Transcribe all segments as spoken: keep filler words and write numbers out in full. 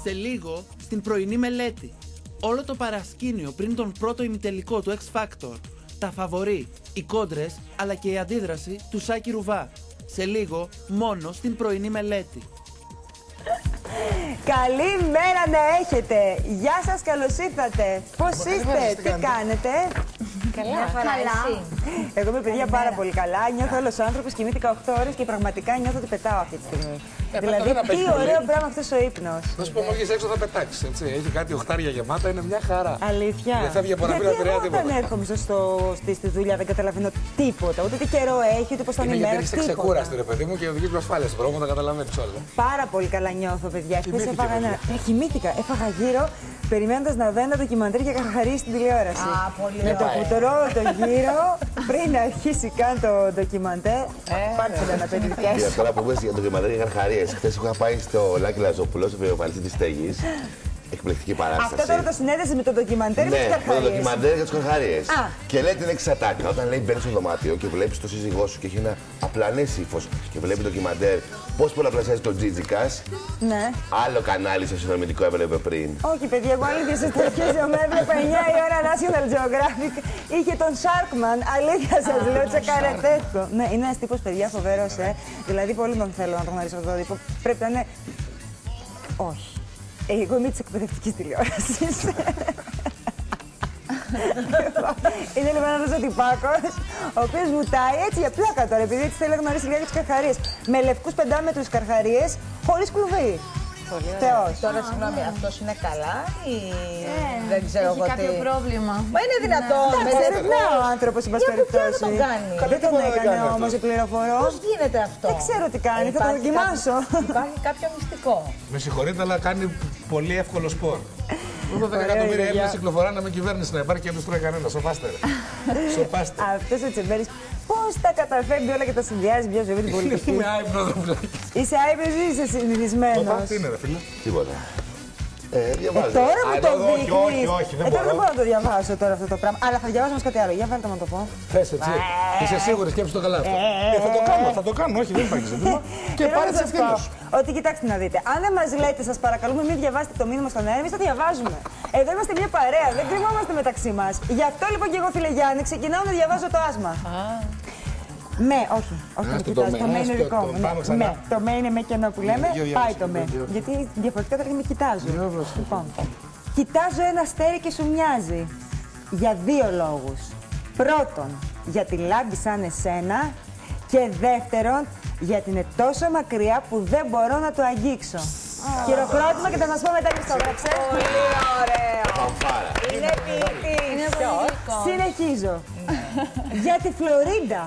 Σε λίγο, στην πρωινή μελέτη. Όλο το παρασκήνιο πριν τον πρώτο ημιτελικό του X Factor. Τα φαβορί, οι κόντρες, αλλά και η αντίδραση του Σάκη Ρουβά. Σε λίγο, μόνο στην πρωινή μελέτη. Καλημέρα να έχετε. Γεια σας, καλώς ήρθατε. Πώς είστε, τι κάνετε? Καλά, καλά. Εγώ είμαι παιδιά πάρα πολύ καλά. Νιώθω όλος άνθρωπος, κοιμήθηκα οκτώ ώρες και πραγματικά νιώθω ότι πετάω αυτή τη στιγμή. Ε, δηλαδή, τι ωραίο πράγμα αυτός ο ύπνος. Θα σου πω, μόλις έξω θα πετάξεις, έτσι. Έχει κάτι οχτάρια γεμάτα, είναι μια χαρά. Αλήθεια. Δεν φεύγει από να πει να Γιατί πειραία εγώ τίποτα. όταν έρχομαι στο, στη, στη δουλειά δεν καταλαβαίνω τίποτα. Ούτε τι καιρό έχει, ούτε πώς θα είναι η Είναι μέρα. γιατί είσαι ξεκούραστη, ρε παιδί μου, και οδηγείς με ασφάλεια στον δρόμο, τα καταλαβαίνεις όλα. Πάρα πολύ καλά νιώθω, παιδιά. Χθες έφαγα ένα. Ε, κοιμήθηκα. Έφαγα γύρω περιμένοντας να δω ένα ντοκιμαντέρ για Καρχαρίες στην τηλεόραση. Α, πολύ με το που τρώω το γύρο, πριν αρχίσει καν το ντοκιμαντέρ. Πάρτε ένα παιδί. Για τώρα που είπες για το ντοκιμαντέρ για Καρχαρίες, χθες είχα πάει στο Λάκη Λαζόπουλο, στο βιομηχανιστή της Στέγης. Εκπληκτική παράσταση. Αυτό τώρα το συνέδεσε με το ντοκιμαντέρ ή με ναι, τις με το Καρχαρίες? ντοκιμαντέρ για τους Καρχαρίες. Α. Και λέει την έξι ατάκα. Όταν λέει μπαίνεις στο δωμάτιο και βλέπεις το σύζυγό σου και έχει ένα απλανές ύφος και βλέπει το ντοκιμαντέρ πώς πολλαπλασιάζει τον Τζίτζικας. Ναι. Άλλο κανάλι στο συνδρομητικό έβλεπε πριν. Όχι, παιδιά, εγώ αλήθεια σας το αρχίζω. Με έβλεπα εννιά η ώρα National Geographic. Είχε τον Sharkman. Αλήθεια σας λέω, τσεκαρετέσκο. Ναι, είναι ένας τύπος, παιδιά, φοβερός, ε. Δηλαδή, πολύ τον θέλω να τον γνωρίσω αυτό το τύπο. Πρέπει να είναι. Όχι. Εγώ είμαι της εκπαιδευτικής τηλεόρασης. Είναι λοιπόν ένας ο τυπάκος, ο οποίος βουτάει έτσι για πλάκα τώρα, επειδή έτσι θέλει να γνωρίσει λίγα τις Καρχαρίες. Με λευκούς πεντάμετρους Καρχαρίες, χωρίς κλουβί. Θεός. Τώρα, συγγνώμη, αυτός είναι καλά ή δεν ξέρω εγώ τι. Έχει κάποιο πρόβλημα. Μα είναι δυνατόν. Εντάξει, ερευνά ο άνθρωπος, εν πάση περιπτώσει. τον κάνει. Δεν τον έκανε όμως, η πληροφορώ. Πώς γίνεται αυτό? Δεν ξέρω τι κάνει, θα το Υπάρχει δοκιμάσω. κάποιο- Υπάρχει κάποιο μυστικό. Με συγχωρείτε, αλλά κάνει πολύ εύκολο σπορ. Ούτε δέκα εκατομμύρια Έλληνες κυκλοφοράνε με κυβέρνηση να υπάρχει και δεν τους τρώει κανένα. Σοπάστε. Σοπάστε. Αυτός ο Τσεμπέρης πώς τα καταφέρνει όλα και τα συνδυάζει μια ζωή με την πολιτική. Είμαι άϊπνο εδώ πλάκι. Είσαι άϊπνος ή είσαι συνηθισμένος? Τι είναι, ρε φίλε. Τίποτα. Ε, Ε, διαβάζω. τώρα μου Α, το εδώ, όχι, δείχνεις. όχι, όχι, δεν ε, τώρα δεν μπορώ. μπορώ να το διαβάσω τώρα αυτό το πράγμα. Αλλά θα διαβάσω όμως κάτι άλλο. Για βάλτε να το πω. Θες έτσι. Είσαι σίγουρη, σκέψου το καλά αυτό. Ε, θα το κάνω, θα το κάνω. Όχι, δεν υπάρχει ζήτημα. Και Θέλω πάρε να τις σας ευθύνες πω σου. ότι κοιτάξτε να δείτε. Αν δεν μας λέτε, σας παρακαλούμε, μην διαβάσετε το μήνυμα στον αέρα, εμείς το διαβάζουμε. Εδώ είμαστε μια παρέα, δεν κρυμόμαστε μεταξύ μας. Γι' αυτό λοιπόν και εγώ, φίλε Γιάννη, ξεκινάω να διαβάζω το άσμα. Με, όχι, όχι, Α, μην το κοιτάς, με, το με α, είναι το- δικό το μου. πάμε Ναι, ξανά. με, το με είναι με κενό που λέμε, Για πάει διάβασε, το με. για διάβασε. Γιατί διαφορετικά θα με κοιτάζω. Λοιπόν, κοιτάζω ένα αστέρι και σου μοιάζει. Για δύο λόγους. Πρώτον, γιατί λάμπει σαν εσένα. Και δεύτερον, γιατί είναι τόσο μακριά που δεν μπορώ να το αγγίξω. Χειροκρότημα και θα σας πω μετά τι το έγραψε. Πολύ ωραίο. Φανφάρα. Είναι ποιητής. Είναι πολύ γλυκό. Συνεχίζω. Για τη Φλωρίντα.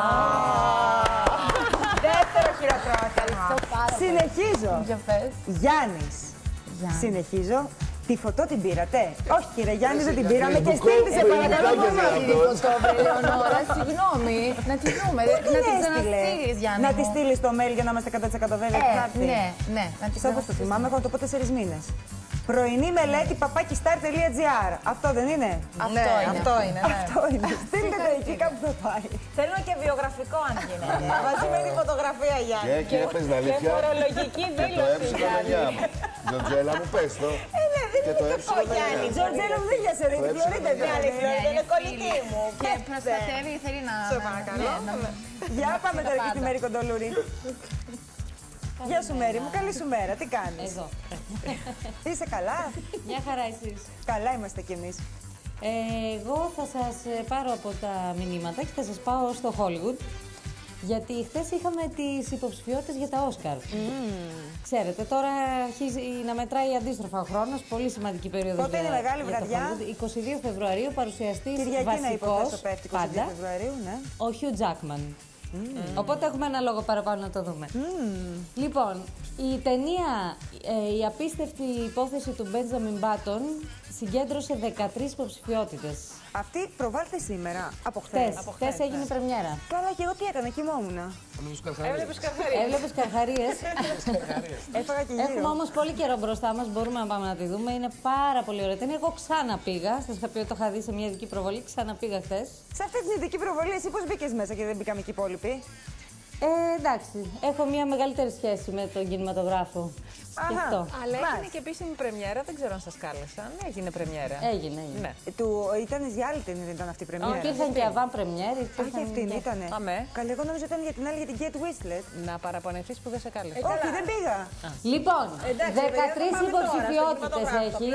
Δεύτερο χειροκρότημα. Συνεχίζω. Για πες. Γιάννης. Συνεχίζω. Τη φωτό την πήρατε? Όχι κύριε Γιάννη, δεν την πήραμε και στείλτε σε παρακαλώ μόνο. Ελεονόρα, συγγνώμη, να τη δούμε. Πού Να την την έστειλε? ξαναστείλεις, Γιάννη. Να μου. τη στείλει στο mail για να είμαστε εκατό τοις εκατό βέβαιοι ότι θα Ε, έρθει. ναι, ναι. Να τη Ξέρω πώς το ξαναστείλεις. θυμάμαι, έχω να το πω τέσσερις μήνες. Πρωινή μελέτη παπάκιστάρ τελεία τζι άρ. Αυτό δεν είναι? Αυτό Ναι, είναι. αυτό είναι. ναι. Αυτό είναι. Στείλτε το εκεί κάπου θα πάει. Θέλουμε και βιογραφικό αν γίνεται. Μαζί με τη φωτογραφία, Γιάννη. Και, και πες την Και αλήθεια. φορολογική Και το δήλωση, έψιλον Γιάννη. εννιά. Τζορτζέλα μου πες το. Και το έψιλον Γιάννη. εννιά. Τζορτζέλο μου δεν για σε Το ρίχνει, έψιλον Φλωρίντα εννιά. Άλλη δεν Φλωρίντα είναι. είναι κολλητή μου. Και προστατεύει, θέλει να. Σε να- παρακαλώ. ναι, να- Για πάμε τώρα και στη πάντα. Μέρη Κοντολούρη. Γεια σου Μέρη μου, καλή σου μέρα, τι κάνεις? Εδώ. Είσαι καλά? Μια χαρά εσείς. Καλά είμαστε κι εμείς. Ε, εγώ θα σας ε, πάρω από τα μηνύματα και θα σας πάω στο Hollywood. Γιατί χθες είχαμε τις υποψηφιότητες για τα Όσκαρ. Ξέρετε, τώρα αρχίζει να μετράει αντίστροφα ο χρόνος. Πολύ σημαντική περίοδος. Πότε είναι για- μεγάλη για το βραδιά? Hollywood. είκοσι δύο Φεβρουαρίου, παρουσιαστής Κυριακή να βασικός, υποθέσω πέφτει είκοσι δύο πάντα, Φεβρουαρίου, ναι. ο Hugh Jackman. Οπότε έχουμε ένα λόγο παραπάνω να το δούμε. Λοιπόν, η ταινία ε, «Η απίστευτη υπόθεση του Μπέντζαμιν Μπάτον» συγκέντρωσε δεκατρείς υποψηφιότητες. Αυτή προβάλλεται σήμερα, από Χθες, χθες. χθες έγινε πρεμιέρα. Καλά και εγώ τι έκανα, κοιμόμουνα. Έβλεπες Καρχαρίες. Έβλεπες Καρχαρίες. Έφαγα και γύρω. Έχουμε όμως πολύ καιρό μπροστά μας, μπορούμε να πάμε να τη δούμε. Είναι πάρα πολύ ωραία ταινία. Εγώ ξανά πήγα. Σας είχα πει ότι το είχα δει σε μια ειδική προβολή. Ξαναπήγα χθες. Σε αυτή την ειδική προβολή, εσύ πώς μπήκες μέσα και δεν μπήκαμε και οι υπόλοιποι? Ε, εντάξει, έχω μια μεγαλύτερη σχέση με τον κινηματογράφο αυτό. Αλλά έγινε και επίσημη πρεμιέρα, δεν ξέρω αν σας κάλεσαν. Έγινε πρεμιέρα. Έγινε, έγινε. Ναι. Του, ήταν Γιάλτιν, δεν ήταν αυτή η πρεμιέρα. Υπήρχαν και avant premiere. Α, και αυτήν ήτανε. Αμέ. Καλή, εγώ νόμιζα ήταν για την άλλη, για την Kate Winslet. Να παραπονεθείς που δεν σε κάλεσαν. Όχι, δεν πήγα. Λοιπόν, δεκατρείς υποψηφιότητες έχει.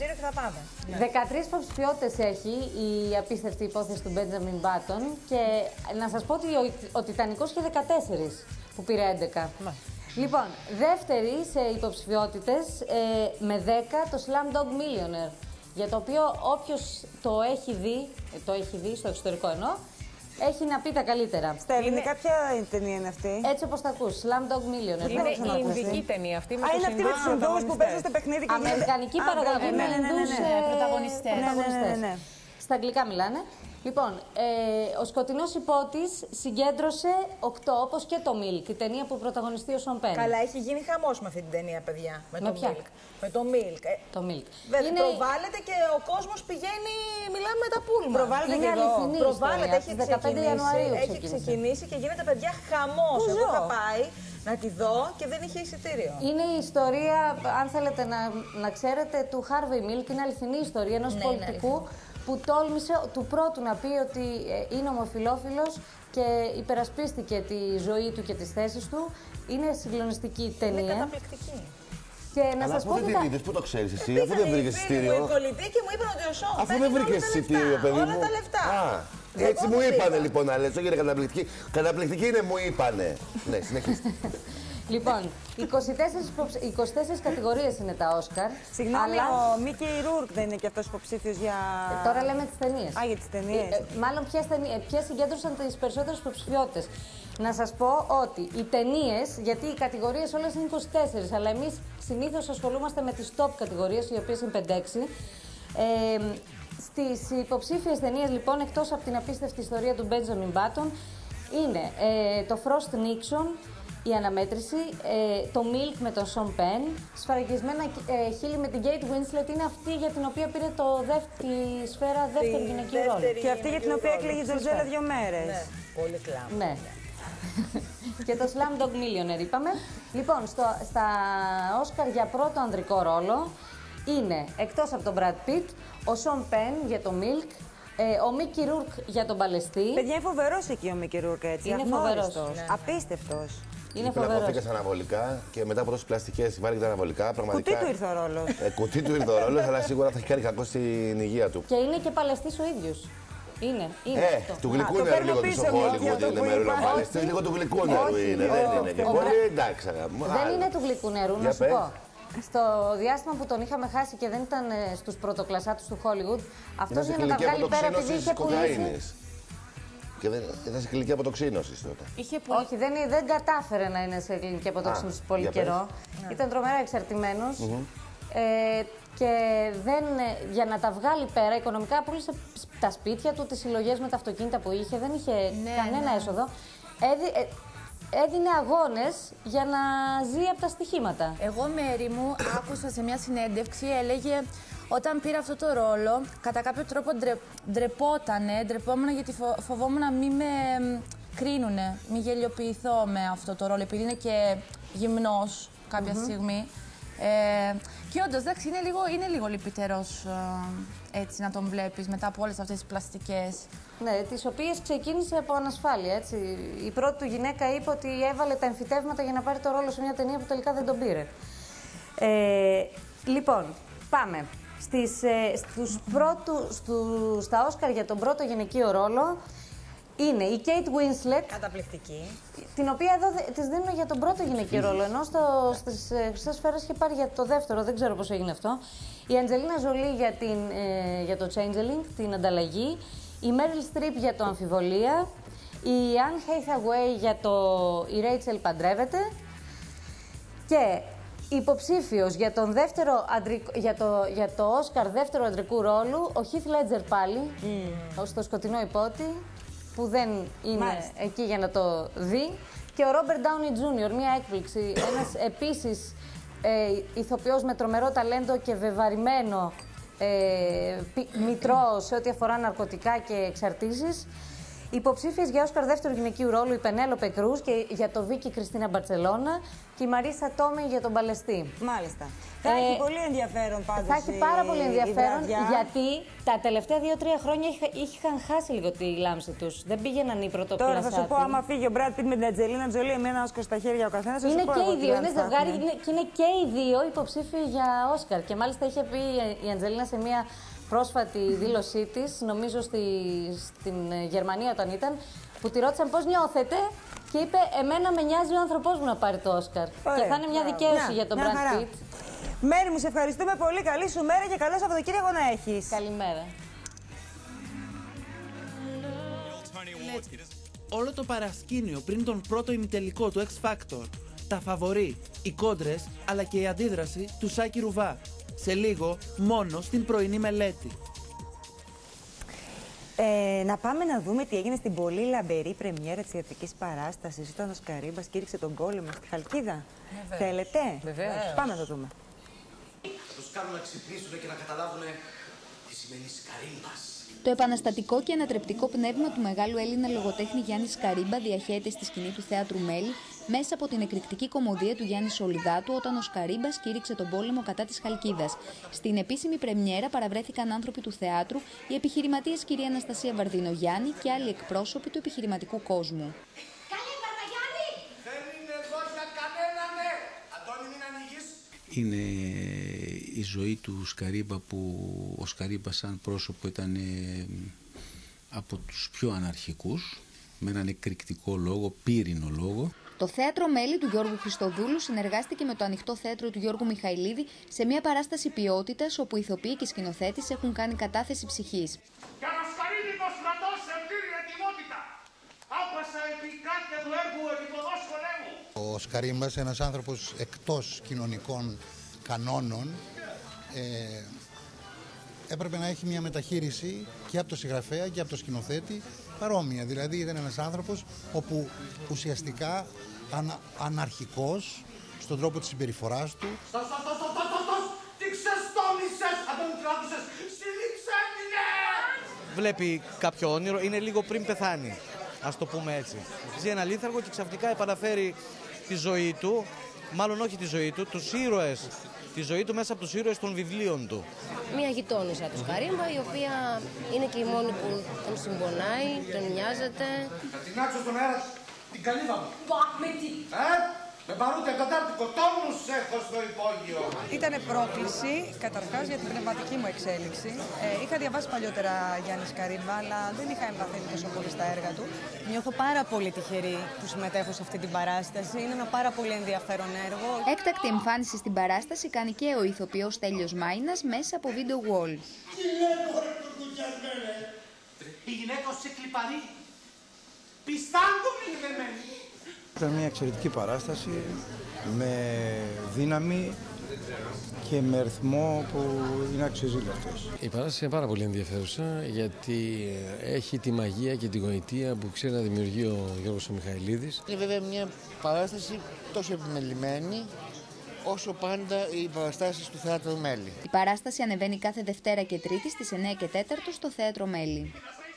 Ναι. δεκατρείς υποψηφιότητες έχει η απίστευτη υπόθεση του Benjamin Button και να σας πω ότι ο, ο Τιτανικός είχε δεκατέσσερις που πήρε έντεκα. Λοιπόν, δεύτερη σε υποψηφιότητες ε, με δέκα το Slumdog Millionaire, για το οποίο όποιος το έχει δει, ε, το έχει δει στο εξωτερικό εννοώ, έχει να πει τα καλύτερα. Στα ελληνικά ποια ταινία είναι αυτή? Έτσι όπως τα ακούς, Slumdog Millionaire. Είναι η Ινδική ταινία αυτή. Α, είναι αυτή με τους Ινδούς που παίζουν στο παιχνίδι και γίνεται... Αμερικανική παραγωγή με Ινδούς πρωταγωνιστές. Στα αγγλικά μιλάνε. Λοιπόν, ε, ο σκοτεινός υπότης συγκέντρωσε οκτώ, όπως και το Milk, η ταινία που πρωταγωνιστεί ο Σον Πεν. Καλά, έχει γίνει χαμός με αυτή την ταινία, παιδιά. Με, Με το ποια? Milk. Με το Milk. Ε, Το Milk. Βέβαια, Είναι- προβάλλεται και ο κόσμος πηγαίνει, μιλάμε με τα πούλμα. Προβάλλεται Είναι και εδώ. αληθινή Προβάλλεται, ιστορία. έχει Στις δεκαπέντε ξεκινήσει, Ιανουαρίου έχει ξεκίνησε. ξεκινήσει και γίνεται, παιδιά, χαμός. Πού Εγώ ζω? είχα πάει να τη δω και δεν είχε εισιτήριο. Είναι η ιστορία, αν θέλετε να, να ξέρετε, του Harvey Milk. Είναι αληθινή ιστορία ενός Ναι, πολιτικού που τόλμησε του πρώτου να πει ότι ε, είναι ομοφυλόφιλος και υπερασπίστηκε τη ζωή του και τις θέσεις του. Είναι συγκλονιστική Είναι ταινία. καταπληκτική. Και να Αλλά σας πού πω δεν ότι την τα- είδες, πού το ξέρεις εσύ, Ήρθαν αφού δεν οι βρήκες φίλοι μου, εισιτήριο. οι κολλητοί και μου είπαν ότι ο Σον Αφού παίρνει δεν όλα βρήκες τα εισιτήριο, λεφτά, παιδί μου. Όλα τα λεφτά. Α, έτσι Εγώ μου τους είπανε είπα. λοιπόν, να λες, όχι είναι καταπληκτική. Καταπληκτική είναι, μου είπανε. Ναι, συνεχίστε. Λοιπόν, είκοσι τέσσερις, υποψ- είκοσι τέσσερις κατηγορίες είναι τα Όσκαρ. Συγγνώμη, αλλά... ο Μίκη Ρούρκ δεν είναι και αυτός υποψήφιος για... Τώρα λέμε τις ταινίες. Α, για τις ταινίες. Ε, ε, μάλλον ποιες, ταινίες, ε, ποιες συγκέντρωσαν τις περισσότερες υποψηφιότητες. Να σας πω ότι οι ταινίες, γιατί οι κατηγορίες όλες είναι είκοσι τέσσερις, αλλά εμείς συνήθως ασχολούμαστε με τις top κατηγορίες, οι οποίες είναι πέντε έξι. Ε, στις υποψήφιες ταινίες, λοιπόν, εκτός από την απίστευτη ιστορία του Benjamin Button, είναι ε, το Frost Nixon, η αναμέτρηση, ε, το Milk με τον Sean Penn, σφραγισμένα ε, χείλη με την Kate Winslet, είναι αυτή για την οποία πήρε το δεύ- τη σφαίρα δεύτερη Τη γυναικείο ρόλο. δεύτερη Και αυτή για την οποία γυναικείο έκλαιγε η ρόλο. Τζορτζέλα δύο μέρες. Ναι, πολύ κλάμα. Ναι. Και το Slumdog Millionaire είπαμε. Λοιπόν, στο, στα Όσκαρ για πρώτο ανδρικό ρόλο είναι, εκτός από τον Brad Pitt, ο Sean Penn για το Milk, ε, ο Mickey Rourke για τον Παλαιστή. Παιδιά, είναι φοβερός εκεί ο Μίκη Ρούρκ, έτσι. Είναι αγνώριστος, φοβερός. Ναι. απίστευτος. Είναι Πλακώθηκα φοβερός. στα αναβολικά και μετά από τόσες πλαστικές βάλει και τα αναβολικά. Πραγματικά. Κουτί του ήρθε ο ρόλος. Ε, κουτί του ήρθε ο ρόλος, αλλά σίγουρα θα έχει κάνει κακό στην υγεία του. Και είναι και Παλαιστής ο ίδιος. Είναι, είναι Ε, αυτό. του το γλυκούνερου παίρνω λίγο του πίσω στο μου, Hollywood αυτό είναι που με είπα. ρολοπαλαιστές, λίγο του γλυκούνερου Όχι, είναι, όχι. δεν είναι και Ο πολύ Μπρα- εντάξει. αγάπη μου, Δεν άλλο. είναι του γλυκού νερού, να Για σου πες. πω. Στο διάστημα που τον είχαμε χάσει και δεν ήταν ε, στους πρωτοκλασσάτους του Hollywood, αυτός Ήταν για να τα βγάλει πέρα επειδή είχε πουλήσει. κοκαίνης. Και δεν ήταν σε κλινική αποτοξίνωσης τότε. Είχε πολύ. Όχι, δεν, δεν κατάφερε να είναι σε κλινική αποτόξινση πολύ για καιρό. πες. Ήταν τρομερά εξαρτημένος. Ε, και δεν, ε, για να τα βγάλει πέρα, οικονομικά πούλησε τα σπίτια του, τις συλλογές με τα αυτοκίνητα που είχε, δεν είχε κανένα έσοδο. Έδι, ε, έδινε αγώνες για να ζει από τα στοιχήματα. Εγώ, Μέρη μου, άκουσα σε μια συνέντευξη, έλεγε όταν πήρα αυτό το ρόλο, κατά κάποιο τρόπο ντρε, ντρεπότανε, ντρεπόμουν γιατί φο, φοβόμουν να μην με μ, κρίνουνε, μην γελιοποιηθώ με αυτό το ρόλο, επειδή είναι και γυμνός κάποια στιγμή. Ε, και όντως, εντάξει, είναι λίγο, είναι λίγο λυπητερός ε, έτσι να τον βλέπεις μετά από όλες αυτές τις πλαστικές. Ναι, τις οποίες ξεκίνησε από ανασφάλεια. Έτσι. Η πρώτη του γυναίκα είπε ότι έβαλε τα εμφυτεύματα για να πάρει το ρόλο σε μια ταινία που τελικά δεν τον πήρε. Ε, λοιπόν, πάμε. Στις, ε, στους πρώτου, στους, στα Όσκαρ για τον πρώτο γυναικείο ρόλο είναι η Kate Winslet, Καταπληκτική. την οποία εδώ δε- της δίνω για τον πρώτο γυναικείο ρόλο, ενώ στο, στις ε, Χρυσές Σφαίρες είχε πάρει για το δεύτερο, δεν ξέρω πώς έγινε αυτό. Η Αντζελίνα Ζολί για, την, ε, για το Changeling, την ανταλλαγή. Η Meryl Streep για το Αμφιβολία. Η Anne Hathaway για το «Η Rachel παντρεύεται». Και υποψήφιος για, τον δεύτερο αντρικ- για, το, για το Όσκαρ δεύτερο αντρικού ρόλου, ο Heath Ledger πάλι, mm. στο σκοτεινό υπότι, που δεν είναι Μάλιστα. εκεί για να το δει. Και ο Robert Downey τζούνιορ, μια έκπληξη, ένας επίσης ε, ηθοποιός με τρομερό ταλέντο και βεβαρημένο ε, πι- μητρό σε ό,τι αφορά ναρκωτικά και εξαρτήσεις. Υποψήφιες για Όσκαρ δεύτερου γυναικείου ρόλου η Πενέλοπε Κρούς και για το Βίκη Κριστίνα Μπαρτσελώνα και η Μαρίσα Τόμι για τον Παλαιστή. Μάλιστα. Θα ε, έχει πολύ ενδιαφέρον πάντως. Θα έχει πάρα πολύ ενδιαφέρον γιατί τα τελευταία δύο-τρία χρόνια είχαν χάσει λίγο τη λάμψη τους. Δεν πήγαιναν οι πρωτοκλασσάτοι. Τώρα θα σου πω, άμα φύγει ο Μπραντ Πιτ με την Αντζελίνα Τζολί, με ένα Όσκαρ στα χέρια ο καθένας. Είναι και οι δύο, είναι ζευγάρι και είναι και οι δύο υποψήφιοι για Όσκαρ. Και μάλιστα είχε πει η Αντζελίνα σε μια πρόσφατη δήλωσή της, νομίζω στη, στην Γερμανία όταν ήταν, που τη ρώτησαν πώς νιώθετε και είπε «Εμένα με νοιάζει ο άνθρωπός μου να πάρει το Όσκαρ». Και θα είναι μια δικαίωση για τον Brad Pitt. Μέρη μου, σε ευχαριστούμε πολύ. Καλή σου μέρα και καλό Σαββατοκύριακο να έχεις. Καλημέρα. Όλο το παρασκήνιο πριν τον πρώτο ημιτελικό του X Factor, τα φαβορί, οι κόντρες αλλά και η αντίδραση του Σάκη Ρουβά. Σε λίγο, μόνο στην πρωινή μελέτη. Ε, να πάμε να δούμε τι έγινε στην πολύ λαμπερή πρεμιέρα της θεατρικής παράστασης όταν ο Σκαρίμπας κήρυξε τον πόλεμο στη Χαλκίδα. Βεβαίως. Θέλετε? Βεβαίως. Πάμε να το δούμε. Τους κάνουν να ξυπνήσουν και να καταλάβουν τι σημαίνει Σκαρίμπας. Το επαναστατικό και ανατρεπτικό πνεύμα του μεγάλου Έλληνα λογοτέχνη Γιάννη Σκαρίμπα διαχέεται στη σκηνή του Θέατρου Μέλη μέσα από την εκρηκτική κωμωδία του Γιάννη Σολυδάτου όταν ο Σκαρίμπας κήρυξε τον πόλεμο κατά της Χαλκίδας. Στην επίσημη πρεμιέρα παραβρέθηκαν άνθρωποι του θεάτρου, οι επιχειρηματίες κυρία Αναστασία Βαρδινογιάννη και άλλοι εκπρόσωποι του επιχειρηματικού κόσμου. Είναι η ζωή του Σκαρίμπα που ο Σκαρίμπα σαν πρόσωπο ήταν από τους πιο αναρχικούς, με έναν εκρηκτικό λόγο, πύρινο λόγο. Το Θέατρο Μέλη του Γιώργου Χριστοδούλου συνεργάστηκε με το Ανοιχτό Θέατρο του Γιώργου Μιχαηλίδη σε μια παράσταση ποιότητας όπου ηθοποιοί και σκηνοθέτης έχουν κάνει κατάθεση ψυχής. Για να σκαρίνικος στρατός σε πλήρη ετοιμότητα, άπασα επί κάθε του έργου επίποδος πολέμου. Ο Σκαρίμπας, ένας άνθρωπος εκτός κοινωνικών κανόνων, ε, έπρεπε να έχει μια μεταχείριση και από το συγγραφέα και από το σκηνοθέτη παρόμοια. Δηλαδή ήταν ένας άνθρωπος όπου ουσιαστικά ανα, αναρχικός στον τρόπο της συμπεριφοράς του. Στος, στος, στος, στος, στος, στος, τι ξεστόμησες, αν τον κράτησες, συλλήξε την! Βλέπει κάποιο όνειρο, είναι λίγο πριν πεθάνει, ας το πούμε έτσι. Ζει ένα λίθαργο και ξαφνικά επαναφέρει τη ζωή του, μάλλον όχι τη ζωή του, τους ήρωες, τη ζωή του μέσα από τους ήρωες των βιβλίων του. Μία γειτόνισσα του Σκαρίμπα, η οποία είναι και η μόνη που τον συμπονάει, τον νοιάζεται. Θα την άξω στον αέρα την καλύβα μου. Με τι? Ε, με παρούτε κατάρτικο, τόνους έχω στο υπόγειο. Ήτανε πρόκληση, καταρχάς, για την πνευματική μου εξέλιξη. Ε, είχα διαβάσει παλιότερα Γιάννη Σκαρίμπα, αλλά δεν είχα εμβαθύνει τόσο πολύ στα έργα του. Νιώθω πάρα πολύ τυχερή που συμμετέχω σε αυτή την παράσταση. Είναι ένα πάρα πολύ ενδιαφέρον έργο. Έκτακτη εμφάνιση στην παράσταση κάνει και ο ηθοποιός Τέλειος Μάινας μέσα από video wall. Η γυναίκα σε κλιπαρεί. Πιστάντο μιλημένοι. Ήταν μια εξαιρετική παράσταση, με δύναμη και με ρυθμό που είναι αξιοζήλευτος. Η παράσταση είναι πάρα πολύ ενδιαφέρουσα γιατί έχει τη μαγεία και τη γοητεία που ξέρει να δημιουργεί ο Γιώργος ο Μιχαηλίδης. Είναι βέβαια μια παράσταση τόσο επιμελημένη όσο πάντα οι παραστάσεις του Θέατρου Μέλη. Η παράσταση ανεβαίνει κάθε Δευτέρα και Τρίτη στις εννιά και τέσσερα στο Θέατρο Μέλη.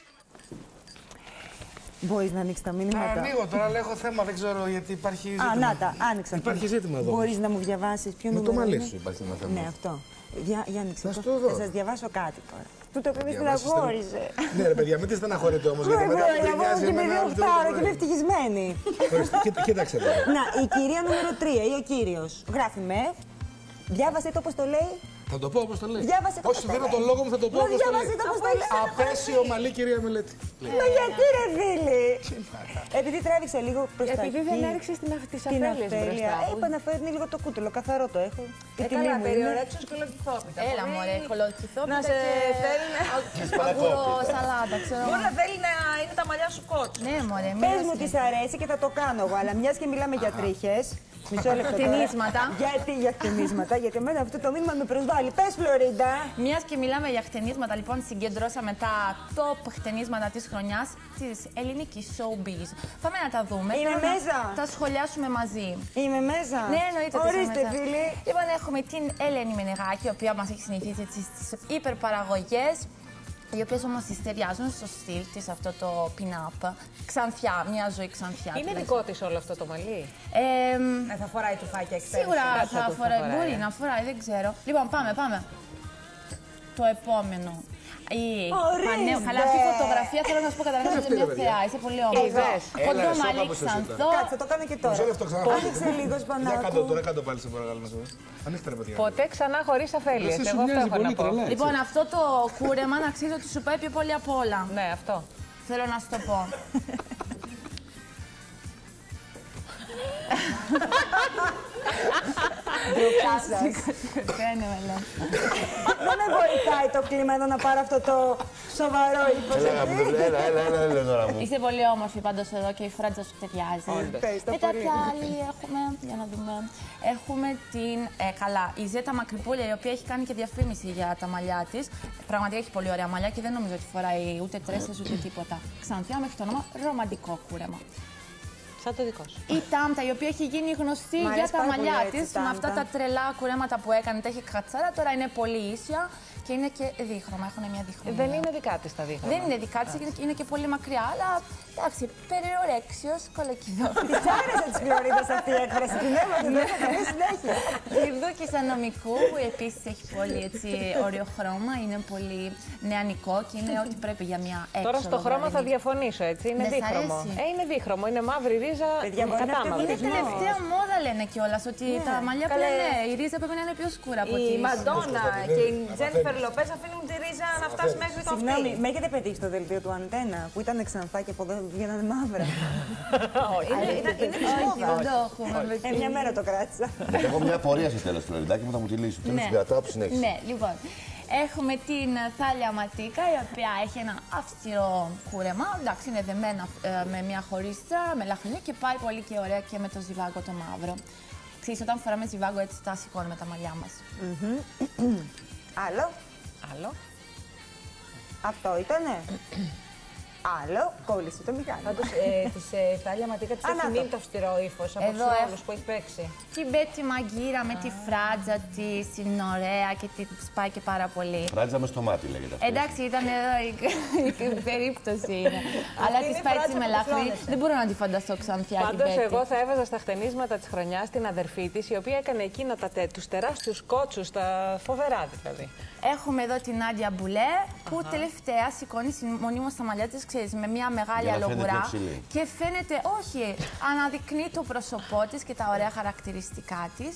Μπορείς να ανοίξεις τα μηνύματα? Να ανοίγω τώρα, αλλά έχω θέμα, δεν ξέρω γιατί υπάρχει ζήτημα. Α, να τα, άνοιξα. Υπάρχει ζήτημα εδώ. Μπορείς να μου διαβάσεις ποιο νούμερο? Με το μαλλί σου υπάρχει ένα θέμα. Ναι, αυτό. Για, για άνοιξε το. το. Θα σας διαβάσω κάτι τώρα. Του το παιδί στεναχώρησε. Ναι, ρε παιδιά, μην τη στεναχωρείτε όμως. Γιατί μετά δεν νοιάζει. Και με διοχτάω και είμαι ευτυχισμένη. Κοίταξε εδώ. Να, η κυρία νούμερο τρία ή ο κύριος. Γράφει με. Διάβασε το όπως το λέει. Θα το πω όπως το λέει. Διάβασε το. Όχι, δίνω τον λόγο μου, θα το πω όπως το λέει. Απέσιο μαλλί, κυρία Μελέτη. Μα γιατί ρε φίλοι. Επειδή τράβηξε λίγο προς τα εκεί. Επειδή δεν έριξες τις αφέλειες μπροστά. Είπα να φέρνει λίγο το κούτελο, καθαρό το έχω. Έκανα περιορέξεις κολοκυθόπιτα. Έλα μωρέ, κολοκυθόπιτα. Να σε θέλει παγκούρο σαλάτα, ξέρω. Μπορεί να θέλει να είναι τα μαλλιά σου κότσου. Ναι μωρέ. Πες μου τι σ' αρέσει και θα το κάνω εγώ, αλλά μιας και μιλάμε για τρίχες. Μισό λεπτό. Χτενίσματα. Γιατί για χτενίσματα, γιατί εμένα αυτό το μήνυμα με προσβάλλει. Πες Φλωρίντα. Μιας και μιλάμε για χτενίσματα, λοιπόν, συγκεντρώσαμε τα top χτενίσματα της χρονιάς της ελληνικής showbiz. Πάμε να τα δούμε. Είμαι Θέλω μέσα. Να τα σχολιάσουμε μαζί. Είμαι μέσα. Ναι, εννοείται ότι είσαι Ορίστε, μέσα. φίλοι. Λοιπόν, έχουμε την Ελένη Μενεγάκη, η οποία μας έχει συνηθίσει στις υπερπαραγωγές. οι οποίες όμως τις ταιριάζουν στο στυλ της, αυτό το pin-up. Ξανθιά, μια ζωή ξανθιά. Είναι δικό της όλο αυτό το μαλλί. Ε, ε, θα φοράει τουφάκια εξτέρους. Σίγουρα θα, θα φοράει, φοράει, μπορεί ε. να φοράει, δεν ξέρω. Λοιπόν, πάμε, πάμε. Το επόμενο. Η πανέ... Καλά, αυτή η φωτογραφία θέλω να σου πω καταρχάς ότι είναι μια θεά. Είσαι πολύ όμορφη. Κοντό μαλλί ξανθό. Κάτσε, το κάνω και τώρα. Άνοιξε λίγο σπανάκου. Για κάτω τώρα, κάτω πάλι σε παρακαλώ να σου πω. Ανοίξτε ρε παιδιά. Ποτέ ξανά χωρίς αφέλειες. Εγώ αυτό έχω να πω. Λοιπόν, αυτό το κούρεμα να ξέρεις ότι σου πάει πιο πολύ απ' όλα. Ναι, αυτό. Θέλω να σου το πω. Ντροπή σας. Δεν με βοηθάει το κλίμα εδώ να πάρω αυτό το σοβαρό ύφος. Έλα, έλα, έλα, Ελεονόρα μου. Είστε πολύ όμορφοι πάντως εδώ και η φράτζα σου ταιριάζει. Μετά ποια άλλη έχουμε, για να δούμε. Έχουμε την, ε, καλά, η Ζέτα Μακρυπούλια, η οποία έχει κάνει και διαφήμιση για τα μαλλιά της. Πραγματικά έχει πολύ ωραία μαλλιά και δεν νομίζω ότι φοράει ούτε τρέσσες ούτε τίποτα. Ξανθιά μέχρι το όνομα, ρομαντικό κούρεμα. Σαν το δικό σου. Η Τάμτα, η οποία έχει γίνει γνωστή για τα μαλλιά της, με αυτά τα τρελά κουρέματα που έκανε, τα έχει κατσάρα, τώρα είναι πολύ ίσια και είναι και δίχρωμα. Έχουν μια δίχρωμα. Δεν είναι δικά της τα δίχρωμα. Δεν είναι δικά της, είναι και πολύ μακριά, αλλά εντάξει, περιορέξιος, κολοκυδό. Της άρεσε τις κλωρίδες αυτή η έκφραση, την έβαλε, την έκανε συνέχεια. Λιβδούκι Ανομικού, που επίσης έχει πολύ έτσι όριο χρώμα, είναι πολύ νεανικό και είναι ό,τι πρέπει για μια έξοδο. Τώρα στο χρώμα θα διαφωνήσω, έτσι, είναι δίχρωμο. Ε, είναι δίχρωμο, είναι μαύρη ρίζα, κατάμαυρη. Είναι τελευταία μόδα λένε κιόλας, ότι τα μαλλιά πλέον ναι, η ρίζα πρέπει να είναι πιο σκούρα από τη Η Μαντόνα και η Τζένιφερ Λοπές αφήνουν τη ρίζα να φτάσει μέχρι το αυτί. Συγγνώμη, με έχετε πετύχει στο δελτίο του Αντένα που ήταν ξανθά και από εδώ βγαίνανε μαύρα. Είναι της μόδας. Ε, μια μέρα το κράτησα. Έχω μια απορία στο τέλος, Φλωριδάκη μου, θα μου τη λύσω. Θέλω να την κρατάω από τη συνέχιση. Ναι, λοιπόν. Έχουμε την Θάλια Ματίκα, η οποία έχει ένα αυστηρό κούρεμα. Εντάξει, είναι δεμένα ε, με μια χωρίστρα, με λαχνί και πάει πολύ και ωραία και με το ζιβάγκο το μαύρο. Ξέρεις, όταν φοράμε ζιβάγκο έτσι τα σηκώνουμε τα μαλλιά μας. Άλλο. Άλλο. Αυτό ήτανε. Άλλο, κόλλησε το Μιχάλη. Πάντως, ε, της ε, Θάλια Ματίκα της έχει μείνει το αυστηρό ύφος από τους όλους που έχει παίξει. Την Μπέτσι Μαγκύρα με τη φράτζα της, είναι ωραία και τη σπάει και πάρα πολύ. Φράτζα με στο μάτι λέγεται αυτό. Εντάξει, ήταν εδώ η, η περίπτωση είναι. Αλλά τη σπάει έτσι με λαχνί. Δεν μπορώ να τη φανταστώ ξανθιά. Πάντως, εγώ θα έβαζα στα χτενίσματα της χρονιάς την αδερφή της, η οποία έκανε εκείνα τα, τους τεράστιους κότσους, τα φοβερά δηλαδή. Έχουμε εδώ την Νάντια Μπουλέ, που uh -huh. τελευταία σηκώνει μονίμως τα μαλλιά της, ξέρεις, με μια μεγάλη αλογουρά. Και φαίνεται, όχι, αναδεικνύει το πρόσωπό της και τα ωραία χαρακτηριστικά της.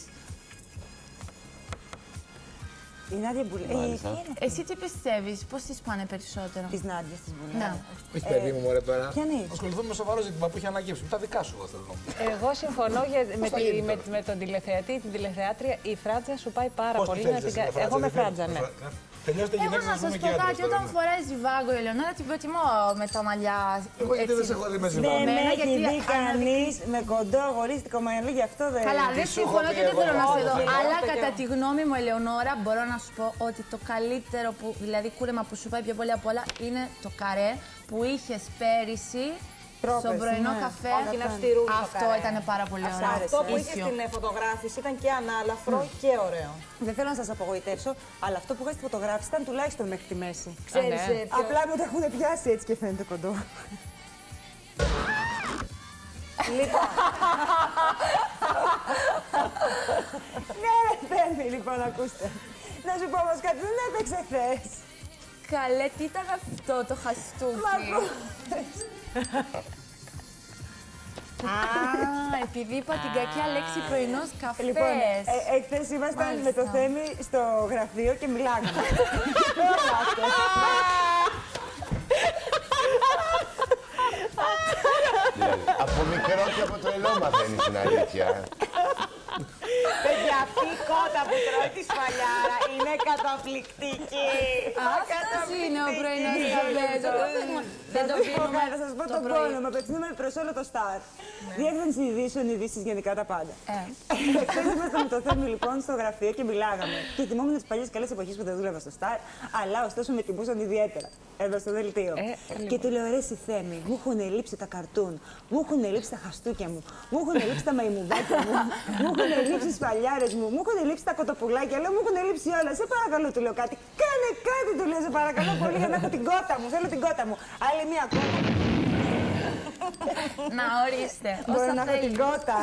Η Νάντια Μπουλέ. Ε, εσύ τι πιστεύεις, πώς τις πάνε περισσότερο? Τις Νάντιας της Μπουλέ. Ναι. Όχι παιδί μου, μωρέ τώρα. Ποιανή? Ασχοληθούμε με σοβαρό ζήτημα που έχει ανακύψει. Τα δικά σου, εγώ θέλω να πω. Εγώ συμφωνώ για, με, τη, με, με τον τηλεθεατή, την τηλεθεάτρια. Η φράτζα σου πάει πάρα Πώς πολύ. Να την... Εγώ με φράτζα, ναι. Τελειώστε Εγώ να σας πω κάτι, όταν φοράει ζιβάγκο η Ελεονόρα την προτιμώ με τα μαλλιά. Εγώ γιατί δεν σε έχω δει με ζιβάγκο. Δεν με έχει δει κανείς με κοντό αγορίστικο μαλλί, γι' αυτό δεν... Καλά, δεν συμφωνώ και δεν θέλω να σε δω. Αλλά κατά τη γνώμη μου, Ελεονόρα, μπορώ να σου πω ότι το καλύτερο, που, δηλαδή κούρεμα που σου πάει πιο πολύ απ' όλα, είναι το καρέ που είχες πέρυσι. Στο πρωινό καφέ, αυτό ήταν πάρα πολύ ωραίο. Αυτό που είχε στην φωτογράφηση ήταν και ανάλαφρο mm. και ωραίο. Δεν θέλω να σας απογοητεύσω, αλλά αυτό που είχα στη φωτογράφηση ήταν τουλάχιστον μέχρι τη μέση. Ξέρεις, ναι. ποιο... Απλά μου το έχουν πιάσει έτσι και φαίνεται κοντό. Λοιπόν. Ναι, ρε Θέμη, λοιπόν, ακούστε. Να σου πω όμως κάτι, δεν έπαιξε χθες. Καλέ, τι ήταν αυτό το χαστούκι? Μα Α, επειδή είπα την κακιά λέξη πρωινός καφές. Λοιπόν, ε, εχθές ήμασταν με το Θέμη στο γραφείο και μιλάγαμε. Από μικρό και από τρελό μαθαίνεις την αλήθεια. Παιδιά, αυτή η κότα που τρώει τη σφαλιάρα είναι καταπληκτική. Αυτός είναι ο πρωινός καφές. Δεν το πίνουμε. Θα σας πω το πόνο, απευθύνομαι προς όλο το Σταρ. Διεύθυνση ειδήσεων, ειδήσεις, γενικά τα πάντα. Χθες ήμασταν με το Θέμη λοιπόν στο γραφείο και μιλάγαμε. Και θυμόμουν τις παλιές καλές εποχές που δεν δούλευα στο Σταρ, αλλά ωστόσο με τιμούσαν ιδιαίτερα. Εδώ στο δελτίο. Και του λέω: ρε εσύ Θέμη, μου έχουν λείψει τα καρτούν, μου έχουν λείψει τα χαστούκια μου, μου έχουν λείψει τα μαϊμουδάκια μου, μου έχουν λείψει τις παλιάρες μου, μου έχουν λείψει τα κοτοπουλάκια, λέω: μου έχουν λείψει όλα. Σε παρακαλώ, του λέω κάτι. Κάνε Κάνε κάτι, του λέω, σε παρακαλώ πολύ, για να έχω την κότα μου. Θέλω την κότα μου. Άλλη μία κότα. Να, ορίστε. Μπορώ να έχω την κότα.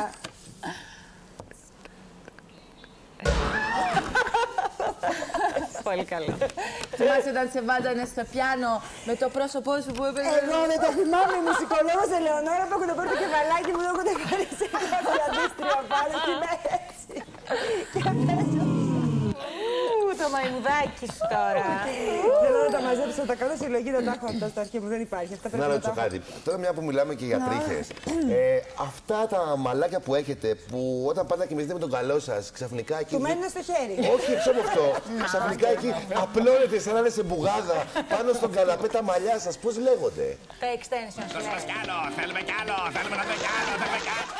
Πολύ καλό. Θυμάσαι όταν σε βάζανε στο πιάνο με το πρόσωπό σου που έπαιζε. Εγώ δεν το θυμάμαι, η μουσικολόγος Ελεονόρα που έχουν πάρει το κεφαλάκι μου, το έχουν πάρει σε κάποια αντίστρια πάνω και είμαι έτσι. Και παίζω. Το μαϊμουδάκι σου τώρα. Θέλω να τα μαζέψω, τα κάνω συλλογή, δεν τα έχω αυτά στο αρχείο μου, δεν υπάρχει. Αυτά πρέπει Να να ρωτήσω τα έχω. κάτι. Τώρα, μια που μιλάμε και για τρίχες. Ε, αυτά τα μαλάκια που έχετε, που όταν πάτε να κοιμηθείτε με τον καλό σας, ξαφνικά εκεί. Του μένουν στο χέρι. Όχι, έξω από αυτό. Ξαφνικά εκεί απλώνετε σαν να είναι σε μπουγάδα πάνω στον καναπέ τα μαλλιά σας. Πώς λέγονται? Τα extensions. Δώσε μας κι άλλο, θέλουμε κι άλλο, θέλουμε να δούμε κι άλλο, θέλουμε κι άλλο.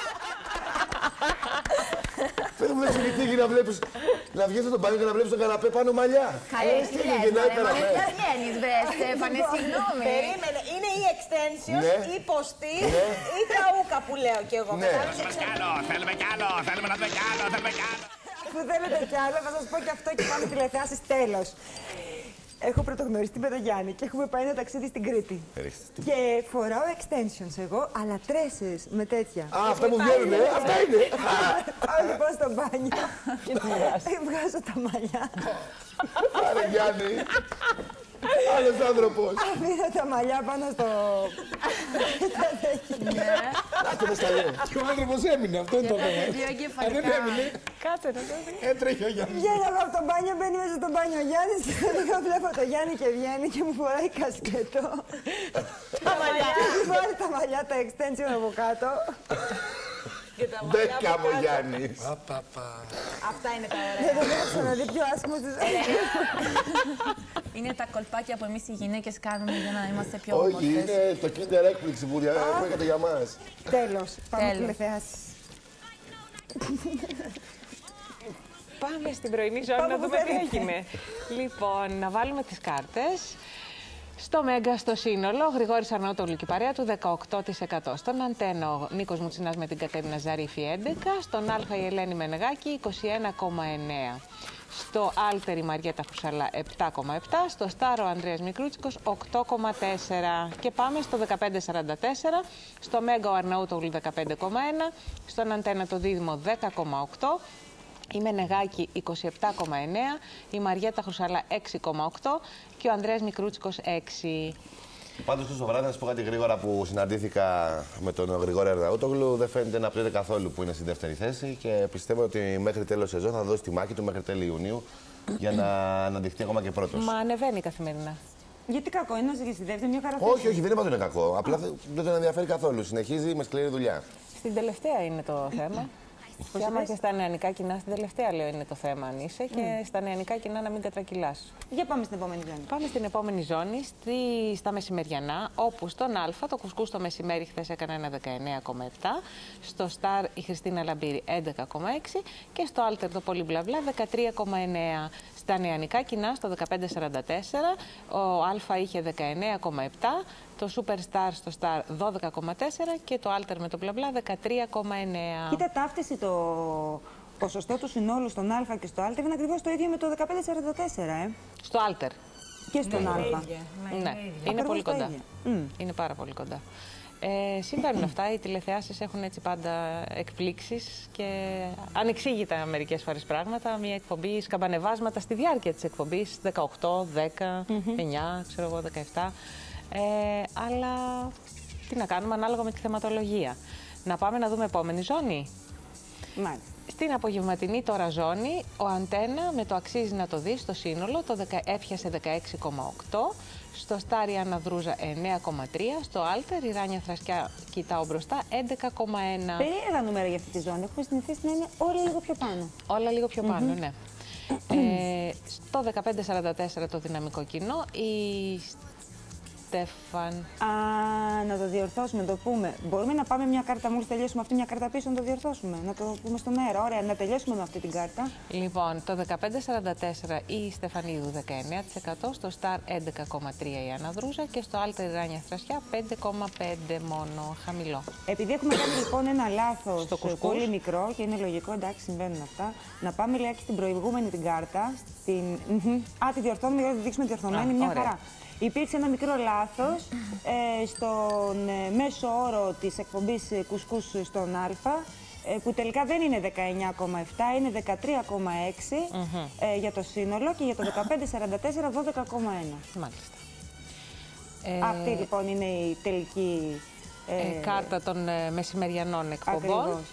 Θέλουμε να συγκεκριτή να βλέπεις, να βγεις στο μπάνιο και να βλέπεις τον καναπέ πάνω μαλλιά. Καλή τι γεννάει καναπέ. Δεν βγαίνεις, βρε Στέφανε, συγγνώμη. Περίμενε, είναι η extension, Ναι. η ποστή Ναι. ή τα ούκα που λέω κι εγώ. Ναι. Δώσε μας κι άλλο, θέλουμε κι άλλο, θέλουμε να δούμε κι άλλο, θέλουμε κι άλλο. Που θέλετε κι άλλο, θα σας πω και αυτό και πάμε τηλεθεάσεις τέλος. Έχω πρωτογνωριστεί με τον Γιάννη και έχουμε πάει ένα ταξίδι στην Κρήτη. Και φοράω extensions εγώ, αλλά τρέσες με τέτοια. Α, αυτά μου βγαίνουνε, αυτά είναι. Πάω λοιπόν στο μπάνιο και βγάζω τα μαλλιά. Άρε Γιάννη, άλλος άνθρωπος. Αφήνω τα μαλλιά πάνω στο... Αυτό δεν στα λέω. Και ο άνθρωπος έμεινε, αυτό είναι το θέμα. Αν δεν έμεινε, Κάτσε να το δει. έτρεχε ο Γιάννης. Βγαίνω από το μπάνιο, μπαίνει μέσα στο μπάνιο ο Γιάννης και λίγο βλέπω το Γιάννη και βγαίνει και μου φοράει κασκετό. Τα μαλλιά. Έχει βάλει τα μαλλιά, τα extension από κάτω. Δέκα μου Γιάννης. Αυτά είναι τα ωραία. Δεν το έχω ξαναδεί πιο άσχημο στη ζωή μου. Είναι τα κολπάκια που εμείς οι γυναίκες κάνουμε για να είμαστε πιο Όχι, όμορφες. είναι το Kinder έκπληξη που δια- που έχετε για μας. Τέλος, πάμε Τέλος. τηλεθεάσεις. Πάμε στην πρωινή ζώνη Πάμε να που δούμε τι θέλετε. έγινε. Λοιπόν, να βάλουμε τις κάρτες. Στο Μέγκα, στο σύνολο, Γρηγόρης Αρναούτογλου και η παρέα του δεκαοκτώ τοις εκατό. Στον Αντένο, Νίκος Μουτσινάς με την Κατερίνα Ζαρίφη έντεκα τοις εκατό. Στον Άλφα, η Ελένη Μενεγάκη είκοσι ένα κόμμα εννέα τοις εκατό. Στο Άλτερ, η Μαριέτα Χρουσαλά επτά κόμμα επτά τοις εκατό. Στο Στάρο, ο Ανδρέας Μικρούτσικος οκτώ κόμμα τέσσερα τοις εκατό. Και πάμε στο δεκαπέντε σαράντα τέσσερα. Στο Μέγκα, ο Αρναούτογλου δεκαπέντε κόμμα ένα τοις εκατό. Στον Αντένα, το Δίδυμο δέκα κόμμα οκτώ τοις εκατό. Η Μενεγάκη είκοσι επτά κόμμα εννέα τοις εκατό, η Μαριέτα Χρουσαλά έξι κόμμα οκτώ τοις εκατό και ο Ανδρέας Μικρούτσικος έξι τοις εκατό. Πάντως τόσο βράδυ, να σας πω κάτι γρήγορα που συναντήθηκα με τον Γρηγόρη Αρναούτογλου. Δεν φαίνεται να πλήττεται καθόλου που είναι στη δεύτερη θέση και πιστεύω ότι μέχρι τέλος σεζόν θα δώσει τη μάχη του μέχρι τέλη Ιουνίου για να αναδειχθεί ακόμα και πρώτος. Μα ανεβαίνει καθημερινά. Γιατί κακό είναι να είσαι στη δεύτερη, μια χαρά. Όχι, όχι, δεν είπα ότι είναι κακό. Απλά δεν δεν τον ενδιαφέρει καθόλου. Συνεχίζει με σκληρή δουλειά. Στην τελευταία είναι το θέμα. Και άμα και στα νεανικά κοινά, στην τελευταία λέω είναι το θέμα αν είσαι και Mm. στα νεανικά κοινά να μην κατρακυλάς. Για πάμε στην επόμενη ζώνη. Πάμε στην επόμενη ζώνη, στη, στα μεσημεριανά, όπου στον Α το κουσκού στο μεσημέρι χθες έκανε ένα δεκαεννέα κόμμα επτά, στο Σταρ η Χριστίνα Λαμπύρη έντεκα κόμμα έξι και στο Άλτερ το πολύ μπλα μπλα δεκατρία κόμμα εννέα. Στα νεανικά κοινά, στο δεκαπέντε σαράντα τέσσερα, ο Α είχε δεκαεννέα κόμμα επτά, το Superstar στο Star δώδεκα κόμμα τέσσερα και το Alter με το μπλα μπλα δεκατρία κόμμα εννέα. Κοίτα, ταύτιση το ποσοστό του συνόλου στον Α και στο Alter είναι ακριβώς το ίδιο με το δεκαπέντε σαράντα τέσσερα, ε. Στο Alter. Και στον Ναι. Α. Ναι, είναι Ακριβώς πολύ τα κοντά. ίδια. Mm. Είναι πάρα πολύ κοντά. Ε, συμβαίνουν αυτά, οι τηλεθεάσεις έχουν έτσι πάντα εκπλήξεις και ανεξήγητα μερικές φορές πράγματα. Μια εκπομπή, σκαμπανεβάσματα στη διάρκεια της εκπομπής, δεκαοκτώ, δέκα, εννιά, ξέρω εγώ, δεκαεπτά. Ε, αλλά τι να κάνουμε ανάλογα με τη θεματολογία. Να πάμε να δούμε επόμενη ζώνη. Μάλιστα. Στην απογευματινή τώρα ζώνη, ο Αντένα με το αξίζει να το δει στο σύνολο, το δεκα, έπιασε δεκαέξι κόμμα οκτώ. Στο Στάρ η Άννα Δρούζα εννέα κόμμα τρία, στο Άλτερ η Ράνια Θρασκιά κοιτάω μπροστά έντεκα κόμμα ένα. Περίεργα νούμερα για αυτή τη ζώνη. Έχουμε συνηθίσει να είναι όλα λίγο πιο πάνω. Όλα λίγο πιο πάνω, Mm-hmm. ναι. ε, στο δεκαπέντε σαράντα τέσσερα το δυναμικό κοινό, η Στέφαν. Α, να το διορθώσουμε, να το πούμε. Μπορούμε να πάμε μια κάρτα, μόλις τελειώσουμε αυτή μια κάρτα πίσω, να το διορθώσουμε. Να το πούμε στον αέρα. Ωραία, να τελειώσουμε με αυτή την κάρτα. Λοιπόν, το δεκαπέντε σαράντα τέσσερα η Στεφανίδου δεκαεννέα τοις εκατό, στο Σταρ έντεκα κόμμα τρία η Άννα Δρούζα και στο Άλτερ η Ράνια Θρασιά πέντε κόμμα πέντε μόνο, χαμηλό. Επειδή έχουμε κάνει λοιπόν ένα λάθος πολύ μικρό και είναι λογικό, εντάξει, συμβαίνουν αυτά, να πάμε λίγα στην προηγούμενη την κάρτα. Στην... Α, τη διορθώνουμε για να τη δείξουμε διορθωμένη, μια ωραία. χαρά. Υπήρξε ένα μικρό λάθος ε, στον ε, μέσο όρο της εκπομπής ε, κουσκούς στον Α, ε, που τελικά δεν είναι δεκαεννέα κόμμα επτά, είναι δεκατρία κόμμα έξι mm-hmm. ε, για το σύνολο και για το δεκαπέντε σαράντα τέσσερα δώδεκα κόμμα ένα. Μάλιστα. Αυτή λοιπόν είναι η τελική ε, ε, κάρτα των ε, μεσημεριανών εκπομπών. Ακριβώς.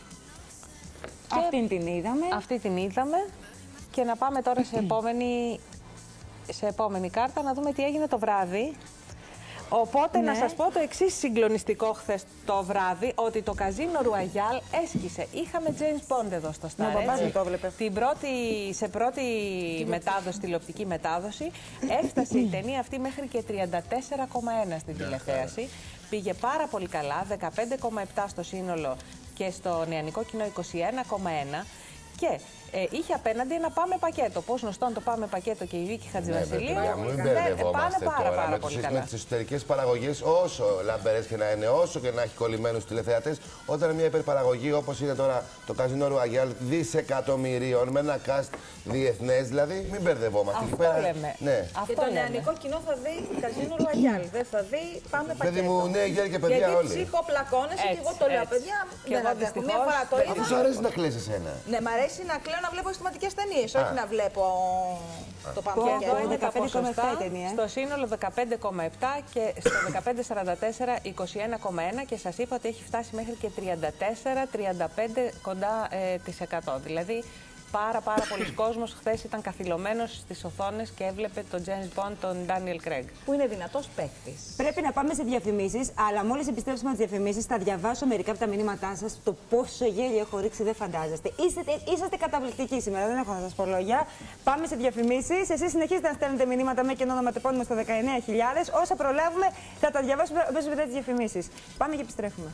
Αυτή την είδαμε. Αυτή την είδαμε και να πάμε τώρα σε επόμενη... σε επόμενη κάρτα να δούμε τι έγινε το βράδυ. Οπότε ναι. να σας πω το εξής συγκλονιστικό χθες το βράδυ, ότι το καζίνο Ρουαγιάλ έσκησε. Είχαμε James Bond εδώ στο Σταρ, έτσι. Το βλέπε. Την πρώτη, σε πρώτη μετάδοση, τηλεοπτική μετάδοση, έφτασε η ταινία αυτή μέχρι και τριάντα τέσσερα κόμμα ένα στην τηλεθέαση. Πήγε πάρα πολύ καλά, δεκαπέντε κόμμα επτά στο σύνολο και στο νεανικό κοινό είκοσι ένα κόμμα ένα. Και ε, είχε απέναντι ένα πάμε πακέτο. Πώς γνωστόν το πάμε πακέτο και η Βίκη Χατζηβασιλείου. Ναι, μην μπερδευόμαστε πάρα, τώρα. πάρα με, πολύ τους, καλά. με τις εσωτερικές παραγωγές, όσο λαμπερές και να είναι, όσο και να έχει κολλημένους τηλεθεατές, όταν μια υπερπαραγωγή όπως είναι τώρα το καζίνο Ρουαγιάλ δισεκατομμυρίων με ένα cast διεθνές, δηλαδή μην μπερδευόμαστε. Αυτό πέρα, λέμε. Ναι. Αυτό και το νεανικό κοινό θα δει καζίνο Ρουαγιάλ. Δεν θα δει πάμε πακέτο. Παιδί μου, ναι, γέροι και παιδιά γιατί όλοι. Γιατί ψυχοπλακώνεσαι και εγώ το λέω, παιδιά, δεν αντέχω. Μία φορά το είδα. Αυτό σου αρέσει να κλαις εσένα. Ναι, μ' αρέσει να κλαίω να βλέπω αισθηματικές ταινίες, όχι να βλέπω το πάμε πακέτο. Στο σύνολο δεκαπέντε κόμμα επτά και στο δεκαπέντε σαράντα τέσσερα είκοσι ένα κόμμα ένα και σας είπα ότι έχει φτάσει μέχρι και τριάντα τέσσερα τριάντα πέντε κοντά ε, της εκατό. Δηλαδή πάρα πάρα πολλοί κόσμος χθες ήταν καθυλωμένος στις οθόνες και έβλεπε τον James Bond, τον Daniel Craig. Που είναι δυνατός παίκτης. Πρέπει να πάμε σε διαφημίσεις, αλλά μόλις επιστρέψουμε από τις διαφημίσεις θα διαβάσω μερικά από τα μηνύματά σας. Το πόσο γέλιο έχω ρίξει δεν φαντάζεστε. Είσαστε, είσαστε καταπληκτικοί σήμερα, δεν έχω να σας πω λόγια. Πάμε σε διαφημίσεις. Εσείς συνεχίζετε να στέλνετε μηνύματα με και ονοματεπώνυμο στο δεκαεννέα χιλιάδες. Όσα προλάβουμε θα τα διαβάσουμε αμέσως μετά τις διαφημίσεις. Πάμε και επιστρέφουμε.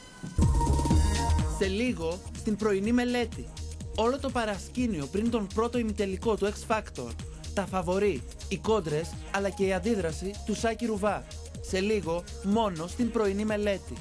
Σε λίγο στην πρωινή μελέτη. Όλο το παρασκήνιο πριν τον πρώτο ημιτελικό του X Factor. Τα φαβορί, οι κόντρες, αλλά και η αντίδραση του Σάκη Ρουβά. Σε λίγο, μόνο στην πρωινή μελέτη.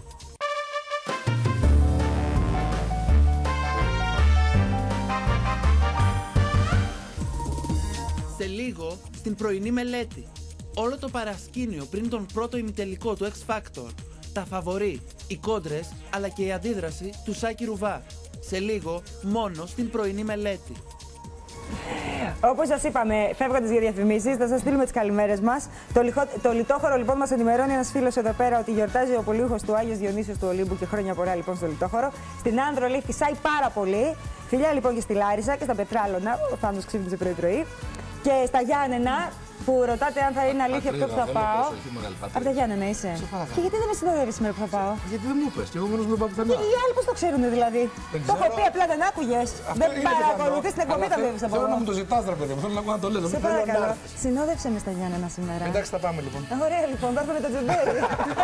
Σε λίγο, στην πρωινή μελέτη. Όλο το παρασκήνιο πριν τον πρώτο ημιτελικό του X Factor. Τα φαβορί, οι κόντρες, αλλά και η αντίδραση του Σάκη Ρουβά. Σε λίγο, μόνο στην πρωινή μελέτη. Όπως σας είπαμε, φεύγοντας για διαφημίσεις, θα σας στείλουμε τις καλημέρες μας. Το, λιχο... το λιτόχωρο λοιπόν μας ενημερώνει ένας φίλος εδώ πέρα ότι γιορτάζει ο πολύουχος του Άγιος Διονύσιος του Ολύμπου και χρόνια πολλά λοιπόν στο λιτόχωρο. Στην Άνδρο λέει φυσάει πάρα πολύ. Φιλιά λοιπόν και στη Λάρισα και στα Πετράλωνα. Ο Θάνος ξύπνησε πρωί-πρωί. Και στα Γιάννενα, που ρωτάτε αν θα είναι αλήθεια αυτό που θα πάω. Από τα Γιάννενα είσαι. Και γιατί δεν με συνοδεύει σήμερα που θα πάω. Γιατί δεν μου είπες, και εγώ μόνος μου είπα πουθενά. Οι άλλοι πώς το ξέρουν δηλαδή. Το έχω πει, απλά δεν άκουγες. Δεν παρακολουθείς την εκπομπή, τα βλέπεις από εδώ. Θέλω να μου το ζητάς, ρε παιδί μου, θέλω να ακούω να το λέω. Σε παρακαλώ. Συνόδεψε με στα Γιάννενα σήμερα. Εντάξει, θα πάμε λοιπόν. Ωραία λοιπόν, θα έρθουμε το τζεμπέρι.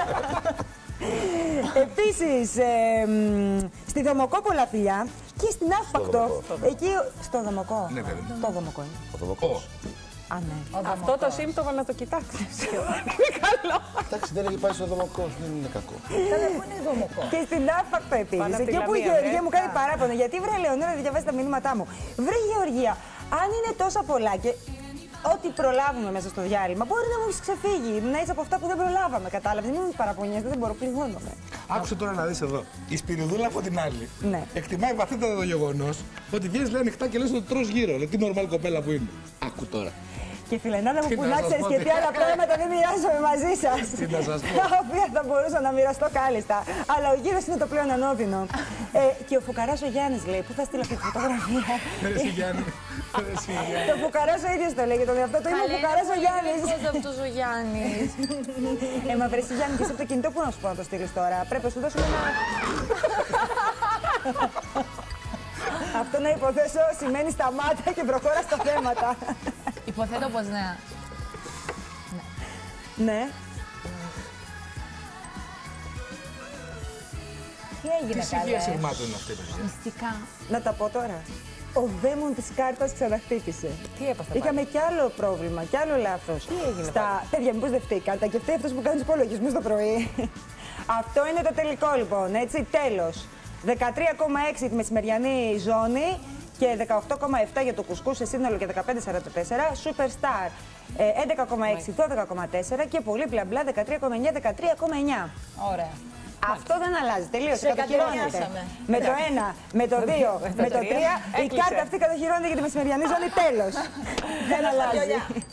Επίσης, στη Δομοκόπολα φιλιά και στην Αύπακτο. Εκεί, στο Δομοκό. Ναι, βέβαια. Το Δομοκό είναι. Ο Δομοκός. Α, ναι. Αυτό το σύμπτωμα να το κοιτάξεις. Είναι καλό. Εντάξει, δεν έχει πάει στο Δομοκό, δεν είναι κακό. είναι Δομοκό. Και στην Αύπακτο επίσης. Εκεί που η Γεωργία μου κάνει παράπονο. Γιατί βρε Λεωνόρα δεν διαβάζει τα μηνύματά μου. Βρε Γεωργία, αν είναι τόσα πολλά και ό,τι προλάβουμε μέσα στο διάλειμμα, μπορεί να μου έχει ξεφύγει. Να είσαι από αυτά που δεν προλάβαμε. Κατάλαβε. Μην μου παραπονιέστε, δεν μπορώ, πληγώνομαι. Άκουσε τώρα να δεις εδώ. Η Σπυριδούλα από την άλλη ναι. εκτιμάει βαθύτατα το γεγονός ότι βγαίνεις λέει ανοιχτά και λες ότι τρως γύρω. Λέει τι νορμάλ κοπέλα που είναι. Άκου τώρα. Και φιλενάδα μου που να ξέρεις και τι άλλα πράγματα δεν μοιράζομαι μαζί σας. Τι να σας πω. Τα οποία θα μπορούσα να μοιραστώ κάλλιστα. Αλλά ο γύρος είναι το πλέον ανώδυνο. ε, και ο φουκαράς ο Γιάννης λέει, πού θα στείλω αυτή τη φωτογραφία. Εσύ Γιάννη. Το φουκαράς ο ίδιος το λέει για τον εαυτό του. Είμαι ο φουκαράς ο Γιάννης. Πώς αυτός ο Γιάννης. Ε, μα βρε εσύ Γιάννη και εσύ από το κινητό που να σου πω να το στείλεις τώρα. Πρέπει να σου δώσουμε ένα... Αυτό να υποθέσω σημαίνει σταμάτα και προχώρα στα θέματα. Υποθέτω πως ναι. Ναι. Τι έγινε, Τι συγγεία σειρμάτων είναι αυτή, παιδιά? Μυστικά. Να τα πω τώρα. Ο δαίμον της κάρτας ξαναχτύπησε. Τι έπαθε? Είχαμε κι άλλο πρόβλημα, κι άλλο λάθος. Τι έγινε? Στα... Παιδιά, μήπως δεν φταίει η κάρτα και φταίει αυτός που κάνει τους υπολογισμούς το πρωί. Αυτό είναι το τελικό λοιπόν, έτσι, τέλος. δεκατρία κόμμα έξι τη μεσημεριανή ζώνη και δεκαοκτώ κόμμα επτά για το κουσκού σε σύνολο και δεκαπέντε κόμμα σαράντα τέσσερα. Superstar έντεκα κόμμα έξι, δώδεκα κόμμα τέσσερα και πολύ μπλα μπλα δεκατρία κόμμα εννιά, δεκατρία κόμμα εννιά. Ωραία. Αυτό δεν αλλάζει. Τελείωσε. Κατοχυρώνεται. Με το ένα, με το δύο, με το τρία. Η κάρτα αυτή κατοχυρώνεται για τη μεσημεριανή ζώνη. Τέλος. Δεν αλλάζει.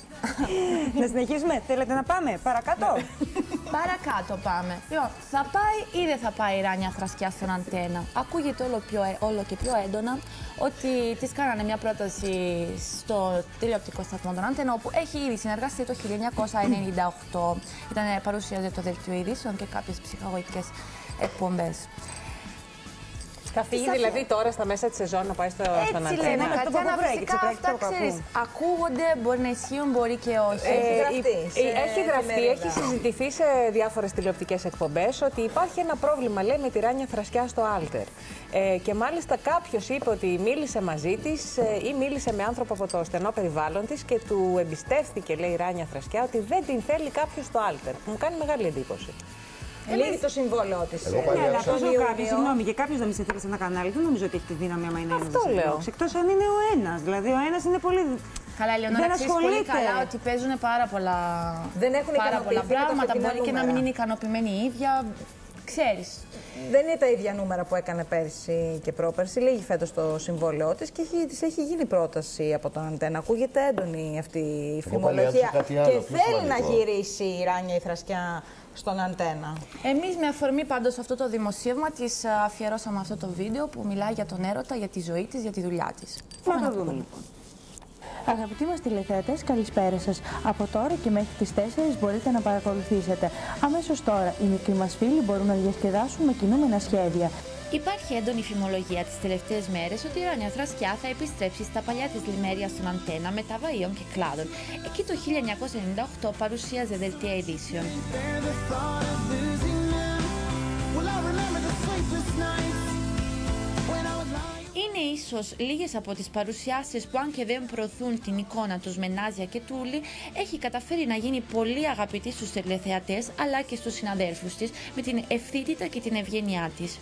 Να συνεχίσουμε. Θέλετε να πάμε παρακάτω? Παρακάτω πάμε. Λοιπόν, θα πάει ή δεν θα πάει η Ράνια Θρασκιά στον Αντένα? Ακούγεται όλο, πιο, όλο και πιο έντονα ότι της κάνανε μια πρόταση στο τηλεοπτικό σταθμό των Αντένα, όπου έχει ήδη συνεργαστεί το χίλια εννιακόσια ενενήντα οκτώ. Ήταν παρουσίαζε το δελτίο ειδήσεων και κάποιες ψυχαγωγικές εκπομπές. Θα φύγει δηλαδή τώρα στα μέσα τη σεζόν να πάει στο, στον Αντένα? Έτσι λένε, Κατιάνα, φυσικά αυτά ξέρεις, ακούγονται, μπορεί να ισχύουν, μπορεί και όχι. Ε, έχει γραφτεί, σε έχει, γραφτεί έχει συζητηθεί σε διάφορες τηλεοπτικές εκπομπές ότι υπάρχει ένα πρόβλημα, λέει, με τη Ράνια Θρασκιά στο Άλτερ. Ε, και μάλιστα κάποιος είπε ότι μίλησε μαζί της ε, ή μίλησε με άνθρωπο από το στενό περιβάλλον της και του εμπιστεύτηκε, λέει, η Ράνια Θρασκιά, ότι δεν την θέλει κάποιος στο Άλτερ. Μου κάνει μεγάλη εντύπωση. Λύγει το συμβόλαιό της. Ναι, αλλά τόσο κάποιος, συγγνώμη, και κάποιος να μην σε θέλει σε ένα κανάλι, δεν νομίζω ότι έχει τη δύναμη άμα είναι ένας. Αυτό λέω. Εκτός αν είναι ο ένας. Δηλαδή, ο ένας είναι πολύ. Καλά, Ελεονόρα, ξέρεις πολύ καλά ότι παίζουν πάρα πολλά, δεν έχουν πάρα πολλά πράγματα. Μπορεί και να μην είναι ικανοποιημένη η ίδια. Ξέρεις. Δεν είναι τα ίδια νούμερα που έκανε πέρσι και πρόπερσι. Λίγη φέτος το συμβόλαιό της και έχει, της έχει γίνει πρόταση από τον Αντένα. Ακούγεται έντονη αυτή η φημολογία. Και θέλει να γυρίσει η Ράνια η Θρασκιά στον Αντένα. Εμείς με αφορμή πάντως αυτό το δημοσίευμα της αφιερώσαμε αυτό το βίντεο που μιλάει για τον έρωτα, για τη ζωή της, για τη δουλειά της. Να το δούμε λοιπόν. Αγαπητοί μας τηλεθεατές, καλησπέρα σας. Από τώρα και μέχρι τις τέσσερις μπορείτε να παρακολουθήσετε. Αμέσως τώρα οι μικροί μας φίλοι μπορούν να διασκεδάσουν με κινούμενα σχέδια. Υπάρχει έντονη φημολογία τις τελευταίες μέρες ότι η Ράνια Θρασκιά θα επιστρέψει στα παλιά της λιμέρια στον Αντένα μεταβαίων και κλάδων. Εκεί το χίλια εννιακόσια ενενήντα οκτώ παρουσίαζε δελτία ειδήσεων. Είναι ίσως λίγες από τις παρουσιάσεις που, αν και δεν προωθούν την εικόνα τους με Νάζια και Τούλη, έχει καταφέρει να γίνει πολύ αγαπητή στους τηλεθεατές αλλά και στους συναδέλφους της με την ευθύτητα και την ευγένειά της.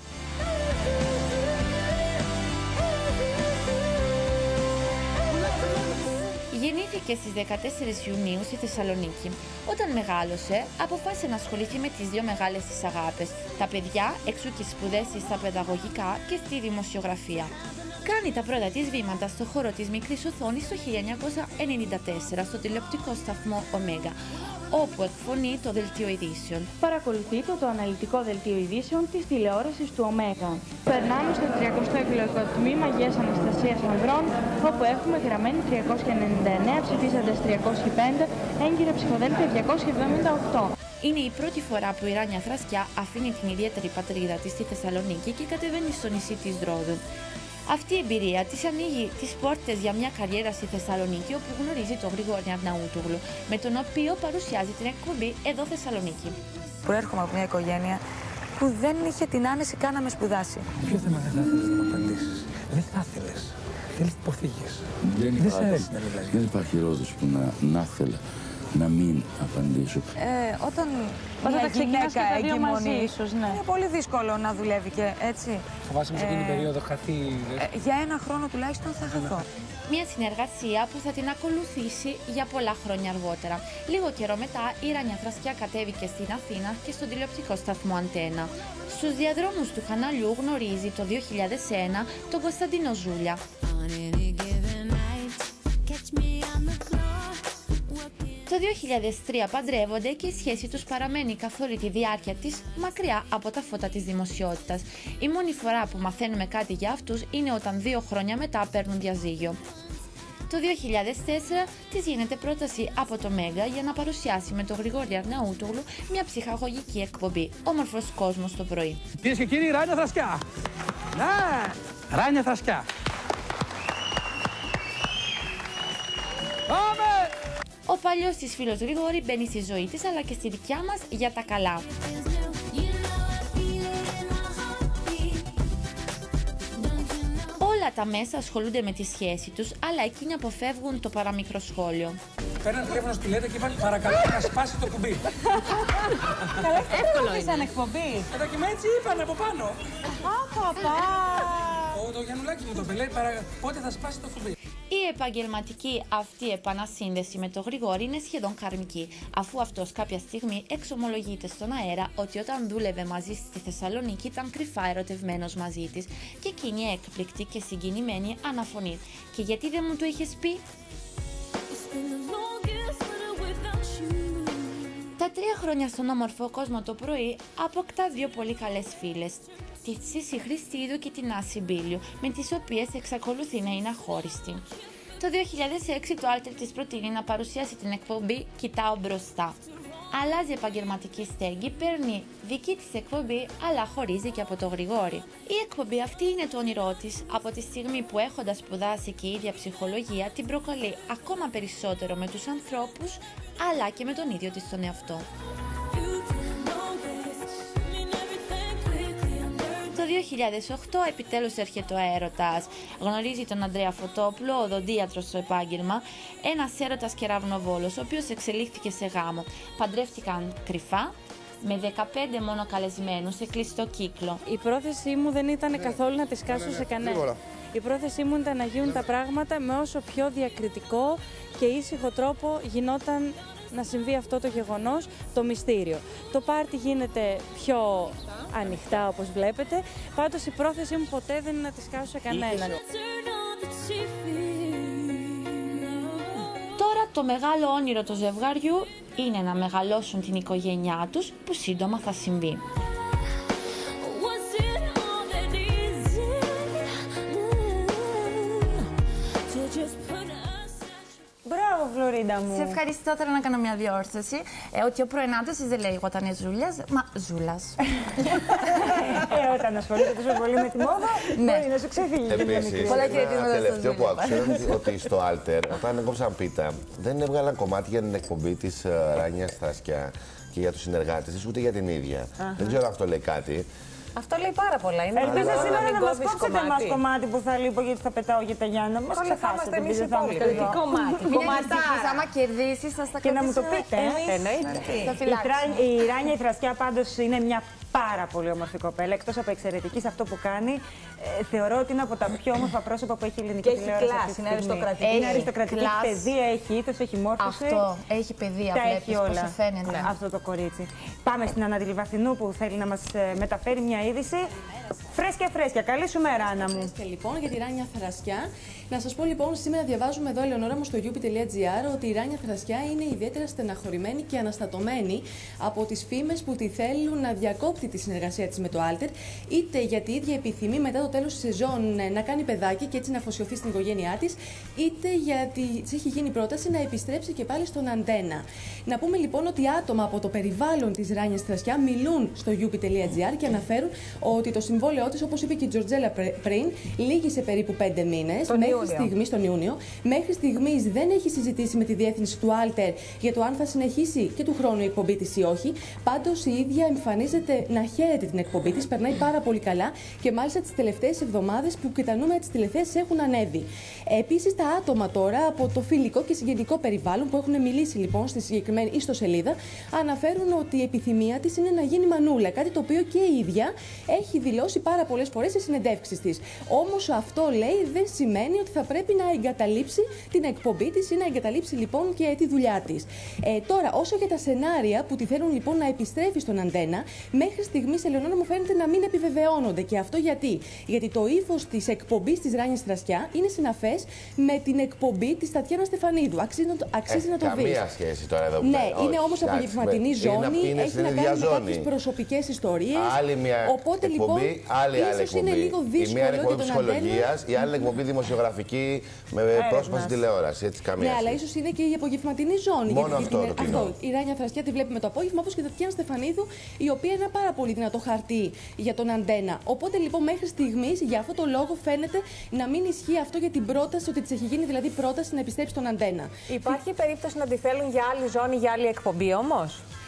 Γεννήθηκε στις δεκατέσσερις Ιουνίου στη Θεσσαλονίκη. Όταν μεγάλωσε, αποφάσισε να ασχοληθεί με τις δύο μεγάλες της αγάπες, τα παιδιά, εξού και σπουδές της στα παιδαγωγικά και στη δημοσιογραφία. Κάνει τα πρώτα της βήματα στο χώρο της μικρής οθόνης το χίλια εννιακόσια ενενήντα τέσσερα στο τηλεοπτικό σταθμό Ωμέγα, όπου εκφωνεί το δελτίο ειδήσεων. Παρακολουθείτε το αναλυτικό δελτίο ειδήσεων της τηλεόρασης του Ωμέγα. Περνάμε στο τριακοστό εκλογικό τμήμα Αγίας Αναστασίας Ανδρών, όπου έχουμε γραμμένη τριακόσια ενενήντα εννέα, ψηφίσαντες τριακόσια πέντε, έγκυρα ψηφοδέλτια διακόσια εβδομήντα οκτώ. Είναι η πρώτη φορά που η Ράνια Θρασκιά αφήνει την ιδιαίτερη πατρίδα της στη Θεσσαλονίκη και κατεβαίνει στο νησί της Ρόδου. Αυτή η εμπειρία της ανοίγει τις πόρτες για μια καριέρα στη Θεσσαλονίκη, όπου γνωρίζει τον Γρηγόρη Αρναούτογλου, με τον οποίο παρουσιάζει την εκπομπή εδώ Θεσσαλονίκη. Προέρχομαι από μια οικογένεια που δεν είχε την άνεση καν να με σπουδάσει. Ποιο θέμα δεν θα ήθελες να μου απαντήσεις? Δεν θα ήθελες. Θέλεις να υποφύγεις. Δεν, δεν σε αρέσει να μιλάς. Δεν υπάρχει ρόδος που να, να ήθελα να μην απαντήσω. Ε, όταν Όταν μια γυναίκα εγκυμονεί, ίσως, ναι. είναι πολύ δύσκολο να δουλεύει και έτσι. Φοβάσαι με σε εκείνη την Ε, περίοδο χαθεί. Ε, για ένα χρόνο τουλάχιστον θα χαθώ. Μια συνεργασία που θα την ακολουθήσει για πολλά χρόνια αργότερα. Λίγο καιρό μετά, η Ράνια Θρασκιά κατέβηκε στην Αθήνα και στον τηλεοπτικό σταθμό Αντένα. Στους διαδρόμους του καναλιού γνωρίζει το δύο χιλιάδες ένα τον Κωνσταντίνο Ζούλια. Το δύο χιλιάδες τρία παντρεύονται και η σχέση τους παραμένει καθ' όλη τη διάρκεια της μακριά από τα φώτα της δημοσιότητας. Η μόνη φορά που μαθαίνουμε κάτι για αυτούς είναι όταν δύο χρόνια μετά παίρνουν διαζύγιο. Το δύο χιλιάδες τέσσερα της γίνεται πρόταση από το Μέγα για να παρουσιάσει με τον Γρηγόρη Αρναούτογλου μια ψυχαγωγική εκπομπή, Όμορφος Κόσμος το πρωί. Κυρίες και κύριοι, Ράνια Θρασκιά! Ναι! Ράνια Θρασκιά! Πάμε! Ο παλιός της φίλος Γρηγόρη μπαίνει στη ζωή της αλλά και στη δικιά μας για τα καλά. Όλα τα μέσα ασχολούνται με τη σχέση τους, αλλά εκείνοι αποφεύγουν το παραμικρό σχόλιο. Παίρναν τηλέφωνο στη Λέτα και είπαν παρακαλώ να σπάσει το κουμπί. Καλά, εύκολο είναι. Σαν εκπομπή. Εδώ και με έτσι είπαν από πάνω. Παπά. Το Γιαννουλάκι μου το πελέ, παρα... πότε θα σπάσει το κουμπί. Η επαγγελματική αυτή επανασύνδεση με τον Γρηγόρη είναι σχεδόν καρμική, αφού αυτός κάποια στιγμή εξομολογείται στον αέρα ότι όταν δούλευε μαζί στη Θεσσαλονίκη ήταν κρυφά ερωτευμένος μαζί της και εκείνη έκπληκτη και συγκινημένη αναφωνεί. Και γιατί δεν μου το είχες πει? Τα τρία χρόνια στον όμορφο κόσμο το πρωί αποκτά δύο πολύ καλές φίλες, τη Σύση Χριστίδου και την Άση Μπίλιου, με τις οποίες εξακολουθεί να είναι αχώριστη. Το δύο χιλιάδες έξι το Alter της προτείνει να παρουσιάσει την εκπομπή «Κοιτάω μπροστά». Αλλάζει επαγγελματική στέγη, παίρνει δική της εκπομπή, αλλά χωρίζει και από το Γρηγόρη. Η εκπομπή αυτή είναι το όνειρό της, από τη στιγμή που έχοντας σπουδάσει και η ίδια ψυχολογία την προκαλεί ακόμα περισσότερο με τους ανθρώπους, αλλά και με τον ίδιο της τον εαυτό. Το δύο χιλιάδες οκτώ επιτέλους έρχεται ο έρωτας. Γνωρίζει τον Ανδρέα Φωτόπουλο, οδοντίατρο στο επάγγελμα, ένας έρωτας κεραυνοβόλος, ο οποίος εξελίχθηκε σε γάμο. Παντρεύτηκαν κρυφά, με δεκαπέντε μόνο καλεσμένους σε κλειστό κύκλο. Η πρόθεσή μου δεν ήταν καθόλου να τη σκάσω σε κανένα. Η πρόθεσή μου ήταν να γίνουν τα πράγματα με όσο πιο διακριτικό και ήσυχο τρόπο γινόταν να συμβεί αυτό το γεγονός, το μυστήριο. Το πάρτι γίνεται πιο ανοιχτά όπως βλέπετε, πάντως η πρόθεσή μου ποτέ δεν είναι να τη σκάσω σε κανέναν. Τώρα το μεγάλο όνειρο του ζευγαριού είναι να μεγαλώσουν την οικογένειά τους, που σύντομα θα συμβεί. Μπράβο, Φλωρίντα μου. Σε ευχαριστώ. Τώρα να κάνω μια διόρθωση. Ε, ότι ο πρωινάτος δεν λέγονταν Ζούλιας, μα Ζούλας. Ε, όταν ασχολείται τόσο πολύ με τη μόδα, μπορεί να σου ξεφύγει. Επίσης, ένα τελευταίο που άκουσα είναι ότι στο Alter, όταν έκοψαν πίτα, δεν έβγαλαν κομμάτι για την εκπομπή της Ράνιας Θρασκιά και για τους συνεργάτες της, ούτε για την ίδια. Δεν ξέρω αν αυτό λέει κάτι. Αυτό λέει πάρα πολλά. Είναι ελπίζω να σήμερα να μας κόψετε κομμάτι. εμάς κομμάτι που θα λείπω, γιατί θα πετάω για τα Γιάννα. Μας ξεχάσετε, εμείς επειδή θα οι είμαστε εδώ. κομμάτι. Κομμάτι που άμα κερδίσεις θα στα Και να μου το κρατήσουμε πείτε. εμείς. Εννοείται. Η Ράνια η Θρασκιά πάντως είναι μια πάρα πολύ όμορφη κοπέλα. Εκτός από εξαιρετική σε αυτό που κάνει, ε, θεωρώ ότι είναι από τα πιο όμορφα πρόσωπα που έχει η ελληνική τηλεόραση. Και έχει κλάση, είναι αριστοκρατική. Είναι αριστοκρατική, έχει παιδεία, έχει ήθος, έχει μόρφωση. Αυτό, έχει παιδεία, τα βλέπεις έχει όλα. πόσο φαίνεται. Αυτό το κορίτσι. Πάμε στην Ανna Τηλιβαθινού που θέλει να μας μεταφέρει μια είδηση. Φρέσκια, φρέσκια. Καλή σου μέρα, Άννα μου. Και λοιπόν για τη Ράνια Θρασκιά. Να σας πω λοιπόν, σήμερα διαβάζουμε εδώ, Ελεονόρα μου, στο γιούπι τελεία τζι άρ, ότι η Ράνια Θρασκιά είναι ιδιαίτερα στεναχωρημένη και αναστατωμένη από τις φήμες που τη θέλουν να διακόπτει τη συνεργασία της με το Alter, είτε γιατί η ίδια επιθυμεί μετά το τέλος της σεζόν να κάνει παιδάκι και έτσι να αφοσιωθεί στην οικογένειά της, είτε γιατί της έχει γίνει πρόταση να επιστρέψει και πάλι στον Αντένα. Να πούμε λοιπόν ότι άτομα από το περιβάλλον της Ράνιας Θρασκιά μιλούν στο γιούπι τελεία τζι άρ και αναφέρουν ότι το συμβόλαιό της, όπως είπε και η Τζορτζέλα πριν, λύγει σε περίπου πέντε μήνες. Μέχρι στιγμής, τον Ιούνιο. Μέχρι στιγμής δεν έχει συζητήσει με τη διεύθυνση του Alter για το αν θα συνεχίσει και του χρόνου η εκπομπή της ή όχι. Πάντως η ίδια εμφανίζεται να χαίρεται την εκπομπή της, περνάει πάρα πολύ καλά και μάλιστα τις τελευταίες εβδομάδες που και τα νούμερα της τηλεθέασης έχουν ανέβει. Επίσης, τα άτομα τώρα από το φιλικό και συγγενικό περιβάλλον που έχουν μιλήσει λοιπόν στη συγκεκριμένη ιστοσελίδα αναφέρουν ότι η επιθυμία της είναι να γίνει μανούλα. Κάτι το οποίο και η ίδια έχει δηλώσει πάρα πολλές φορές σε συνεντεύξεις της. Όμως αυτό, λέει, δεν σημαίνει ότι θα πρέπει να εγκαταλείψει την εκπομπή της ή να εγκαταλείψει λοιπόν και τη δουλειά της. Ε, τώρα, όσο για τα σενάρια που τη θέλουν λοιπόν να επιστρέφει στον Αντένα, μέχρι στιγμής, Ελεονόρα μου, φαίνεται να μην επιβεβαιώνονται. Και αυτό γιατί? Γιατί το ύφος της εκπομπής της Ράνιας Θρασκιά είναι συναφές με την εκπομπή της Τατιάνα Στεφανίδου. Αξίζει, αξίζει ε, να το δεις. Καμία σχέση τώρα εδώ πέρα. Ναι, όχι, είναι όμως απογευματινή ζώνη, είναι, είναι έχει να κάνει με κάποιες προσωπικές ιστορίες. Άλλη μια Οπότε, εκπομπή, λοιπόν, άλλη άλλη εκπομπή. Είναι λίγο δύσκολο. Η μία είναι εκπομπή ψυχολογίας, η άλλη είναι εκπομπή δημοσιογραφική με πρόσωπα στην τηλεόραση. Έτσι, καμία ναι, αλλά ίσως είναι και η απογευματινή ζώνη. Μόνο γιατί αυτό την, το κοινό. Αυτό. Η Ράνια Θρασκιά τη βλέπουμε το απόγευμα, όπως και η Τατιάνα Στεφανίδου, η οποία είναι ένα πάρα πολύ δυνατό χαρτί για τον Αντένα. Οπότε λοιπόν μέχρι στιγμής για αυτό το λόγο φαίνεται να μην ισχύει αυτό για την πρόταση, ότι της έχει γίνει δηλαδή πρόταση να επιστρέψει στον Αντένα. Υπάρχει περίπτωση να τη θέλουν για άλλη ζώνη, για άλλη εκπομπή όμως?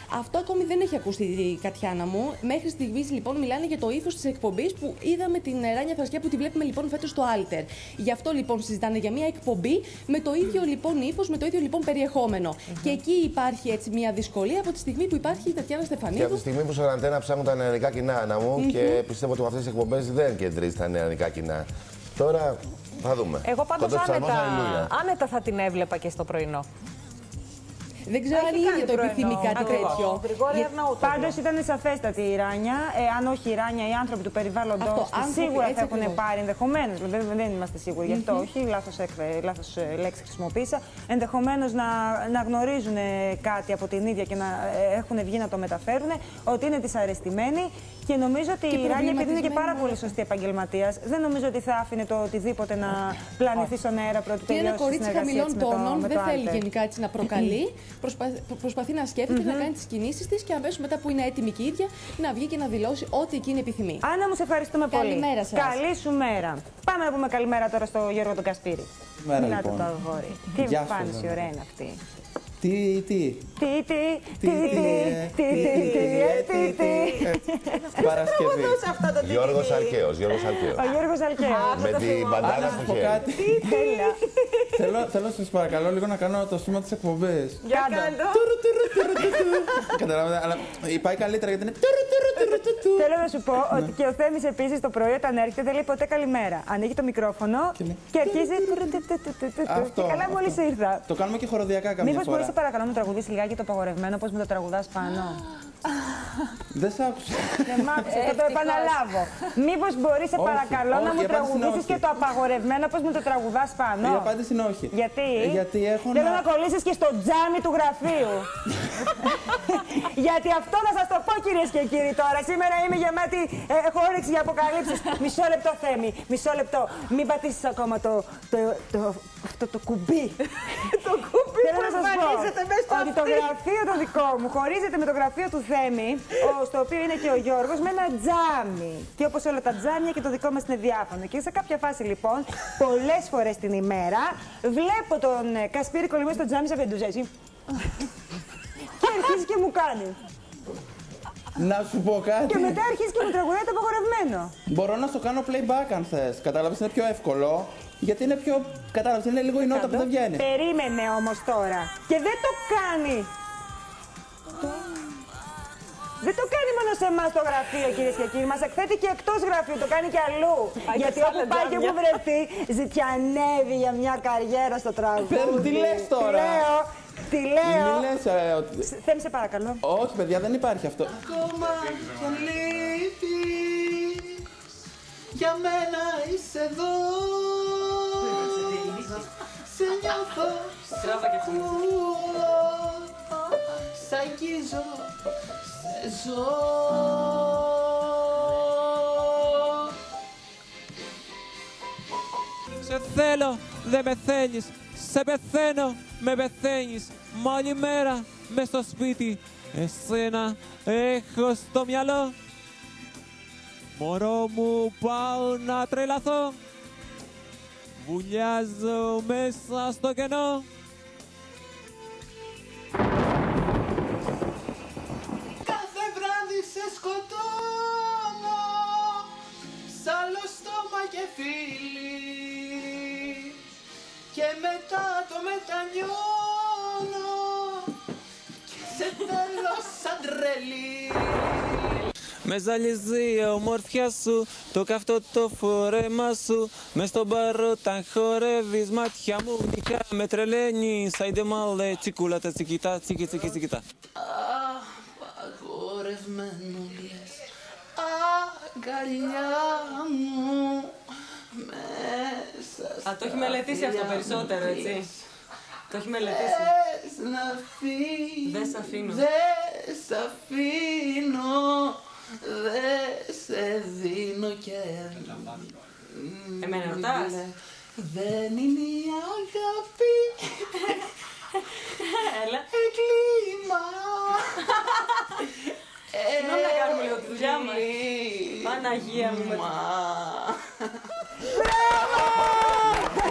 Αυτό ακόμη δεν έχει ακούσει η Κατιάνα μου. Μέχρι στιγμής λοιπόν μιλάνε για το ύφος της εκπομπής που είδαμε την Ράνια Θρασκιά που τη βλέπουμε λοιπόν φέτος στο Alter. Γι' αυτό λοιπόν συζητάνε για μια εκπομπή με το ίδιο λοιπόν ύφος, με το ίδιο λοιπόν περιεχόμενο. Mm-hmm. Και εκεί υπάρχει έτσι μια δυσκολία από τη στιγμή που υπάρχει η Τατιάνα Στεφανίδου. Και από τη στιγμή που στον Αντένα ψάχνουν τα νεανικά κοινά, Άννα μου, mm-hmm. και πιστεύω ότι με αυτές τις εκπομπές δεν κεντρίζει τα νεανικά κοινά. Τώρα θα δούμε. Εγώ πάντως άνετα, άνετα θα την έβλεπα και στο πρωινό. Δεν ξέρω αν η ίδια το επιθυμεί κάτι τέτοιο. Πάντως ήταν σαφέστατη η Ράνια. Ε, αν όχι η Ράνια, οι άνθρωποι του περιβάλλοντος σίγουρα θα έχουν πάρει ενδεχομένως. Δεν, δεν είμαστε σίγουροι γι' αυτό, όχι. Λάθος, λάθος λέξη χρησιμοποίησα. Ενδεχομένως να, να γνωρίζουν κάτι από την ίδια και να έχουν βγει να το μεταφέρουν. Ότι είναι δυσαρεστημένοι. Και νομίζω ότι η Ράνια, επειδή είναι και πάρα πολύ σωστή επαγγελματίας, δεν νομίζω ότι θα άφηνε το οτιδήποτε να πλανηθεί στον αέρα πρώτου τελειώσει. Είναι ένα κορίτσι χαμηλών τόνων, δεν θέλει γενικά έτσι να προκαλεί. Προσπα... Προσπαθεί να σκέφτεται, mm-hmm. να κάνει τις κινήσεις της και αμέσως μετά που είναι έτοιμη και η ίδια να βγει και να δηλώσει ό,τι εκείνη επιθυμεί. Άννα μου, σε ευχαριστούμε πολύ. Καλημέρα σας. Καλή σου μέρα. Πάμε να πούμε καλημέρα τώρα στο Γιώργο τον Κασπίρη. Καλημέρα λοιπόν. Το αγόρι. Τι εμφάνιση ωραία είναι αυτή. Τι, τι. Τι, τι, τι, τι, τι, τι, Παρασκευή. Γιώργος Αλκαίος, Γιώργος Αλκαίος. Ο Γιώργος Αλκαίος. Με την μπαντάνα στο χέρι. Θέλω σας παρακαλώ λίγο να κάνω το σήμα της εκπομπής. Για κάτω. Καταλάβατε, αλλά πάει καλύτερα γιατί είναι... Θέλω να σου πω ότι και ο Θέμης επίσης το πρωί όταν έρχεται δεν λέει ποτέ καλημέρα. Ανοίγει το μικρόφωνο και αρχίζει... Αυτό. Και καλά μόλις ήρθα. Το κάνουμε και χοροδιακά καμιά φορά. Μήπως μπορείς παρακαλώ να μου τραγουδήσεις λιγάκι το απαγορευμένο, πώς μου το τραγουδάς πάνω. Δεν σ' άκουσα. Δεν μ' άκουσες, θα το επαναλάβω. Μήπως μπορείς σε παρακαλώ να μου τραγουδήσεις και το απαγορευμένο, πώς μου το τραγουδάς πάνω. Η απάντηση είναι όχι. Γιατί? Γιατί έχω Θέλω να κολλήσεις και στο τζάμι του γραφείου. Γιατί αυτό να σας το πω κυρίες και κύριοι τώρα. Σήμερα είμαι γεμάτη, ε, έχω όρεξη για αποκαλύψεις. Μισό λεπτό Θέμη, μισό λεπτό. Μην πατήσεις ακόμα το, το, το, αυτό το κουμπί. Το κουμπί Θέλω που να σας πω ότι το αυτή. γραφείο το δικό μου χωρίζεται με το γραφείο του Θέμη, στο οποίο είναι και ο Γιώργος, με ένα τζάμι. Και όπως όλα τα τζάμια και το δικό μας είναι διάφανο. Και σε κάποια φάση λοιπόν, πολλές φορές την ημέρα, βλέπω τον Κασπίρη κολλημένο στο τζάμι σαν βεντούζα, έτσι. Και αρχίζει και μου κάνει. Να σου πω κάτι. Και μετά αρχίζει και μου τραγουδάει το απαγορευμένο. Μπορώ να στο κάνω playback αν θες. Κατάλαβες, είναι πιο εύκολο. Γιατί είναι πιο. Κατάλαβες, είναι λίγο η νότα που δεν βγαίνει. Περίμενε όμως τώρα. Και δεν το κάνει. Δεν το κάνει μόνο σε εμάς το γραφείο, κυρίες και κύριοι. Μας εκθέτει και εκτός γραφείου, το κάνει και αλλού. Πάει γιατί και όπου πάει και όπου βρεθεί, ζητιανεύει για μια καριέρα στο τραγούδι. Τι λες τώρα. Τι λέω. Τι λέω. Μη λες, ε, ότι... Θέμη, σε παρακαλώ. Όχι, παιδιά, δεν υπάρχει αυτό. Ακόμα κι αν λείπεις, για μένα είσαι εδώ. Σε νιώθω, σε ακούω, σ' αγγίζω, σε ζω. Σε θέλω, δεν με θέλεις. Σε πεθαίνω, με πεθαίνεις. Μα όλη μέρα μες στο σπίτι εσένα έχω στο μυαλό. Μωρό μου πάω να τρελαθώ. Βουλιάζω μέσα στο κενό. Κάθε βράδυ σε σκοτώνω, σ' άλλο στόμα και φίλοι. Και μετά το μετανιώνω και σε θέλω σαν τρελή. Με ζαλίζει η ομορφιά σου, το καυτό το φορέμα σου. Μες στον μπαρ όταν χορεύεις, μάτια μου νικά με τρελαίνεις. Άιντε μάλε, τσικούλα τα τσικιτά, τσικι τσικι τσικιτά. Απαγορευμένο λες, αγκαλιά μου. Μέσα Α, το έχει μελετήσει αυτό περισσότερο, έτσι. Το έχει μελετήσει. Θες να φύγεις, δεν σ' αφήνω. Δεν σ' αφήνω, δεν σε δίνω και... Εμένα ρωτάς. Δεν είναι η αγάπη. Έλα. Εγκλήμα. Συγγνώμη να κάνουμε λίγο τη δουλειά μας. Παναγία μου. Μπράβο!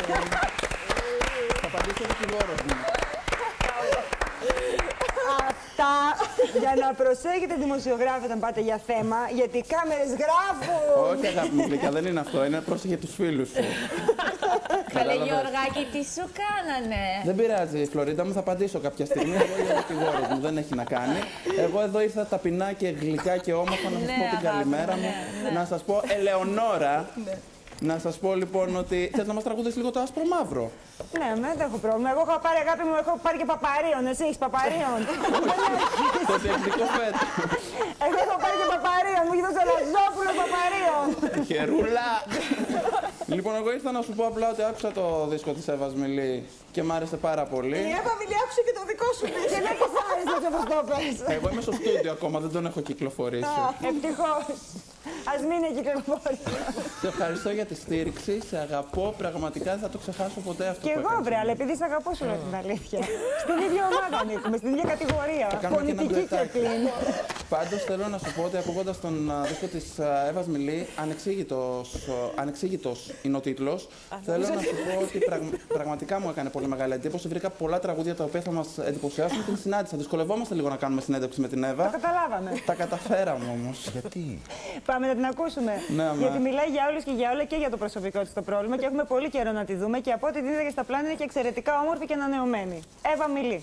Θα απαντήσω δικηγόρος μου. Τα... για να προσέχετε δημοσιογράφοι όταν πάτε για θέμα, γιατί οι κάμερες γράφουν. Όχι, αγάπη μου, γλυκιά, δεν είναι αυτό. Είναι πρόσεχε τους φίλους σου. Καλέ Γιώργακη, τι σου κάνανε. Δεν πειράζει, Φλωρίντα μου, θα απαντήσω κάποια στιγμή. Εγώ είμαι ο δικηγόρος μου, δεν έχει να κάνει. Εγώ εδώ ήρθα ταπεινά και γλυκά και όμορφα να σας πω την καλημέρα μου. Να σας πω, Ελεονόρα. Να σας πω λοιπόν ότι θες να μας τραγουδήσεις λίγο το άσπρο μαύρο. Ναι, δεν έχω πρόβλημα. Εγώ έχω πάρει, αγάπη μου, έχω πάρει και παπαρίων. Εσύ έχεις παπαρίων. Το τεχνικό φέτο. Εγώ έχω πάρει και παπαρίων. Μου έχει δώσει ο Λαζόπουλος παπαρίων. Χερούλα. Λοιπόν, εγώ ήρθα να σου πω απλά ότι άκουσα το δίσκο της Εύας Μιλή και μ' άρεσε πάρα πολύ. Η Εύα Μιλή άκουσε και το δικό σου δίσκο. Και δεν το άρεσε όπως το πες. Εγώ είμαι στο στούντιο ακόμα, δεν τον έχω κυκλοφορήσει. Ευτυχώς. Ας μην έχει κυκλοφορήσει. Σε ευχαριστώ για τη στήριξη, σε αγαπώ, πραγματικά δεν θα το ξεχάσω ποτέ αυτό. Και εγώ, βρε, αλλά επειδή σε αγαπώ, σου λέω την αλήθεια. Στην ίδια ομάδα ανήκουμε, στην ίδια κατηγορία. Πολιτική και πλήν. Πάντως θέλω να σου πω ότι ακούγοντας τον δίσκο της Εύας Μιλή, Ανεξήγητος είναι ο τίτλος. Θέλω να σου πω ότι πραγματικά μου έκανε πολύ μεγάλη εντύπωση. Βρήκα πολλά τραγούδια τα οποία θα μας εντυπωσιάσουν την συνάντηση. Δυσκολευόμαστε λίγο να κάνουμε συνέντευξη με την Εύα. Τα καταλάβαμε. Τα καταφέραμε όμως. Γιατί? Πάμε να την ακούσουμε. Ναι, γιατί μιλάει για όλους και για όλα και για το προσωπικό της το πρόβλημα και έχουμε πολύ καιρό να τη δούμε και από ό,τι δίδεται και στα πλάνα είναι και εξαιρετικά όμορφη και ανανεωμένη. Εύα Μιλή.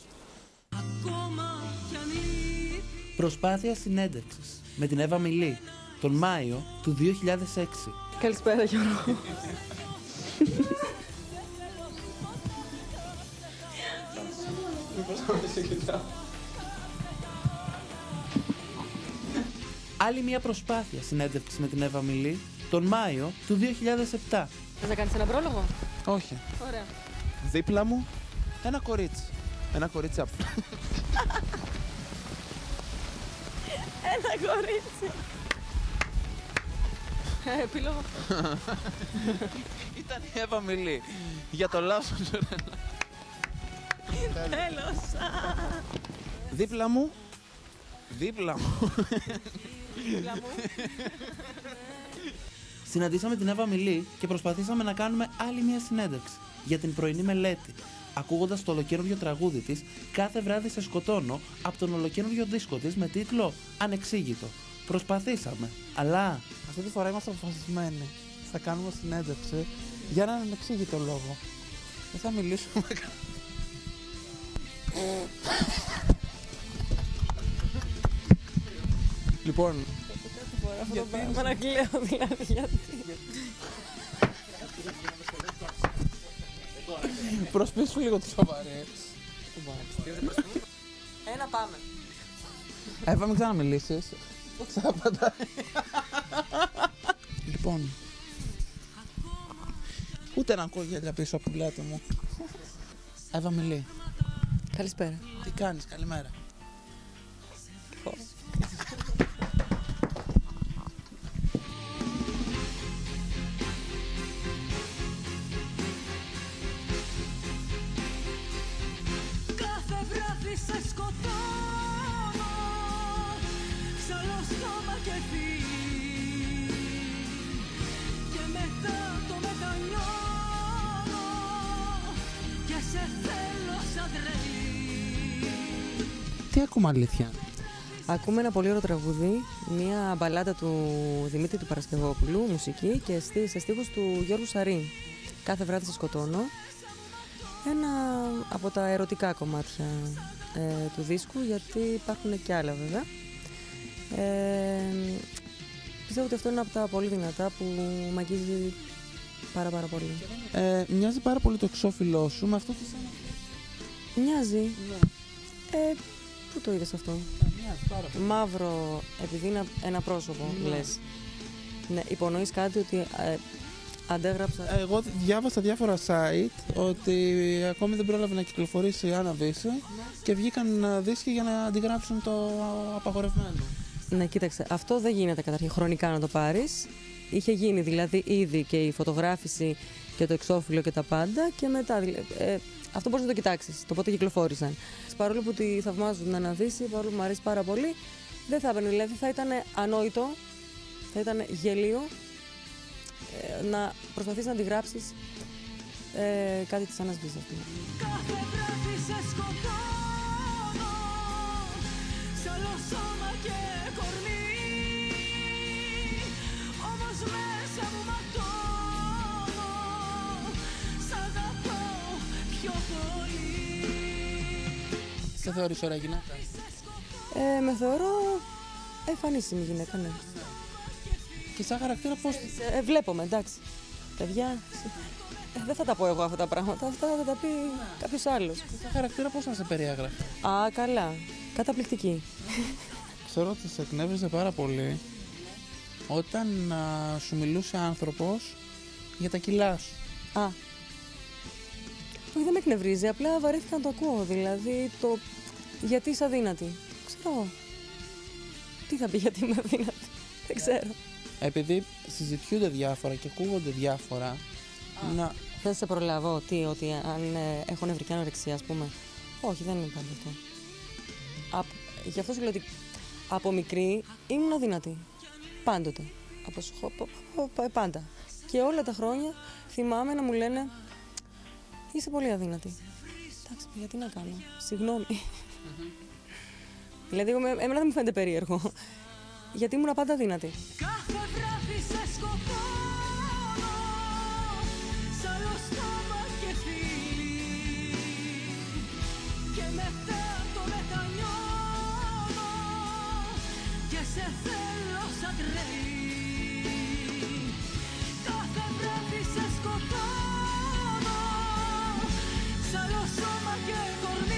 Προσπάθεια συνέντευξης με την Εύα Μιλή τον Μάιο του δύο χιλιάδες έξι. Καλησπέρα, Γιώργο. Άλλη μια προσπάθεια συνέντευξης με την Εύα Μιλή τον Μάιο του δύο χιλιάδες επτά. Θες να κάνεις ένα πρόλογο? Όχι. Ωραία. Δίπλα μου ένα κορίτσι. Ένα κορίτσι από... Ένα κορίτσι. Ε, επίλογο. Ήταν η Εύα Μιλή. Για το λάσο σου. Τέλος. Δίπλα μου. Δίπλα μου. Δίπλα μου. Συναντήσαμε την Εύα Μιλή και προσπαθήσαμε να κάνουμε άλλη μια συνέντευξη για την πρωινή μελέτη, ακούγοντας το ολοκαίρινο τραγούδι της «Κάθε βράδυ σε σκοτώνω» από τον ολοκαίρινο δίσκο της με τίτλο «Ανεξήγητο». Προσπαθήσαμε, αλλά... Αυτή τη φορά είμαστε αποφασισμένοι. Θα κάνουμε συνέντευξη για έναν ανεξήγητο λόγο. Δεν θα μιλήσουμε... Λοιπόν... Κάθε φορά αυτό το πράγμα να κλαίω δηλαδή, γιατί... Προσπίσου λίγο τις σοβαρές. Ένα πάμε. Εύα, μην ξαναμιλήσεις. Ξαναπατάει. Λοιπόν. Ούτε να ακούω γέλια πίσω από την πλάτη μου. Εύα Μιλή. Καλησπέρα. Τι κάνεις, καλημέρα. Σε σκοτώνω, σ' άλλο στόμα και φύγει και μετά το μετανιώνω και σε θέλω σαν τρελή. Τι ακούμε αλήθεια? Ακούμε ένα πολύ ωραίο τραγούδι, μια μπαλάτα του Δημήτρη του Παρασκευόπουλου, μουσική και σε στίχους του Γιώργου Σαρή. Κάθε βράδυ σε σκοτώνω. Ένα από τα ερωτικά κομμάτια ε, του δίσκου, γιατί υπάρχουν και άλλα βέβαια. Ε, πιστεύω ότι αυτό είναι από τα πολύ δυνατά που μ' αγγίζει πάρα πάρα πολύ. Ε, μοιάζει πάρα πολύ το εξώφυλλό σου με αυτό που είσαι. Μοιάζει. Ναι. Ε, πού το είδες αυτό? Ε, μοιάζει πάρα πολύ. Μαύρο, επειδή είναι ένα πρόσωπο, Ναι. λες. Ναι, υπονοείς κάτι ότι... Ε, αντέγραψα. Εγώ διάβασα διάφορα site ότι ακόμη δεν πρόλαβε να κυκλοφορήσει η Άννα Βύση και βγήκαν δίσκοι για να αντιγράψουν το απαγορευμένο. Ναι, κοίταξε, αυτό δεν γίνεται καταρχήν χρονικά να το πάρεις. Είχε γίνει δηλαδή ήδη και η φωτογράφηση και το εξώφυλλο και τα πάντα και μετά. Ε, αυτό μπορείς να το κοιτάξεις, το πότε κυκλοφόρησαν. Παρόλο που τη θαυμάζω την Άννα Βύση, παρόλο που μου αρέσει πάρα πολύ, δεν θα έπαιρνε, δηλαδή θα ήταν ανόητο, θα ήταν γελίο να προσπαθείς να αντιγράψεις ε, κάτι της Άννας Βύσης, ας πούμε. Κάθε βράδυ σε σκοτώνω, άλλο σώμα και κορμί. Όμως μέσα μου ματώνω, σ' αγαπάω πιο πολύ. Σε θεωρείς ωραία γυναίκα? Ε, με θεωρώ εμφανίσιμη γυναίκα, ναι. Και σαν χαρακτήρα πώς... Ε, βλέπομαι, εντάξει. Παιδιά, ε, δεν θα τα πω εγώ αυτά τα πράγματα, αυτά θα τα πει κάποιος άλλος. Και σαν χαρακτήρα πώς να σε περιέγραφε? Α, καλά. Καταπληκτική. Ξέρω ότι σε εκνεύριζε πάρα πολύ όταν α, σου μιλούσε άνθρωπος για τα κιλά σου. Α. Όχι, δεν με εκνευρίζει, απλά βαρέθηκα να το ακούω. Δηλαδή, το γιατί είσαι αδύνατη. Ξέρω. Τι θα πει γιατί είμαι αδύνατη. Δεν ξέρω. Επειδή συζητιούνται διάφορα και ακούγονται διάφορα. Α. Να... Θες να σε προλάβω τι, ότι αν ε, έχω νευρική ανορεξία, ας πούμε. Όχι, δεν είναι πάντα αυτό. Α, γι' αυτό σου λέω ότι από μικρή ήμουν αδύνατη. Πάντοτε. Από σχο... Πάντα. Και όλα τα χρόνια θυμάμαι να μου λένε είσαι πολύ αδύνατη. Εντάξει, γιατί να κάνω. Συγγνώμη. Mm-hmm. Δηλαδή, εμένα δεν μου φαίνεται περίεργο. Γιατί ήμουν πάντα αδύνατη. Κάθε βράδυ σε σκοτώνω, σ' άλλο στόμα και φίλη. Και μετά το μετανιώνω και σε θέλω σαν τρελή. Κάθε βράδυ σε σκοτώνω, σ' άλλο σώμα και κορμί.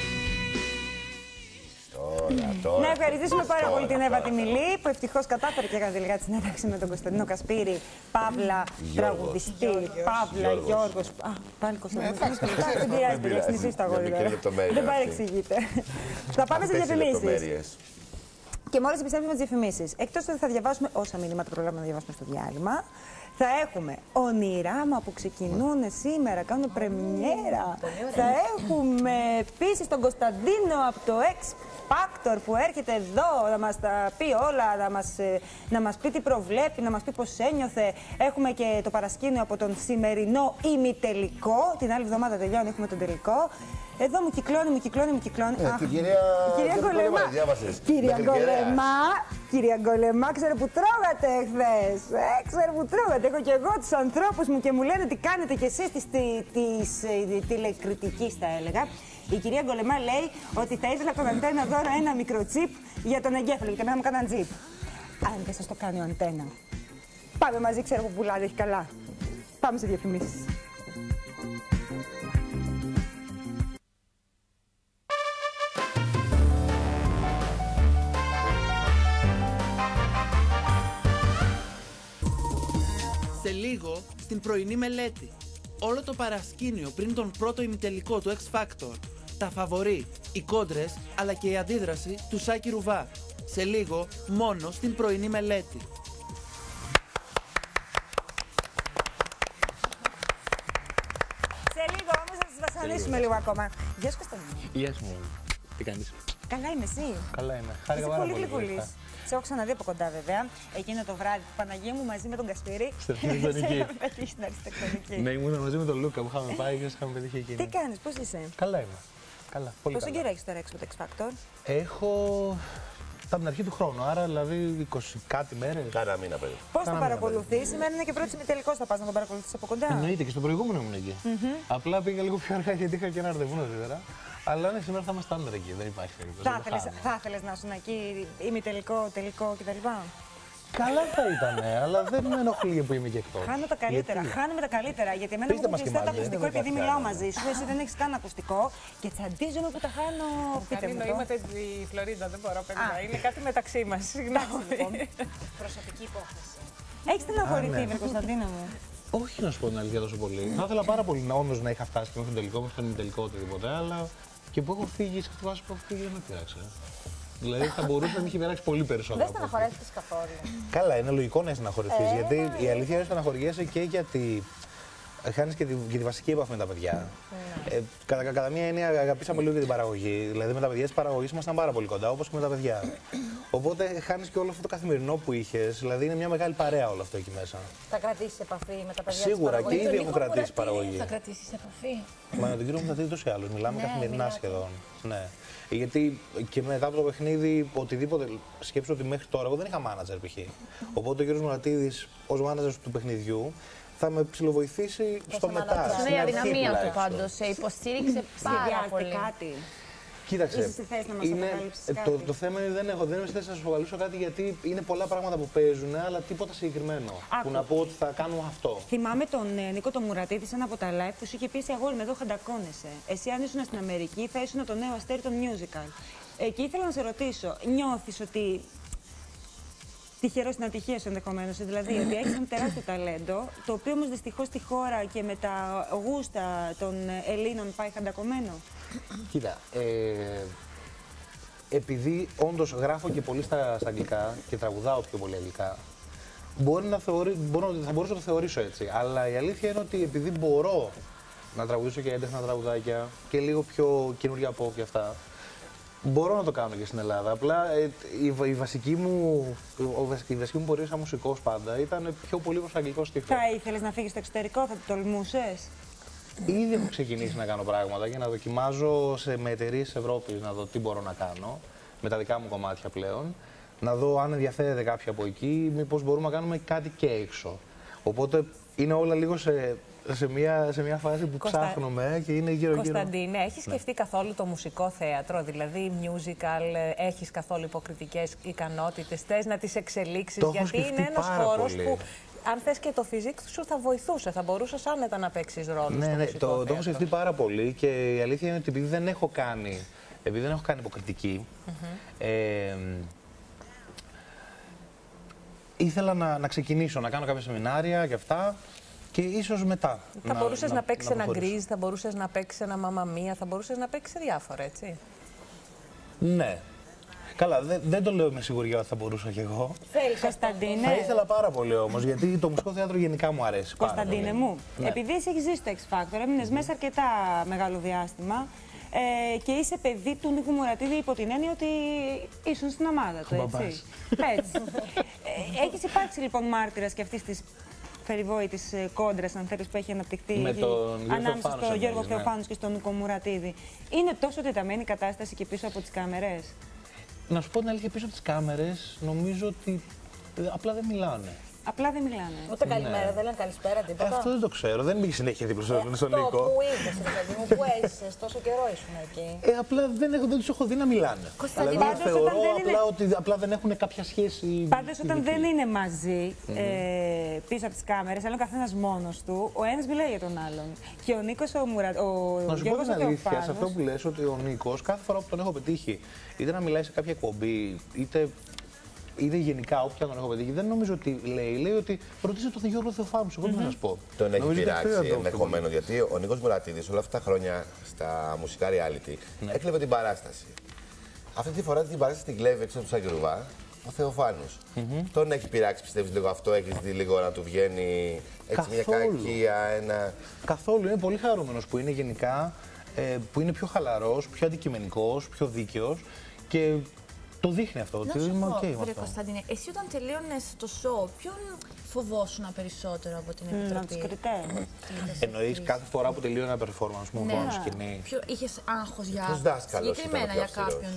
Να ευχαριστήσουμε πάρα πολύ την Εύα τη Μιλή, που ευτυχώς κατάφερε και έκανε τελικά τη συνέντευξη με τον Κωνσταντίνο Κασπίρη, Παύλα, τραγουδιστή, Παύλα, Γιώργος. Α, πάλι Κωνσταντίνο. Δεν πειράζει, παιδιά, συνηθίσει το αγόρι τώρα. Δεν παρεξηγείται. Θα πάμε σε διαφημίσεις. Και μόλις επιστρέψουμε στις διαφημίσεις, εκτός ότι θα διαβάσουμε όσα μηνύματα προλάβουμε να διαβάσουμε στο διάλειμμα, θα έχουμε ονειράμα που ξεκινούν σήμερα, κάνουμε πρεμιέρα. Θα έχουμε επίσης τον Κωνσταντίνο από το X Factor που έρχεται εδώ να μας τα πει όλα, να μας, να μας πει τι προβλέπει, να μας πει πώς ένιωθε. Έχουμε και το παρασκήνιο από τον σημερινό ημιτελικό. Την άλλη εβδομάδα τελειώνει, έχουμε τον τελικό. Εδώ μου κυκλώνει, μου κυκλώνει, μου κυκλώνει. Ε, Αχ, την κυρία, κυρία Γκολεμά. Κυρία Γκολεμά, κυρία Γκολεμά, ξέρω που τρώγατε χθες. Ε, ξέρω που τρώγατε. Έχω και εγώ τους ανθρώπους μου και μου λένε τι κάνετε κι εσείς της, της, της τηλεκριτικής, θα έλεγα. Η κυρία Γκολεμά λέει ότι θα ήθελα από τον Αντένα δώρο ένα μικρό τσιπ για τον εγκέφαλο. Γιατί εμένα μου κάναν τσιπ. Αν δεν σας το κάνει ο Αντένα. Πάμε μαζί, ξέρω που πουλάτε, έχει καλά. Πάμε σε διαφημίσεις. Σε λίγο, στην πρωινή μελέτη. Όλο το παρασκήνιο πριν τον πρώτο ημιτελικό του X Factor. Τα φαβορί, οι κόντρες, αλλά και η αντίδραση του Σάκη Ρουβά. Σε λίγο, μόνο στην πρωινή μελέτη. Σε λίγο όμως θα σας βασανίσουμε λίγο ακόμα. Γεια σου Κωνσταντίνο. Γεια σου. Τι κάνεις? Καλά είμαι εσύ. Καλά είμαι. Χάρηκα πάρα πολύ. Είσαι πολύ γλυκούλης. Σε έχω ξαναδεί από κοντά βέβαια. Εκείνο το βράδυ του Παναγία μου μαζί με τον Κασπίρη. Στην αρχιτεκτονική. Στην αρχιτεκτονική. Ναι, ήμουν μαζί με τον Λούκα που είχαμε πάει και είχαμε πετύχει εκείνη. Τι κάνεις, πώς είσαι? Καλά είμαι. Καλά, πολύ Πόσο καλά. καιρό έχεις τώρα έξω από το X Factor? Έχω από την αρχή του χρόνου, άρα δηλαδή είκοσι κάτι μέρες. Κάνα μήνα περίπου. Πώς το παρακολουθείς? Σήμερα είναι και πρώτη ημιτελικός, θα πας να τον παρακολουθείς από κοντά. Εννοείται, και στο προηγούμενο ήμουν εκεί. Mm-hmm. Απλά πήγα λίγο πιο αργά γιατί είχα και ένα ραντεβού νωρίτερα. Αλλά ναι, σήμερα θα είμαστε άντρα εκεί, δεν υπάρχει περίπτωση. Θα ήθελες να ήσουν εκεί ημιτελικό, τελικό κτλ. Καλά θα ήταν, αλλά δεν με ενοχλεί που είμαι και εκτός. Χάνω τα καλύτερα. Γιατί? Χάνουμε τα καλύτερα. Γιατί εμένα μου έχει το ακουστικό επειδή μιλάω μαζί σου. Εσύ δεν έχει καν ακουστικό και τσαντίζομαι που τα χάνω. Πείτε μου. Νοήματα τη Φλωρίντα, δεν μπορώ παιδιά. Είναι κάτι μεταξύ μας. Συγγνώμη. Προσωπική υπόθεση. Έχει στεναχωρηθεί, βρε Κωνσταντίνα μου? Όχι να σου πω την αλήθεια τόσο πολύ. Θα ήθελα πάρα πολύ να όντως να είχα φτάσει και μέχρι τον τελικό, μέχρι τον τελικό οτιδήποτε, αλλά και που έχω φύγει σε αυτό που έχω φύγει δεν με πειράξει. Δηλαδή θα μπορούσε να με είχε πειράξει πολύ περισσότερο. Δεν στεναχωρέθηκες καθόλου? Καλά, είναι λογικό να στεναχωρηθείς, ε, γιατί η αλήθεια είναι ότι στεναχωριέσαι και γιατί χάνεις και, και τη βασική επαφή με τα παιδιά. Mm. Ε, κατά, κατά μία έννοια, αγαπήσαμε λίγο και την παραγωγή. Δηλαδή, με τα παιδιά της παραγωγής ήμασταν πάρα πολύ κοντά, όπως και με τα παιδιά. Οπότε, χάνεις και όλο αυτό το καθημερινό που είχες. Δηλαδή, είναι μια μεγάλη παρέα όλο αυτό εκεί μέσα. Θα κρατήσεις επαφή με τα παιδιά? Σίγουρα, και ήδη έχω κρατήσει παραγωγή. Θα κρατήσεις επαφή? Μα με τον κύριο Μουρατίδη ούτως ή άλλως. Μιλάμε Ναι, καθημερινά μιλάτε. σχεδόν. Ναι. Γιατί και μετά από το παιχνίδι, οτιδήποτε. Σκέψω ότι μέχρι τώρα εγώ δεν είχα μάνατζερ π.χ. Οπότε ο κύριος Μουρατίδης, ως μάνατζερ του παιχνιδιού, θα με ψιλοβοηθήσει στο μετά. Αυτό είναι η αδυναμία του πάντως. Σε υποστήριξε πάρα πολύ. κάτι. Κοίταξε, Είσαι στη θέση να μας είναι, αποκαλύψεις το, κάτι. το θέμα είναι δεν έχω, δεν είμαι στη θέση να σας αποκαλύψω κάτι γιατί είναι πολλά πράγματα που παίζουν, αλλά τίποτα συγκεκριμένο. Άκου. Που να πω ότι θα κάνω αυτό. Θυμάμαι τον ε, Νίκο τον Μουρατίδη σε ένα από τα live που σου είχε πει σε αγόρι με εδώ χαντακώνεσαι. Εσύ αν ήσουν στην Αμερική θα ήσουν το νέο αστέρι των musical. Εκεί ήθελα να σε ρωτήσω, νιώθεις ότι τυχερός στην ατυχία σου ενδεχομένως, δηλαδή ότι έχεις ένα τεράστιο ταλέντο, το οποίο όμως δυστυχώς στη χώρα και με τα γούστα των Ελλήνων πάει χαντακωμένο? Κοίτα, ε, επειδή όντως γράφω και πολύ στα, στα αγγλικά και τραγουδάω πιο πολύ αγγλικά, μπορεί να θεωρεί, μπορώ, θα μπορούσα να το θεωρήσω έτσι. Αλλά η αλήθεια είναι ότι επειδή μπορώ να τραγουδήσω και έντεχνα τραγουδάκια και λίγο πιο καινούργια pop και αυτά, μπορώ να το κάνω και στην Ελλάδα. Απλά ε, η, η, βασική μου, ο, η βασική μου πορεία σαν μουσικός πάντα ήταν πιο πολύ προς αγγλικό στίχο. Θα ήθελες να φύγεις στο εξωτερικό, θα το τολμούσες? Ήδη έχω ξεκινήσει να κάνω πράγματα και να δοκιμάζω σε, με εταιρείες Ευρώπης να δω τι μπορώ να κάνω με τα δικά μου κομμάτια πλέον. Να δω αν ενδιαφέρεται κάποια από εκεί, μήπως μπορούμε να κάνουμε κάτι και έξω. Οπότε είναι όλα λίγο σε, σε, μια, σε μια φάση που Κωνστα... ψάχνουμε και είναι γύρω-γύρω. Κωνσταντίνε, έχεις Ναι. σκεφτεί καθόλου το μουσικό θέατρο, δηλαδή musical, έχεις καθόλου υποκριτικές ικανότητες, θες να τις εξελίξεις? Το γιατί είναι ένας πάρα χώρος πολύ. που αν θες και το φυσικό σου θα βοηθούσε, θα μπορούσες άνετα να παίξεις ρόλο Ναι, στο ναι, μουσικό το, το έχω θέατρο. σκεφτεί πάρα πολύ και η αλήθεια είναι ότι επειδή δεν έχω κάνει, επειδή δεν έχω κάνει υποκριτική, Mm-hmm. ε, ήθελα να, να ξεκινήσω, να κάνω κάποια σεμινάρια και αυτά και ίσως μετά. Θα μπορούσες να, να παίξεις να ένα προχωρήσω. γκρίζ, θα μπορούσες να παίξεις ένα μάμα μία, θα μπορούσες να παίξεις διάφορα, έτσι. Ναι. Καλά, δεν, δεν το λέω με σιγουριά ότι θα μπορούσα κι εγώ. Θέλεις, Κωνσταντίνε. Θα ήθελα πάρα πολύ όμως, γιατί το μουσικό θέατρο γενικά μου αρέσει πάρα Κωνσταντίνε πολύ. μου, Ναι. επειδή εσύ έχεις ζήσει στο X Factor, έμεινες μέσα αρκετά μεγάλο διάστημα ε, και είσαι παιδί του Νίκου Μουρατίδη υπό την έννοια ότι ήσουν στην ομάδα του, Ο έτσι. μπαμπάς. έτσι. ε, έχεις υπάρξει λοιπόν μάρτυρας και αυτής της περιβόητης ε, κόντρας, αν θέλεις, που έχει αναπτυχθεί Με τον Γιώργο ανάμεσα Θεοφάνου, στον Γιώργο εννοείς, ναι. Θεοφάνου και στον Νίκο Μουρατίδη. Είναι τόσο τεταμένη η κατάσταση και πίσω από τις κάμερες? Να σου πω την αλήθεια, πίσω από τις κάμερες νομίζω ότι ε, απλά δεν μιλάνε. Απλά δεν μιλάνε. Ούτε καλημέρα, Ναι. δεν λένε καλησπέρα, τίποτα. Ε, αυτό δεν το ξέρω, δεν είχε συνέχεια δίπλα στον Αυτό στον Νίκο. που είδες, ρε παιδί μου, που έζησες, τόσο καιρό ήσουν εκεί. Ε, απλά δεν, έχω, δεν τους έχω δει να μιλάνε. Κωνσταντίνε, Δηλαδή, πάντως, θεωρώ όταν δεν απλά είναι- ότι απλά δεν έχουν κάποια σχέση. Πάντως, όταν ειδική. δεν είναι μαζί ε, πίσω από τις κάμερες, αλλά ο καθένας μόνος του, ο ένας μιλάει για τον άλλον. Και ο Νίκος, ο, Μουρα... ο Να σου πω Γιώργος την ο αλήθεια, σε αυτό Θεοφάνους, που λες ότι ο Νίκος κάθε φορά που τον έχω πετύχει, είτε να μιλάει σε κάποια εκπομπή, είτε, είτε γενικά όποια τον έχω πετύχει, δεν νομίζω ότι λέει. Λέει ότι ρωτήστε τον Γιώργο Θεοφάνου, εγώ τι να σου πω. Τον έχει Νομίζω ότι αυτό πειράξει είναι το ενδεχομένω γιατί ο Νίκος Μουρατίδης όλα αυτά τα χρόνια στα μουσικά reality έκλεβε την παράσταση. Αυτή τη φορά την παράσταση την κλέβει έξω από του Σάκη Ρουβά ο Θεοφάνους. Τον έχει πειράξει, πιστεύεις λίγο αυτό, έχεις δει λίγο να του βγαίνει έτσι μια Καθόλου. κακία, ένα. Καθόλου, είναι πολύ χαρούμενος που είναι γενικά, ε, που είναι πιο χαλαρός, πιο αντικειμενικός, πιο δίκαιος και το δείχνει αυτό, ότι Να σου είμαι πω, οκ με βρε αυτό. Κωνσταντίνε, εσύ όταν τελείωνες το show, ποιον φοβόσουν περισσότερο από την Mm, Επιτροπή? από τους κριτές. Εννοείς κάθε φορά που τελείω ένα performance μου, Ναι. πάνω σκηνή. Ποιο είχες άγχος για Ποιος δάσκαλος συγκεκριμένα ήταν ο για πιο αυστηρός?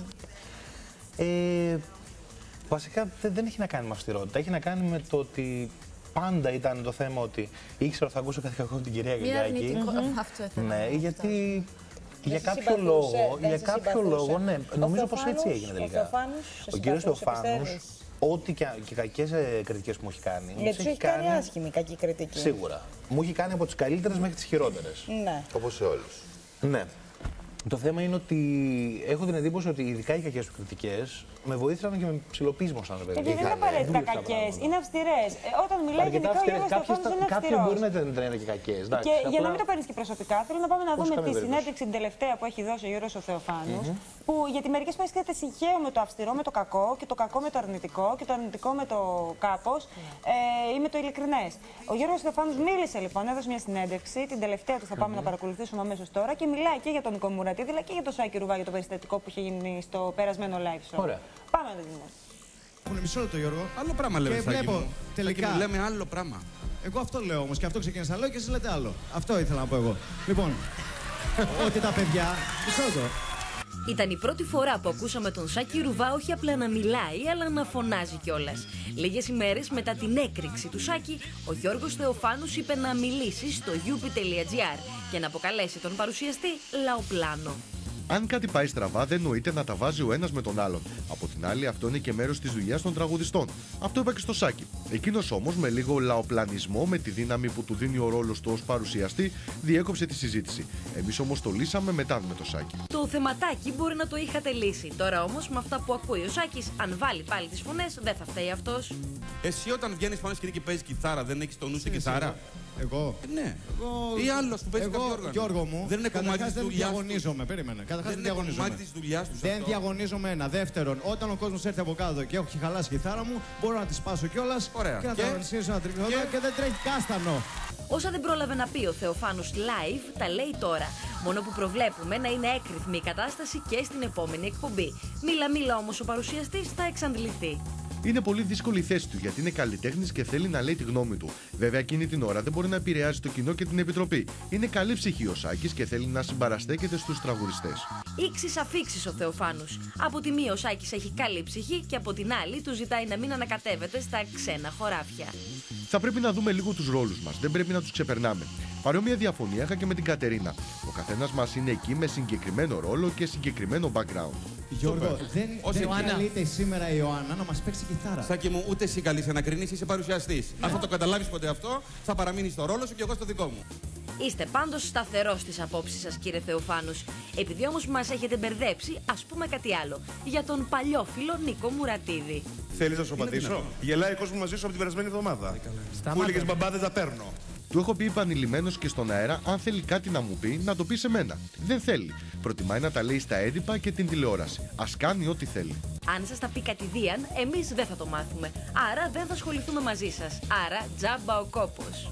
κάποιον? Ε, βασικά δεν, δεν έχει να κάνει με αυστηρότητα. Έχει να κάνει με το ότι πάντα ήταν το θέμα ότι ήξερα ότι θα ακούσω κάτι κακό από την κυρία Μια Γαλλιάκη. αρνητικό. Αυτό ήθελα. Ναι, γιατί για σε κάποιο συμπαθούσε, λόγο, δεν για σε κάποιο συμπαθούσε. λόγο, ναι, Ο νομίζω πως Θεοφάνους- έτσι έγινε ο τελικά. Θεοφάνους σε Ο κύριος συμπαθούσε, Θεοφάνους, πιστεύεις? ό,τι και, και κακές ε, κριτικές που μου έχει κάνει, μου Γιατί τις σου έχει κάνει άσχημη, κακή κριτική. Σίγουρα. Μου έχει κάνει από τις καλύτερες μέχρι τις χειρότερες. Ναι. Όπως σε όλους. Ναι. Το θέμα είναι ότι έχω την εντύπωση ότι ειδικά οι κακές του κριτικές με βοήθησαν και με ψιλοπείσμωσαν. Γιατί δεν είναι απαραίτητα κακές, είναι αυστηρές. Ε, όταν μιλάει γενικά ο Γιώργος Θεοφάνους είναι αυστηρός. Κάποιοι μπορεί να είναι και κακές. Και απλά... για να μην το παίρνεις και προσωπικά, θέλω να πάμε να δούμε τη συνέντευξη την τελευταία που έχει δώσει ο Γιώργος Θεοφάνους. Mm-hmm. Που γιατί μερικές φορές ξέρετε συγχαίω με το αυστηρό με το κακό και το κακό με το αρνητικό και το αρνητικό με το κάπως mm. ε, ή με το ειλικρινές. Ο Γιώργος Θεοφάνους μίλησε λοιπόν, έδωσε μια συνέντευξη, την τελευταία του θα πάμε mm-hmm. να παρακολουθήσουμε αμέσως τώρα και μιλάει και για τον Νίκο Μουρατίδη αλλά και για τον Σάκη Ρουβά για το περιστατικό που είχε γίνει στο περασμένο live show. Ωραία. Πάμε να το δούμε. Έχουν μισό λεπτό, Γιώργο. Άλλο πράγμα λέμε. Και βλέπω μου. τελικά. Μου λέμε άλλο πράγμα. Εγώ αυτό λέω όμως και αυτό ξεκίνησα να λέω και εσείς λέτε άλλο. Αυτό ήθελα να πω εγώ. Λοιπόν, ότι τα παιδιά. Μισό λεπτό. Ήταν η πρώτη φορά που ακούσαμε τον Σάκη Ρουβά όχι απλά να μιλάει, αλλά να φωνάζει κιόλας. Λίγες ημέρες μετά την έκρηξη του Σάκη, ο Γιώργος Θεοφάνους είπε να μιλήσει στο γιούπι τελεία τζι άρ και να αποκαλέσει τον παρουσιαστή λαοπλάνο. Αν κάτι πάει στραβά, δεν νοείται να τα βάζει ο ένας με τον άλλον. Από την άλλη, αυτό είναι και μέρος της δουλειάς των τραγουδιστών. Αυτό είπα και στο Σάκη. Εκείνος όμως, με λίγο λαοπλανισμό, με τη δύναμη που του δίνει ο ρόλος του ως παρουσιαστή, διέκοψε τη συζήτηση. Εμείς όμως το λύσαμε μετά με το Σάκη. Το θεματάκι μπορεί να το είχατε λύσει. Τώρα όμως, με αυτά που ακούει ο Σάκης, αν βάλει πάλι τις φωνές, δεν θα φταίει αυτός. Εσύ όταν βγαίνεις πάνω σκηνή και παίζεις κιθάρα, δεν έχεις το νου στην κιθάρα. Εγώ. Ε, ναι. Εγώ... Ή άλλος που παίζει κάποιο όργανο. Γιώργο μου, δεν είναι κομμάτι της δουλειάς. Δεν διαγωνίζομαι, περίμενε. Καταρχάς δεν δεν είναι διαγωνίζομαι. κομμάτι της δουλειάς τους δεν αυτό. διαγωνίζομαι ένα. Δεύτερον, όταν ο κόσμος έρθει από κάτω και έχω χαλάσει η κιθάρα μου, μπορώ να τη σπάσω κιόλας και να τα αρχίσω να τριχθώ και... και δεν τρέχει κάστανο. Όσα δεν πρόλαβε να πει ο Θεοφάνους live, τα λέει τώρα. Μόνο που προβλέπουμε να είναι έκρηθμη η κατάσταση και στην επόμενη εκπομπή. Μίλα-μίλα όμως ο παρουσιαστής θα εξαντληθεί. Είναι πολύ δύσκολη η θέση του γιατί είναι καλλιτέχνης και θέλει να λέει τη γνώμη του. Βέβαια, εκείνη την ώρα δεν μπορεί να επηρεάζει το κοινό και την επιτροπή. Είναι καλή ψυχή ο Σάκης και θέλει να συμπαραστέκεται στους τραγουδιστές. Ήξης αφήξης ο Θεοφάνους. Από τη μία ο Σάκης έχει καλή ψυχή και από την άλλη του ζητάει να μην ανακατεύεται στα ξένα χωράφια. Θα πρέπει να δούμε λίγο τους ρόλους μας. Δεν πρέπει να τους ξεπερνάμε. Παρόμοια διαφωνία είχα και με την Κατερίνα. Ο καθένας μας είναι εκεί με συγκεκριμένο ρόλο και συγκεκριμένο background. Γιώργο, δεν, δεν καλείται σήμερα η Ιωάννα να μας παίξει κιθάρα. Σάκη μου, ούτε εσύ καλείσαι να κρίνεις, είσαι παρουσιαστής. Αν θα το καταλάβεις ποτέ αυτό, θα παραμείνεις στο ρόλο σου και εγώ στο δικό μου. Είστε πάντως σταθερός στις απόψεις σας, κύριε Θεοφάνους. Επειδή όμως μας έχετε μπερδέψει, ας πούμε κάτι άλλο. Για τον παλιόφιλο Νίκο Μουρατίδη. Θέλεις να σου απαντήσω? Γελάει ο κόσμος μαζί σου από την περασμένη εβδομάδα. Που έλεγες μπαμπάδες τα παίρνω. Του έχω πει επανειλημμένος και στον αέρα, αν θέλει κάτι να μου πει, να το πει σε μένα. Δεν θέλει. Προτιμάει να τα λέει στα έντυπα και την τηλεόραση. Ας κάνει ό,τι θέλει. Αν σας τα πει κατηδίαν, εμείς δεν θα το μάθουμε. Άρα δεν θα ασχοληθούμε μαζί σας. Άρα τζάμπα ο κόπος.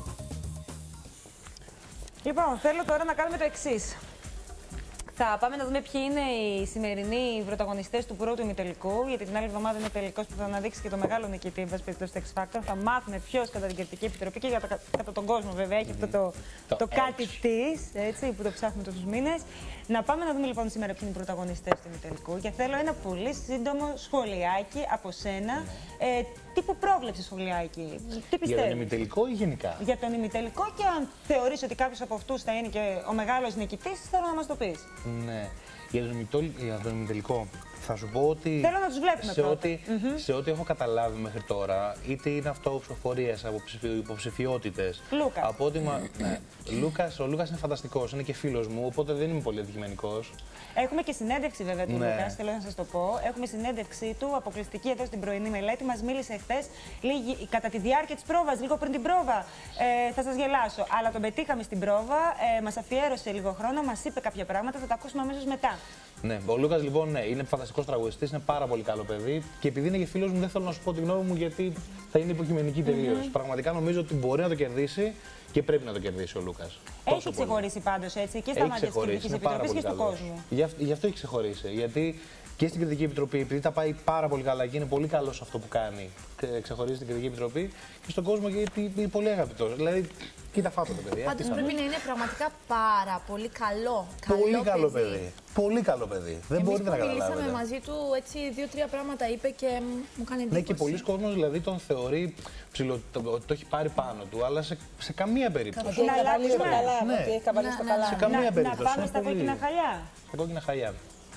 Λοιπόν, θέλω τώρα να κάνουμε το εξής. Θα πάμε να δούμε ποιοι είναι οι σημερινοί πρωταγωνιστές του πρώτου ημιτελικού. Γιατί την άλλη εβδομάδα είναι τελικός που θα αναδείξει και το μεγάλο νικητή, εν πάση περιπτώσει, στο X Factor. Θα μάθουμε ποιος κατά την Κερδική Επιτροπή και κατά, κατά τον κόσμο, βέβαια. Έχει αυτό το, το, το κάτι της, έτσι, που το ψάχνουμε τόσους μήνες. Να πάμε να δούμε λοιπόν σήμερα ποιοι είναι οι πρωταγωνιστές του ημιτελικού. Και θέλω ένα πολύ σύντομο σχολιάκι από σένα. Ε, τι που πρόβλεψε σχολιάκι, τι πιστεύεις? Για τον ημιτελικό ή γενικά? Για τον ημιτελικό και αν θεωρείς ότι κάποιος από αυτούς θα είναι και ο μεγάλος νικητής, θέλω να μας το πεις. Ναι. Για τον ημιτελικό θα σου πω ότι. Θέλω να τους βλέπουμε σε πρώτα. ό,τι, mm-hmm. σε ό,τι έχω καταλάβει μέχρι τώρα, είτε είναι αυτό ψηφοφορίες από υποψηφιότητες. Λούκα. Από ότι. Μα... ναι. Λούκας, ο Λούκας είναι φανταστικός, είναι και φίλος μου, οπότε δεν είμαι πολύ αντικειμενικός. Έχουμε και συνέντευξη βέβαια του ναι. Λούκα, θέλω να σας το πω. Έχουμε συνέντευξή του αποκλειστική εδώ στην πρωινή μελέτη. Μας μίλησε χθες κατά τη διάρκεια της πρόβας, λίγο πριν την πρόβα. Ε, θα σας γελάσω. Αλλά τον πετύχαμε στην πρόβα, ε, μας αφιέρωσε λίγο χρόνο, μας είπε κάποια πράγματα, θα τα ακούσουμε αμέσως μετά. Ναι, ο Λούκας λοιπόν ναι, είναι φανταστικός τραγουδιστής, είναι πάρα πολύ καλό παιδί και επειδή είναι και φίλος μου δεν θέλω να σου πω τη γνώμη μου γιατί θα είναι υποκειμενική τελείως. Mm-hmm. Πραγματικά νομίζω ότι μπορεί να το κερδίσει και πρέπει να το κερδίσει ο Λούκας. Έχει ξεχωρίσει πάντως έτσι και στα μάτια της Κριτικής Επιτροπής και στον κόσμο. Γι' αυτό, γι' αυτό έχει ξεχωρίσει. Γιατί και στην Κριτική Επιτροπή, επειδή τα πάει πάρα πολύ καλά και είναι πολύ καλό σε αυτό που κάνει, ξεχωρίζει την Κριτική Επιτροπή και στον κόσμο γιατί είναι πολύ αγαπητός. Δηλαδή, κοίτα φάτο το παιδί. Πάντως πρέπει να είναι πραγματικά πάρα πολύ καλό. Πολύ καλό, καλό παιδί. παιδί. Πολύ καλό παιδί. Δεν Εμείς μπορείτε να καταλάβετε. μιλήσαμε μαζί του έτσι δύο-τρία πράγματα είπε και μου κάνει εντύπωση. Ναι, και πολλοί κόσμος δηλαδή τον θεωρεί ψηλο, το, το έχει πάρει πάνω του, αλλά σε, σε καμία περίπτωση. Ότι έχει καβαλήσει στο καλά. Ναι. Ότι έχει καβαλήσει στο καλά. Σε καμία να, περίπτωση. Να πάμε στα κόκκινα χαλιά. Στα κόκκινα χαλιά.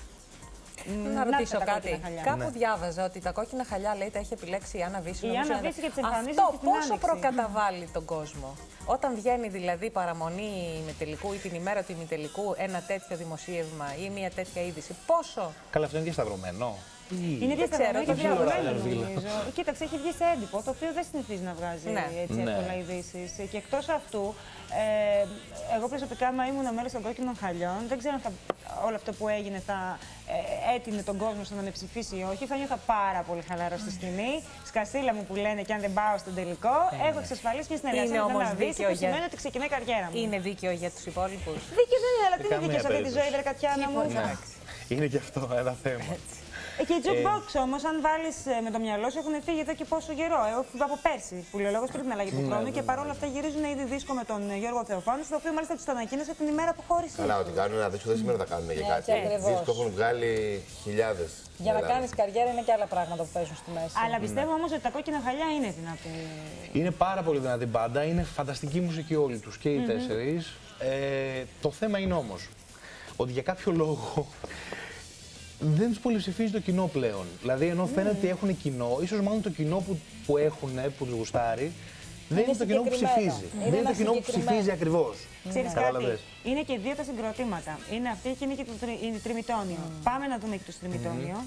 Να ρωτήσω κάτι. Κάπου ναι. διάβαζα ότι τα κόκκινα χαλιά λέει τα έχει επιλέξει η Άννα Βύση. Η Άννα Βύση και τις εμφανίσεις αυτό και πόσο προκαταβάλει τον κόσμο. Όταν βγαίνει δηλαδή παραμονή ημιτελικού ή την ημέρα του ημιτελικού ένα τέτοιο δημοσίευμα ή μια τέτοια είδηση, πόσο. Καλά, αυτό είναι διασταυρωμένο. Είναι διασταυρωμένο και διαβολμένο, ξέρω. νομίζω. Κοίταξε, έχει βγει σε έντυπο, το οποίο δεν συνηθίζει να βγάζει Ναι. έτσι Ναι. εύκολα ειδήσεις. Και εκτός αυτού, ε, εγώ προσωπικά, μα ήμουν μέλος των κόκκινων χαλιών, δεν ξέρω αν θα, όλο αυτό που έγινε θα ε, έτεινε τον κόσμο στο να με ψηφίσει ή όχι. Θα νιώθα πάρα πολύ χαλαρό στη σκηνή. Σκασίλα μου που λένε και αν δεν πάω στον τελικό, έχω εξασφαλίσει μια συνεργασία Είναι με τον όμως Ναβίση, δίκαιο που για- σημαίνει ότι ξεκινάει η καριέρα μου. Είναι δίκαιο για τους υπόλοιπους. Δίκαιο δεν είναι, αλλά τι είναι καμία δίκαιο σε αυτή τη ζωή, περίπτωση. Βρεκατιάνα μου. Είναι και αυτό ένα θέμα. Ε, Και η jukebox όμως, αν βάλεις ε, με το μυαλό σου, έχουν φύγει εδώ και πόσο καιρό. Εγώ από πέρσι που λέω λόγος πριν την αλλαγή του Ναι, χρόνου ναι, και ναι. παρόλα αυτά γυρίζουν ήδη δίσκο με τον ε, Γιώργο Θεοφάνου, το οποίο μάλιστα τους το ανακοίνωσε την ημέρα που χώρισε. Καλά, ότι κάνουν ένα δίσκο δεν σημαίνει ότι θα κάνουν για Ναι, κάτι. έτσι ακριβώς. Δίσκο έχουν βγάλει χιλιάδες. Για να κάνει καριέρα είναι και άλλα πράγματα που παίζουν στη μέση. Αλλά πιστεύω όμως ότι τα κόκκινα χαλιά είναι δυνατή. Είναι πάρα πολύ δυνατή μπάντα, είναι φανταστική μουσική όλοι τους και οι Μμμ. τέσσερις. Ε, το θέμα είναι όμως ότι για κάποιο λόγο δεν τους πολυψηφίζει το κοινό πλέον. Δηλαδή, ενώ φαίνεται ότι έχουν κοινό, ίσως μάλλον το κοινό που, που έχουν, που τους γουστάρει, δεν είναι, το κοινό που συγκεκριμένο. ψηφίζει. Είναι δεν είναι ένα το κοινό που συγκεκριμένο. ψηφίζει ακριβώς. Ξέρεις κάτι, Κατάλαβες. είναι και δύο τα συγκροτήματα. Είναι αυτή και είναι και το τρι, είναι τριμητόνιο. Πάμε να δούμε και το τριμητόνιο.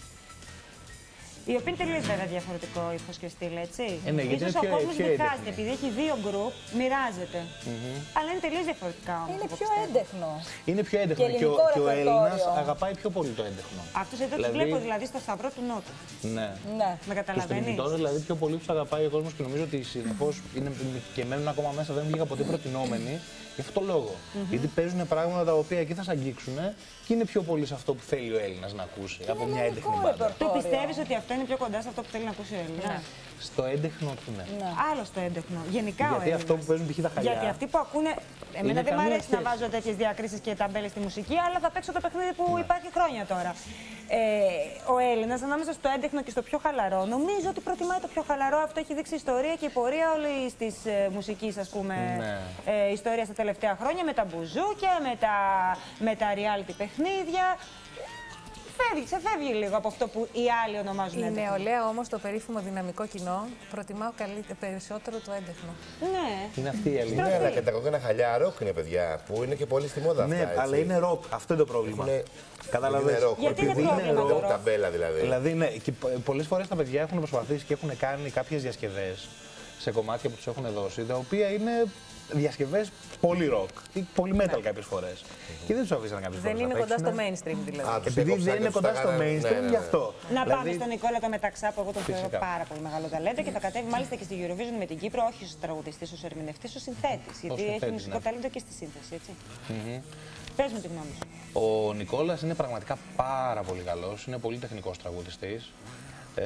Η οποία είναι τελείως βέβαια διαφορετικό ύφος και στυλ, έτσι. Ε, ναι, γιατί Ίσως είναι ο πιο- κόσμος πιο διχάζεται, έντεχνη. επειδή έχει δύο γκρουπ, μοιράζεται. Αλλά είναι τελείως διαφορετικά όμως. Είναι εγώ πιο πιστεύω. έντεχνο. Είναι πιο έντεχνο Και και, ο, ελληνικό και ο ρεπερτόριο. Έλληνας αγαπάει πιο πολύ το έντεχνο. Αυτούς εδώ τους Δηλαδή- βλέπω δηλαδή στο σταυρό του Νότου. Ναι. Ναι. Με Τους καταλαβαίνεις. τριμητώνες δηλαδή πιο πολύ τους αγαπάει ο κόσμος και νομίζω ότι συνεχώς είναι και μένουν ακόμα μέσα, δεν βγήκα ποτέ προτινόμενοι. Γι' αυτό το λόγο. Μμμ. Γιατί παίζουν πράγματα τα οποία εκεί θα σε αγγίξουν και είναι πιο πολύ σε αυτό που θέλει ο Έλληνας να ακούσει από μια έντεχνη μπάντα. Του πιστεύεις ότι αυτό είναι πιο κοντά σε αυτό που θέλει να ακούσει ο Έλληνας? Στο έντεχνο του ναι. Άλλο στο έντεχνο. Γενικά ο Γιατί Έλληνας. αυτό που παίζουν π.χ. τα χαλιά. Γιατί αυτοί που ακούνε. Εμένα Είναι δεν μου καμία αρέσει να σχέση. βάζω τέτοιες διακρίσεις και ταμπέλες στη μουσική, αλλά θα παίξω το παιχνίδι που υπάρχει χρόνια τώρα. Ε, ο Έλληνας ανάμεσα στο έντεχνο και στο πιο χαλαρό, νομίζω ότι προτιμάει το πιο χαλαρό. Αυτό έχει δείξει η ιστορία και η πορεία όλη τη ε, μουσική, ας πούμε, Ναι. ε, ιστορία στα τελευταία χρόνια με τα μπουζούκια, με τα, με τα reality παιχνίδια. Φεύγει, ξεφεύγει λίγο από αυτό που οι άλλοι ονομάζουν Η έντεχνο. νεολαία όμως, το περίφημο δυναμικό κοινό, προτιμάω καλύτερο, περισσότερο το έντεχνο. Ναι. Είναι αυτή η Έλληνα. Ναι, αλλά και τα κόκκινα χαλιά ροκ είναι παιδιά, που είναι και πολύ στη μόδα αυτά. Ναι, έτσι. αλλά είναι ροκ. Αυτό είναι το πρόβλημα. Είναι- Κατάλαβες. είναι ροκ. Γιατί είναι Επειδή πρόβλημα το ροκ, ροκ? Ταμπέλα δηλαδή. Δηλαδή, ναι, και πολλές φορές τα παιδιά έχουν προσπαθήσει και έχουν κάνει κάποιες διασκευές σε κομμάτια που τους έχουν δώσει, τα οποία είναι διασκευές πολύ ροκ ή πολύ metal κάποιες φορές. Και δεν τους αφήσαν κάποιες φορές. Δεν είναι να κοντά στο παίξουν. mainstream δηλαδή. Α, τους Επειδή έκοψαν δεν και είναι τους κοντά τα στο κάνανε- mainstream, ναι, ναι, γι' ναι. αυτό. Να Δηλαδή, πάμε στον Νικόλα το Μεταξά, που εγώ τον θεωρώ Φυσικά. πάρα πολύ μεγάλο ταλέντο και θα κατέβει μάλιστα και στη Eurovision με την Κύπρο, όχι ως τραγουδιστής, ως ερμηνευτής, ως συνθέτης. Γιατί έχει συνθέτης, μουσικό ναι. ταλέντο και στη σύνθεση, έτσι. μμμ. Πες μου τη γνώμη σου. Ο Νικόλας είναι πραγματικά πάρα πολύ καλός, είναι πολύ τεχνικός τραγουδιστής. Ε,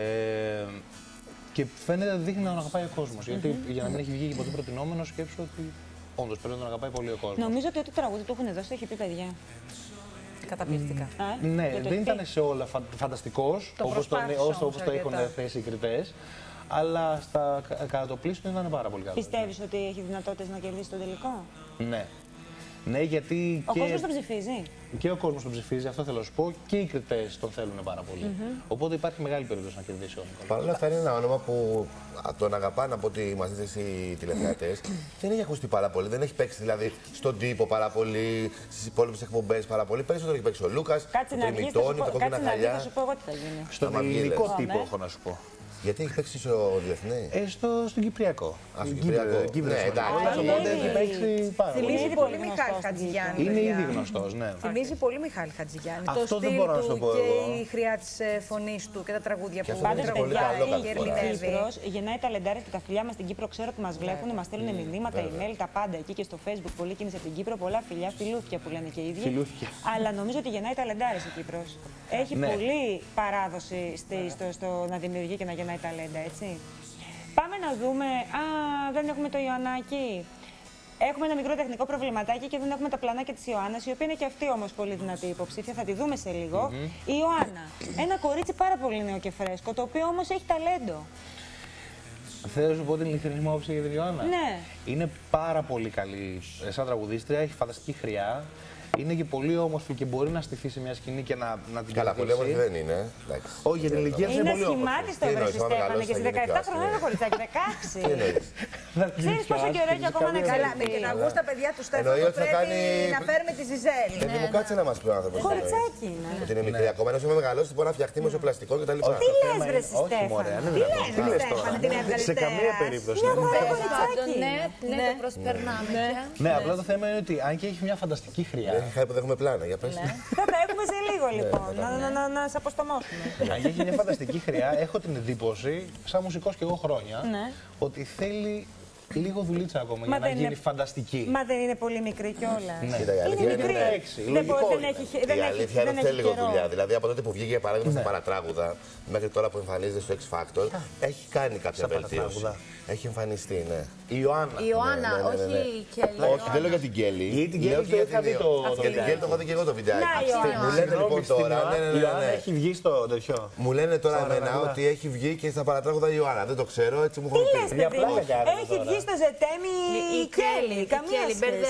και φαίνεται ότι δείχνει να τον αγαπάει ο κόσμος. Γιατί για να μην έχει βγει και ποτέ προτινόμενο, σκέψω ότι όντως πρέπει να τον αγαπάει πολύ ο κόσμος. Νομίζω ότι ό,τι τραγούδι του έχουν δώσει έχει πει παιδιά. Καταπληκτικά. Ναι, Για το δεν τι. ήταν σε όλα φα... φανταστικός, Το όπως το, προσπάθησε όπως, όμως όπως το έχουν αρκετά. θέσει οι κριτές. Αλλά στα, κα- κατά το πλήστον ήταν πάρα πολύ καλό. Πιστεύεις ότι έχει δυνατότητες να κερδίσει τον τελικό? Ναι. Ναι, γιατί Ο και, κόσμος τον ψηφίζει. και ο κόσμος τον ψηφίζει, αυτό θέλω να σου πω, και οι κριτές τον θέλουν πάρα πολύ. Μμμ. Οπότε υπάρχει μεγάλη περίπτωση να κερδίσει ο Νικόλας. Παρ' όλα αυτά είναι ένα όνομα που α, τον αγαπάνε από ό,τι μας δείτε οι τηλεθεατές. Δεν έχει ακουστεί πάρα πολύ. Δεν έχει παίξει δηλαδή στον τύπο πάρα πολύ, στις υπόλοιπες εκπομπές πάρα πολύ. Περισσότερο έχει παίξει ο Λούκας, Κάτσε το να βγεις, θα σου Τριμητόνι, πω- τα κόκκινα κάτσε να βγεις, θα χαλιά. σου πω εγώ τι θα γίνει. Στον Άμα βγει, ελληνικό λες. τύπο Ναι. έχω να σου πω. Γιατί έχει παίξει στο διεθνή. Ε, στο, στον Κυπριακό. Α, στον Κυπριακό. Ναι, εντάξει. Οπότε έχει παίξει πάρα πολύ. Θυμίζει Είναι πολύ πολύ Μιχάλη γνωστός Χατζηγιάννη. Είναι παιδιά. ήδη γνωστός, ναι. Θυμίζει πολύ Μιχάλη Χατζηγιάννη. Αυτό το δεν στυλ μπορώ να σου του το πω και εγώ. η χρειά τη φωνή του και τα τραγούδια Και που αυτό είναι Πάντως, πολύ παιδιά, καλό η κάθε φορά. Κύπρος γεννάει ταλεντάρες και τα φιλιά μας στην Κύπρο ξέρω ότι μας βλέπουν, μας στέλνουν μηνύματα, βέβαια. email, τα πάντα εκεί και στο Facebook. Πολλή κίνηση από την Κύπρο, πολλά φιλιά, φιλούθια που λένε και οι ίδιοι. Φιλούθια. Αλλά νομίζω ότι γεννάει ταλεντάρες η Κύπρος. Έχει Ναι. πολύ παράδοση στη- στο, στο να δημιουργεί και να γεννάει ταλέντα, έτσι. Πάμε να δούμε. Α, δεν έχουμε το Ιωαννάκι. Έχουμε ένα μικρό τεχνικό προβληματάκι και δεν έχουμε τα πλανάκια της Ιωάννας, η οποία είναι και αυτή όμως πολύ δυνατή υποψήφια. Θα τη δούμε σε λίγο. Η Ιωάννα. Ένα κορίτσι πάρα πολύ νέο και φρέσκο, το οποίο όμως έχει ταλέντο. Θέλω να σου πω την ειλικρινή μου άποψη για την Ιωάννα. Ναι. Είναι πάρα πολύ καλή ε, σαν τραγουδίστρια, έχει φανταστική χρειά. Είναι και πολύ όμορφη και μπορεί να στηθεί σε μια σκηνή και να, να την Καλά, πολύ κερδίσει. όμορφη δεν είναι. εντάξει. Όχι, για την ηλικία της είναι Είναι πολύ όμορφη. σχημάτιστο, Τι βρε εννοείς, άμα Στέφανε, μεγαλώσει και θα στις γίνει πιο δεκαεπτά άσχημη. χρονών ένα κοριτσάκι, δεκαέξι. Τι εννοείς. Ξέρεις πόσο καιρό έχει ακόμα να Καλά, με εξελιχθεί. την αγούστα παιδιά του Στέφανου πρέπει κάνει... να φέρουμε τη Ζιζέλ. Παιδί μου, κάτσε να μας πει ο άνθρωπος. Κοριτσάκι είναι. Ότι είναι μικρή ακόμα, ενώ με μεγαλώσει μπορεί να φτιαχτεί με πλαστικό κτλ. Τι λες βρε Στέφανο, τι λες Στέφανο, την έβγαλε σε καμία περίπτωση. Ναι, ναι, το προσπερνάμε. Ναι, απλά το θέμα είναι ότι αν και έχει μια φανταστική χρειά. Έχει χάρη που δεν έχουμε πλάνα, για πες. Θα τα έχουμε σε λίγο λοιπόν, να σε αποστομώσουμε. Αν και έχει μια φανταστική χρειά, έχω την εντύπωση, σαν μουσικός και εγώ χρόνια, ότι θέλει λίγο δουλίτσα ακόμα για να γίνει φανταστική. Μα δεν είναι πολύ μικρή κιόλας. Είναι μικρή. Η αλήθεια είναι ότι θέλει λίγο δουλειά. Δηλαδή από τότε που βγήκε για παράδειγμα στα παρατράγουδα μέχρι τώρα που εμφανίζεται στο X Factor, έχει κάνει κάποια βελτίωση. Έχει εμφανιστεί, ναι. Η Ιωάννα. Η Ιωάννα, όχι η Κέλλη. Όχι, δεν λέω για την Κέλλη. Γιατί την Κέλλη δεν είχα δει το βιντεάκι. Για την Κέλλη το έχω δει και εγώ το βιντεάκι. Μου λένε λοιπόν τώρα. Η Ιωάννα έχει βγει στο τέτοιο. Μου λένε τώρα εμένα ότι έχει βγει και στα παρατράγουδα η Ιωάννα. Δεν το ξέρω, έτσι μου έχουν πει. Έχει βγει στο Ζετέμι η Κέλλη. Καμία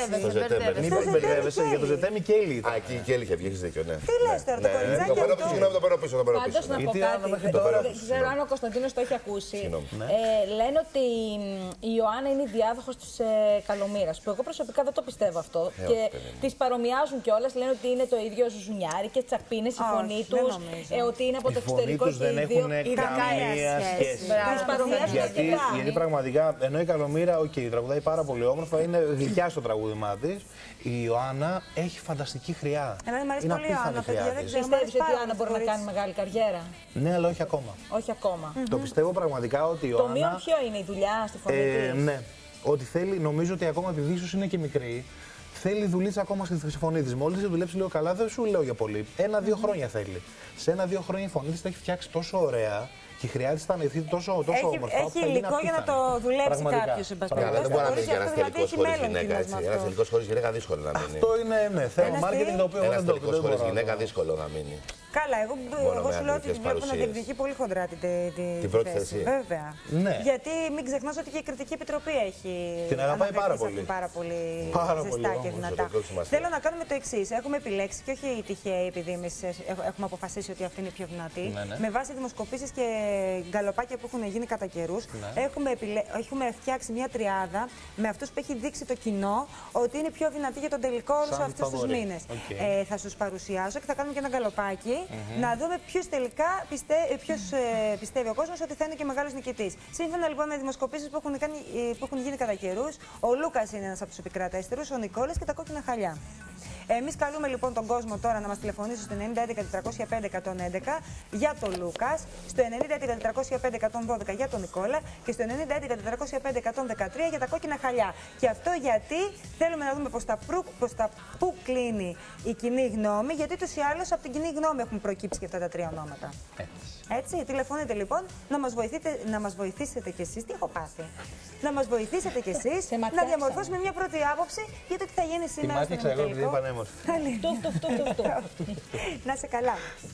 σχέση. Μην μπερδεύεσαι για το Ζετέμι Κέλλη. Α, εκεί η Κέλλη είχε βγει, έχεις δίκιο, ναι. Τι λες τώρα, το κοριτσάκι αυτό. Συγγνώμη, το παίρνω πίσω, το παίρνω πίσω. Πάντως να πω κάτι, δεν ξέρω αν ο Κωνσταντίνος το έχει ακούσει. Λένε ότι η Ιωάννα είναι η διάδοχος της Καλομήρας, που εγώ προσωπικά δεν το πιστεύω αυτό. Και τις παρομοιάζουν κιόλας, λένε ότι είναι το ίδιο ζουζουνιάρι και τσαπίνες η φωνή τους, ότι είναι από το εξωτερικό και οι δύο. Οι καμία σχέση. Τις παρομοιάζουν αρκετά. Γιατί πραγματικά, ενώ η Καλομήρα, οκ, τραγουδάει πάρα πολύ όμορφα, είναι γλυκιά στο τραγούδιμά της. Η Ιωάννα έχει φανταστική χρειά. Εμένα μου αρέσει πολύ η Ιωάννα, παιδιά, δεν ξέρω. Πιστεύεις ότι η Ιωάννα μπορεί να κάνει μεγάλη καριέρα? Ναι, αλλά όχι ακόμα. Όχι ακόμα. Το πιστεύω πραγματικά ότι η Ιωάννα. Το μείον ποιο είναι, η δουλειά στη φωνή ε, της? Ναι. Ότι θέλει, νομίζω ότι ακόμα επειδή ίσως είναι και μικρή, θέλει δουλίτσα ακόμα στη φωνή της. Μόλις τη δουλέψει λίγο καλά, δεν σου λέω για πολύ. Ένα-δύο χρόνια θέλει. Σε ένα-δύο χρόνια η φωνή της τα έχει φτιάξει τόσο ωραία. Και χρειάζεται να ανοιχθεί τόσο, τόσο έχει, όμορφα. Έχει υλικό για να το δουλέψει κάποιο. Καλά, δεν μπορεί να μείνει ένα τελικό χωρί γυναίκα. Ένα τελικό χωρί γυναίκα δύσκολο να μείνει. Αυτό είναι ναι, θέμα marketing το οποίο ένα δεν το τελικό χωρί γυναίκα δύσκολο να μείνει. Καλά, εγώ, εγώ σου λέω ότι την βλέπω να διεκδικεί πολύ χοντρά την, την, την πρώτη θέση. Βέβαια. Ναι. Γιατί μην ξεχνάς ότι και η Κριτική Επιτροπή έχει. Την αγαπάει πάρα πολύ. Πάρα πολύ πάρα ζεστά πολύ και δυνατά. Θέλω να κάνουμε το εξής. Έχουμε επιλέξει και όχι τυχαία, επειδή εμείς έχουμε αποφασίσει ότι αυτή είναι η πιο δυνατή. Ναι, ναι. Με βάση δημοσκοπήσεις και γκαλοπάκια που έχουν γίνει κατά καιρούς, ναι. έχουμε, επιλέ... έχουμε φτιάξει μια τριάδα με αυτούς που έχει δείξει το κοινό ότι είναι πιο δυνατή για τον τελικό όλους αυτούς τους μήνες. Okay. Ε, θα σας παρουσιάσω και θα κάνουμε και ένα γκαλοπάκι. Mm-hmm. Να δούμε ποιος τελικά πιστε... ποιος, ε, πιστεύει ο κόσμος ότι θα είναι και μεγάλος νικητής. Σύμφωνα λοιπόν με δημοσκοπήσεις που έχουν, κάνει, που έχουν γίνει κατά καιρούς, ο Λούκας είναι ένας από τους επικρατέστερους, ο Νικόλας και τα κόκκινα χαλιά. Εμείς καλούμε λοιπόν τον κόσμο τώρα να μας τηλεφωνήσει στο ενενήντα έντεκα τετρακόσια πέντε εκατόν έντεκα για τον Λούκας, στο ενενήντα έντεκα τετρακόσια πέντε εκατόν δώδεκα για τον Νικόλα και στο ενενήντα έντεκα τετρακόσια πέντε εκατόν δεκατρία για τα κόκκινα χαλιά. Και αυτό γιατί θέλουμε να δούμε προς τα, πρου, προς τα πού κλείνει η κοινή γνώμη, γιατί τους ή άλλως από την κοινή γνώμη έχουν προκύψει και αυτά τα τρία ονόματα. Έτσι, τηλεφωνείτε λοιπόν να μας, βοηθείτε, να μας βοηθήσετε κι εσείς. Τι έχω πάθει. Να μας βοηθήσετε κι εσείς να διαμορφώσουμε μια πρώτη άποψη για το τι θα γίνει σήμερα στον ημιτελικό. Να σε καλά.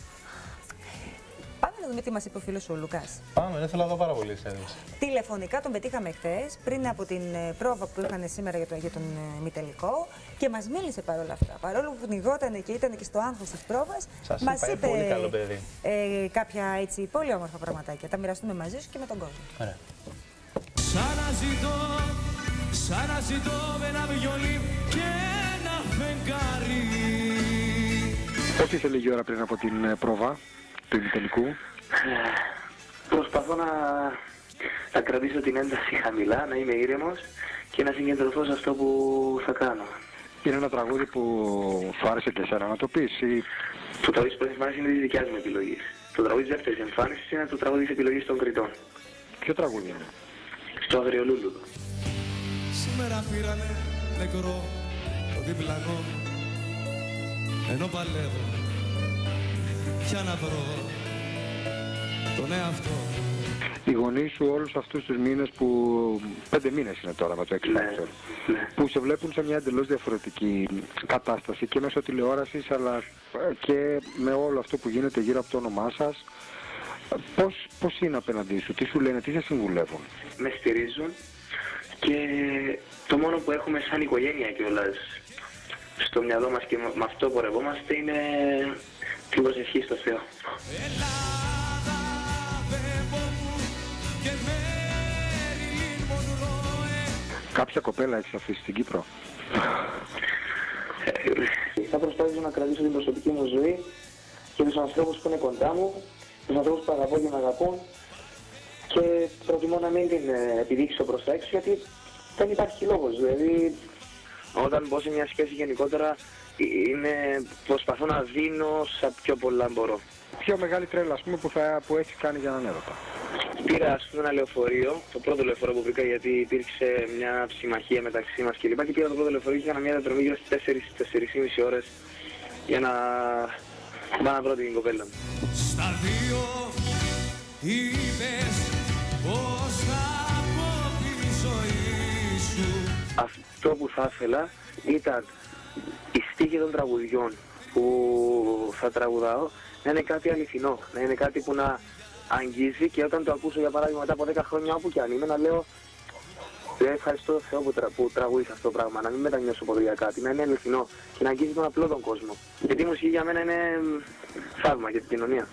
Πάμε να δούμε τι μας είπε ο φίλος ο Λουκάς. Πάμε, δεν θέλω να δω πάρα πολύ εσένες. Τηλεφωνικά τον πετύχαμε χθες, πριν από την πρόβα που είχαν σήμερα για τον, για τον ημιτελικό και μας μίλησε παρόλα αυτά. Παρόλο που πνιγότανε και ήταν και στο άγχος της πρόβας, μας είπα, είπε πολύ καλό παιδί. Ε, κάποια έτσι, πολύ όμορφα πραγματάκια. Τα μοιραστούμε μαζί σου και με τον κόσμο. Ωραία. Σαν να ζητώ, σαν να ζητώ με ένα βιολί και ένα φεγγάρι. Πώς είσαι λίγη ώρα πριν από την πρόβα του ημιτελικού? Προσπαθώ να, να κρατήσω την ένταση χαμηλά, να είμαι ήρεμος και να συγκεντρωθώ σε αυτό που θα κάνω. Είναι ένα τραγούδι που σου άρεσε και εσένα να το πεις ή... Το τραγούδι της πρώτης εμφάνισης είναι της δικιάς μου επιλογής. Το τραγούδι της δεύτερης εμφάνισης είναι το τραγούδι της επιλογής των Κρητών. Ποιο τραγούδι είναι? Στο Αγριολούλου. Σήμερα πήρανε νεκρό το διπλανό, ενώ παλεύω για να βρω τον εαυτό. Οι γονείς σου όλους αυτούς τους μήνες που... πέντε μήνες είναι τώρα με το X Factor, ναι. που σε βλέπουν σε μια εντελώς διαφορετική κατάσταση και μέσω τηλεόρασης αλλά και με όλο αυτό που γίνεται γύρω από το όνομά σας. Πώς, πώς είναι απέναντί σου, τι σου λένε, τι σε συμβουλεύουν? Με στηρίζουν και το μόνο που έχουμε σαν οικογένεια κιόλας στο μυαλό μας και με αυτό που πορευόμαστε είναι την προσευχή στο Θεό. κάποια κοπέλα έχεις αφήσει στην Κύπρο? Θα προσπαθήσω να κρατήσω την προσωπική μου ζωή και τους ανθρώπους που είναι κοντά μου, τους ανθρώπους που αγαπώ και με αγαπούν, και προτιμώ να μην την επιδείξω προς τα έξω, γιατί δεν υπάρχει λόγος. Δηλαδή, όταν μπω σε μια σχέση γενικότερα, είναι, προσπαθώ να δίνω σε πιο πολλά μπορώ. Πιο μεγάλη τρέλα, ας πούμε, που, θα, που έχεις κάνει για έναν έρωτα? Πήρα, ας πούμε, ένα λεωφορείο, το πρώτο λεωφορείο που βρήκα, γιατί υπήρξε μια συμμαχία μεταξύ μας κλπ. Και πήρα το πρώτο λεωφορείο και έκανα μια διαδρομή γύρω στις τέσσερις με τέσσερις και μισή ώρες για να πάω να βρω την κοπέλα μου. Στα δύο είπες πως θα πω τη ζωή σου. Αυτό που θα ήθελα ήταν η στίχη των τραγουδιών που θα τραγουδάω να είναι κάτι αληθινό, να είναι κάτι που να αγγίζει, και όταν το ακούσω, για παράδειγμα, μετά από δέκα χρόνια, όπου κι αν είμαι, να λέω ευχαριστώ Θεό που, τρα, που τραγούδισα αυτό το πράγμα, να μην μετανιώσω ποτέ για κάτι, να είναι αληθινό και να αγγίζει τον απλό τον κόσμο. Γιατί η μουσική για μένα είναι θαύμα για την κοινωνία.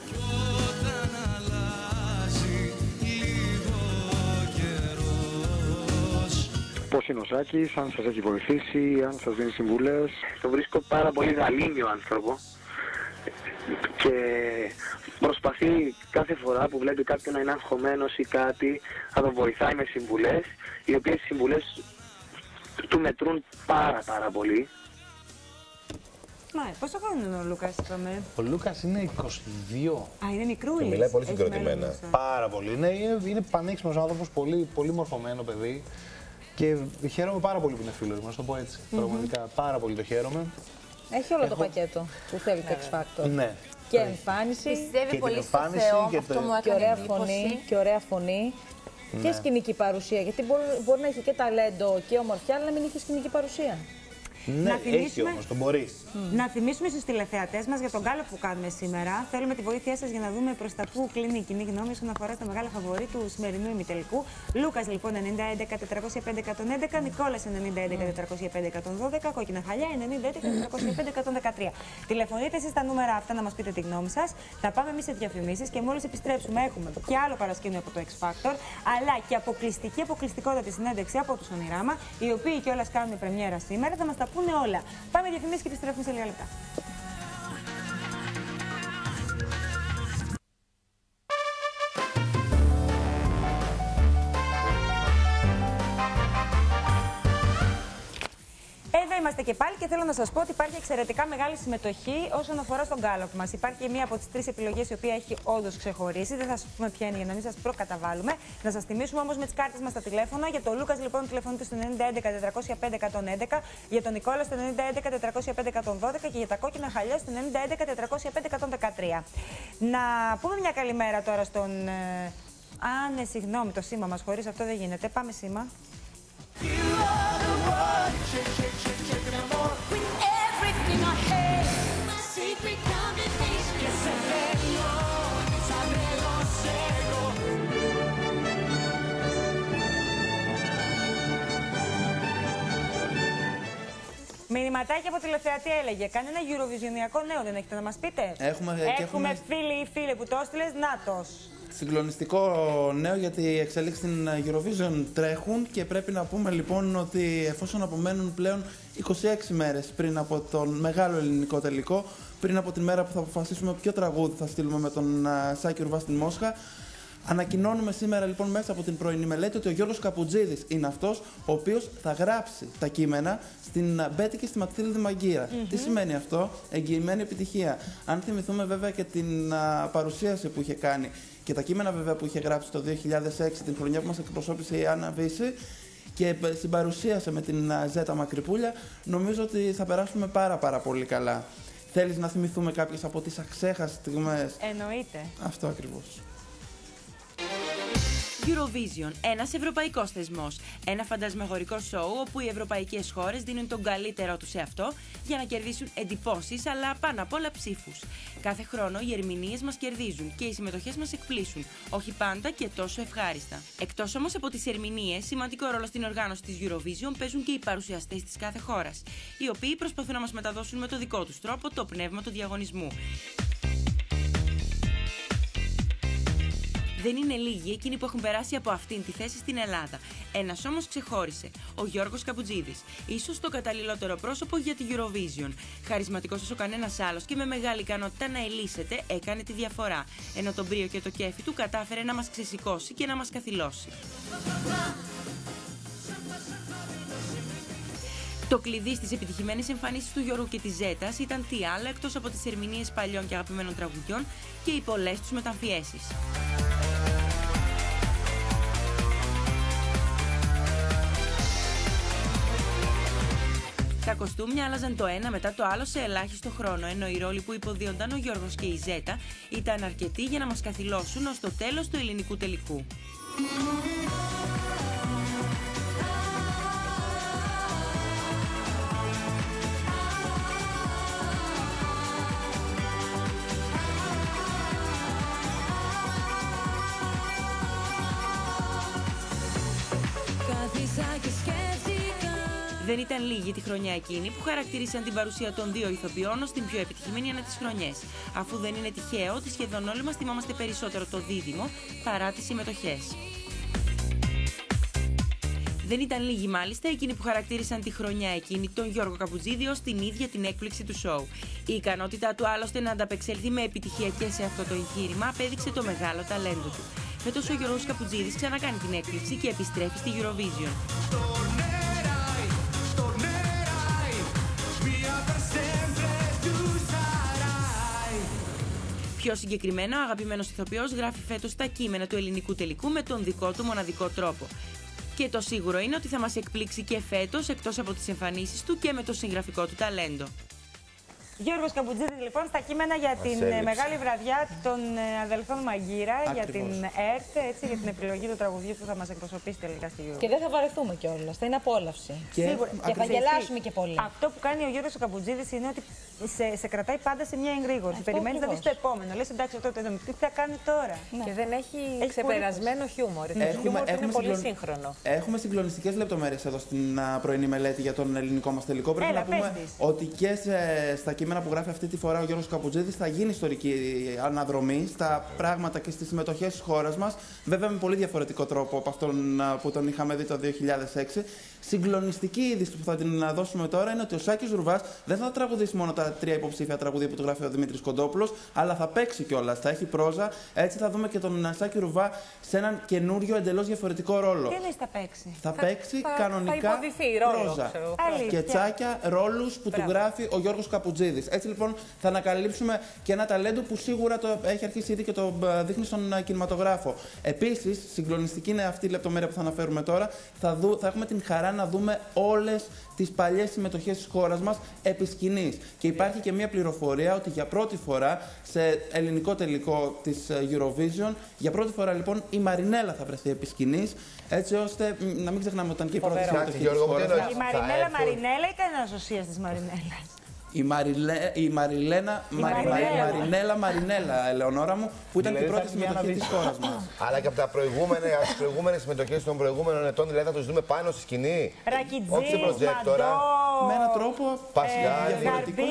Πώς είναι ο Σάκης, αν σας έχει βοηθήσει, αν σας δίνει συμβουλές? Το βρίσκω πάρα πολύ γαλήνιο άνθρωπο και προσπαθεί κάθε φορά που βλέπει κάποιον να είναι αγχωμένος ή κάτι, να τον βοηθάει με συμβουλές, οι οποίες συμβουλές του μετρούν πάρα πάρα πολύ. Μα, πόσο χρόνο είναι ο Λούκας, είπαμε? Ο Λούκας είναι είκοσι δύο. Α, είναι μικρούλης. Και μιλάει πολύ συγκροτημένα. Πάρα πολύ. Είναι, είναι, είναι πανέξυπνος άνθρωπος, πολύ, πολύ μορφωμένο παιδί. Και χαίρομαι πάρα πολύ που είναι φίλος μου, να το πω έτσι. Mm-hmm. Πραγματικά πάρα πολύ το χαίρομαι. Έχει όλο Έχω... το πακέτο που θέλει το X Factor. Ναι. Και εμφάνιση. Πιστεύει πολύ στο Θεό, και, αυτό το... μου και έκανε ωραία εντύπωση. φωνή. Και ωραία φωνή. Ναι. Και σκηνική παρουσία. Γιατί μπορεί, μπορεί να έχει και ταλέντο και ομορφιά, αλλά να μην έχει σκηνική παρουσία. Ναι, να θυμίσουμε, έχει όμως, το μπορεί. Mm. Να θυμίσουμε στους τηλεθεατές μας για τον γκάλωπ που κάνουμε σήμερα. Θέλουμε τη βοήθειά σας για να δούμε προς τα πού κλείνει η κοινή γνώμη όσον αφορά στα μεγάλα φαβορί του σημερινού ημιτελικού. Λούκας λοιπόν ενενήντα έντεκα τετρακόσια πέντε εκατόν έντεκα, Νικόλας ενενήντα έντεκα τετρακόσια πέντε εκατόν δώδεκα, Κόκκινα Χαλιά ενενήντα έντεκα τετρακόσια πέντε εκατόν δεκατρία. Τηλεφωνείτε εσείς τα νούμερα αυτά να μας πείτε τη γνώμη σας. Θα πάμε εμείς σε διαφημίσεις και μόλις επιστρέψουμε έχουμε και άλλο παρασκήνιο από το X Factor, αλλά και αποκλειστική αποκλειστικότητα τη συνέντευξη από τους Ονειράμα, οι οποίοι κιόλας κάνουν πρεμιέρα σήμερα, θα μας τα πούνε όλα. Πάμε διαφημίσεις και επιστρέφουμε σε λίγα λεπτά. Εδώ είμαστε και πάλι και θέλω να σας πω ότι υπάρχει εξαιρετικά μεγάλη συμμετοχή όσον αφορά στον γκάλωπ μας. Υπάρχει μία από τις τρεις επιλογές η οποία έχει όντως ξεχωρίσει. Δεν θα σας πούμε ποια είναι για να μην σας προκαταβάλουμε. Να σας θυμίσουμε όμως με τις κάρτες μας τα τηλέφωνα. Για τον Λούκας λοιπόν τηλεφωνείτε στο ενενήντα έντεκα τετρακόσια πέντε εκατόν έντεκα, για τον Νικόλα στο ενενήντα έντεκα τετρακόσια πέντε εκατόν δώδεκα και για τα Κόκκινα Χαλιά στο ενενήντα έντεκα τετρακόσια πέντε εκατόν δεκατρία. Να πούμε μια καλημέρα τώρα στον. Α, ναι, συγγνώμη, το σήμα μας χωρίς αυτό δεν γίνεται. Πάμε σήμα. Μηνυματάκι από τηλεθεατή έλεγε: κανένα Eurovisionιακό νέο δεν έχετε να μας πείτε? Έχουμε, έχουμε, έχουμε... φίλοι ή φίλοι που το έστειλες, νάτος. Συγκλονιστικό νέο, γιατί οι εξελίξεις στην Eurovision τρέχουν και πρέπει να πούμε λοιπόν ότι εφόσον απομένουν πλέον είκοσι έξι μέρες πριν από τον μεγάλο ελληνικό τελικό, πριν από την μέρα που θα αποφασίσουμε ποιο τραγούδι θα στείλουμε με τον Σάκη Ρουβά στην Μόσχα, ανακοινώνουμε σήμερα λοιπόν μέσα από την πρωινή μελέτη ότι ο Γιώργος Καπουτζίδης είναι αυτός ο οποίος θα γράψει τα κείμενα στην Μπέτη και στη Ματθίλδη Μαγκύρα. Mm-hmm. Τι σημαίνει αυτό? Εγγυημένη επιτυχία. Αν θυμηθούμε βέβαια και την α, παρουσίαση που είχε κάνει και τα κείμενα βέβαια που είχε γράψει το δύο χιλιάδες έξι, την χρονιά που μας εκπροσώπησε η Άννα Βύση, και συμπαρουσίασε με την Ζέτα Μακρυπούλια, νομίζω ότι θα περάσουμε πάρα πάρα πολύ καλά. Θέλεις να θυμηθούμε κάποιες από τις αξέχαστες στιγμές? Εννοείται. Αυτό ακριβώς. Eurovision, ένας ευρωπαϊκός θεσμός. Ένα φαντασμαγορικό σοου όπου οι ευρωπαϊκές χώρες δίνουν τον καλύτερό τους σε αυτό για να κερδίσουν εντυπώσεις, αλλά πάνω απ' όλα ψήφους. Κάθε χρόνο οι ερμηνείες μας κερδίζουν και οι συμμετοχές μας εκπλήσουν, όχι πάντα και τόσο ευχάριστα. Εκτός όμως από τις ερμηνείες, σημαντικό ρόλο στην οργάνωση της Eurovision παίζουν και οι παρουσιαστές της κάθε χώρας, οι οποίοι προσπαθούν να μας μεταδώσουν με το δικό τους τρόπο το πνεύμα του διαγωνισμού. Δεν είναι λίγοι εκείνοι που έχουν περάσει από αυτήν τη θέση στην Ελλάδα. Ένας όμως ξεχώρισε, ο Γιώργος Καμπουτζίδης. Ίσως το καταλληλότερο πρόσωπο για τη Eurovision. Χαρισματικός όσο κανένας άλλος και με μεγάλη ικανότητα να ελύσεται, έκανε τη διαφορά. Ενώ το μπρίο και το κέφι του κατάφερε να μας ξεσηκώσει και να μας καθυλώσει. Το κλειδί στις επιτυχημένες εμφανίσεις του Γιώργου και της Ζέτας ήταν τι άλλο εκτός από τις ερμηνείες παλιών και αγαπημένων τραγουδιών και οι πολλές τους μεταμφιέσεις. Τα κοστούμια άλλαζαν το ένα μετά το άλλο σε ελάχιστο χρόνο, ενώ οι ρόλοι που υποδίονταν ο Γιώργος και η Ζέτα ήταν αρκετοί για να μας καθυλώσουν ως το τέλος του ελληνικού τελικού. Δεν ήταν λίγη τη χρονιά εκείνη που χαρακτήρισαν την παρουσία των δύο ηθοποιών ως την πιο επιτυχημένη ανά τις χρονιές, αφού δεν είναι τυχαίο ότι σχεδόν όλοι μας θυμόμαστε περισσότερο το δίδυμο παρά τις συμμετοχές. Δεν ήταν λίγοι μάλιστα εκείνοι που χαρακτήρισαν τη χρονιά εκείνη τον Γιώργο Καμπουτζίδη ως την ίδια την έκπληξη του σοου. Η ικανότητά του άλλωστε να ανταπεξέλθει με επιτυχία και σε αυτό το εγχείρημα απέδειξε το μεγάλο ταλέντο του. Φέτος ο Γιώργος Καμπουτζίδης ξανακάνει την έκπληξη και επιστρέφει στη Eurovision. Πιο συγκεκριμένα, ο αγαπημένος ηθοποιός γράφει φέτος τα κείμενα του ελληνικού τελικού με τον δικό του μοναδικό τρόπο. Και το σίγουρο είναι ότι θα μας εκπλήξει και φέτος, εκτός από τις εμφανίσεις του και με το συγγραφικό του ταλέντο. Γιώργος Καμπουτζίδης, λοιπόν, στα κείμενα για την έλειψε. μεγάλη βραδιά των αδελφών Μαγκύρα, Ακριβώς. για την ΕΡΤ, έτσι, για την επιλογή του τραγουδιού που θα μας εκπροσωπήσει τελικά στη Eurovision. Και δεν θα βαρεθούμε κιόλας, θα είναι απόλαυση. Και, Σίγουρα. Και θα γελάσουμε και πολύ. Αυτό που κάνει ο Γιώργος Καμπουτζίδης είναι ότι σε, σε κρατάει πάντα σε μια εγρήγορση. Περιμένεις να δεις το επόμενο. Λες εντάξει, αυτό το τι θα κάνει τώρα. Ναι. Και δεν έχει, έχει ξεπερασμένο χιούμορ. Το χιούμορ είναι πολύ συγκλον... σύγχρονο. Έχουμε συγκλονιστικές λεπτομέρειες εδώ στην uh, πρωινή μελέτη για τον ελληνικό μας τελικό. Πρέπει Έλα, να πούμε ότι και σε, στα κείμενα που γράφει αυτή τη φορά ο Γιώργος Καμπουτζίδης θα γίνει ιστορική αναδρομή στα πράγματα και στις συμμετοχές της χώρας μας. Βέβαια με πολύ διαφορετικό τρόπο από αυτόν που τον είχαμε δει το δύο χιλιάδες έξι. Συγκλονιστική είδηση που θα την δώσουμε τώρα είναι ότι ο Σάκης Ρουβάς δεν θα τραγουδήσει μόνο τα τρία υποψήφια τραγούδια που του γράφει ο Δημήτρης Κοντόπουλος, αλλά θα παίξει κιόλας. Θα έχει πρόζα. Έτσι θα δούμε και τον Σάκη Ρουβά σε έναν καινούριο εντελώς διαφορετικό ρόλο. Τι εννοείς θα παίξει? Θα, θα παίξει θα, κανονικά θα ρόλο, πρόζα. Ξέρω, και τσάκια, ρόλους που Μπράβο. του γράφει ο Γιώργος Καμπουτζίδης. Έτσι λοιπόν θα ανακαλύψουμε και ένα ταλέντο που σίγουρα το έχει αρχίσει ήδη και το δείχνει στον κινηματογράφο. Επίσης, συγκλονιστική είναι αυτή η λεπτομέρεια που θα αναφέρουμε τώρα. Θα, δου, θα έχουμε την χαρά να δούμε όλες τις παλιές συμμετοχές της χώρας μας επί σκηνής. Και υπάρχει και μια πληροφορία ότι για πρώτη φορά σε ελληνικό τελικό της Eurovision, για πρώτη φορά λοιπόν η Μαρινέλα θα βρεθεί επί σκηνής, έτσι ώστε να μην ξεχνάμε ότι ήταν και η πρώτη συμμετοχή της χώρας μας. Η Μαρινέλα Μαρινέλα ή κανένας οσίας της Μαρινέλας? Η, Μαριλέ, η Μαριλένα, η Μαρι, Μαρινέλα. Μαρινέλα Μαρινέλα, Ελεονόρα μου, που ήταν δηλαδή, και η πρώτη συμμετοχή της χώρας μας. Αλλά και από τα προηγούμενες συμμετοχές των προηγούμενων ετών, δηλαδή θα τους δούμε πάνω στη σκηνή. Ρακιτζή, όχι σε προτζέκτορα. Με έναν τρόπο διαφορετικό.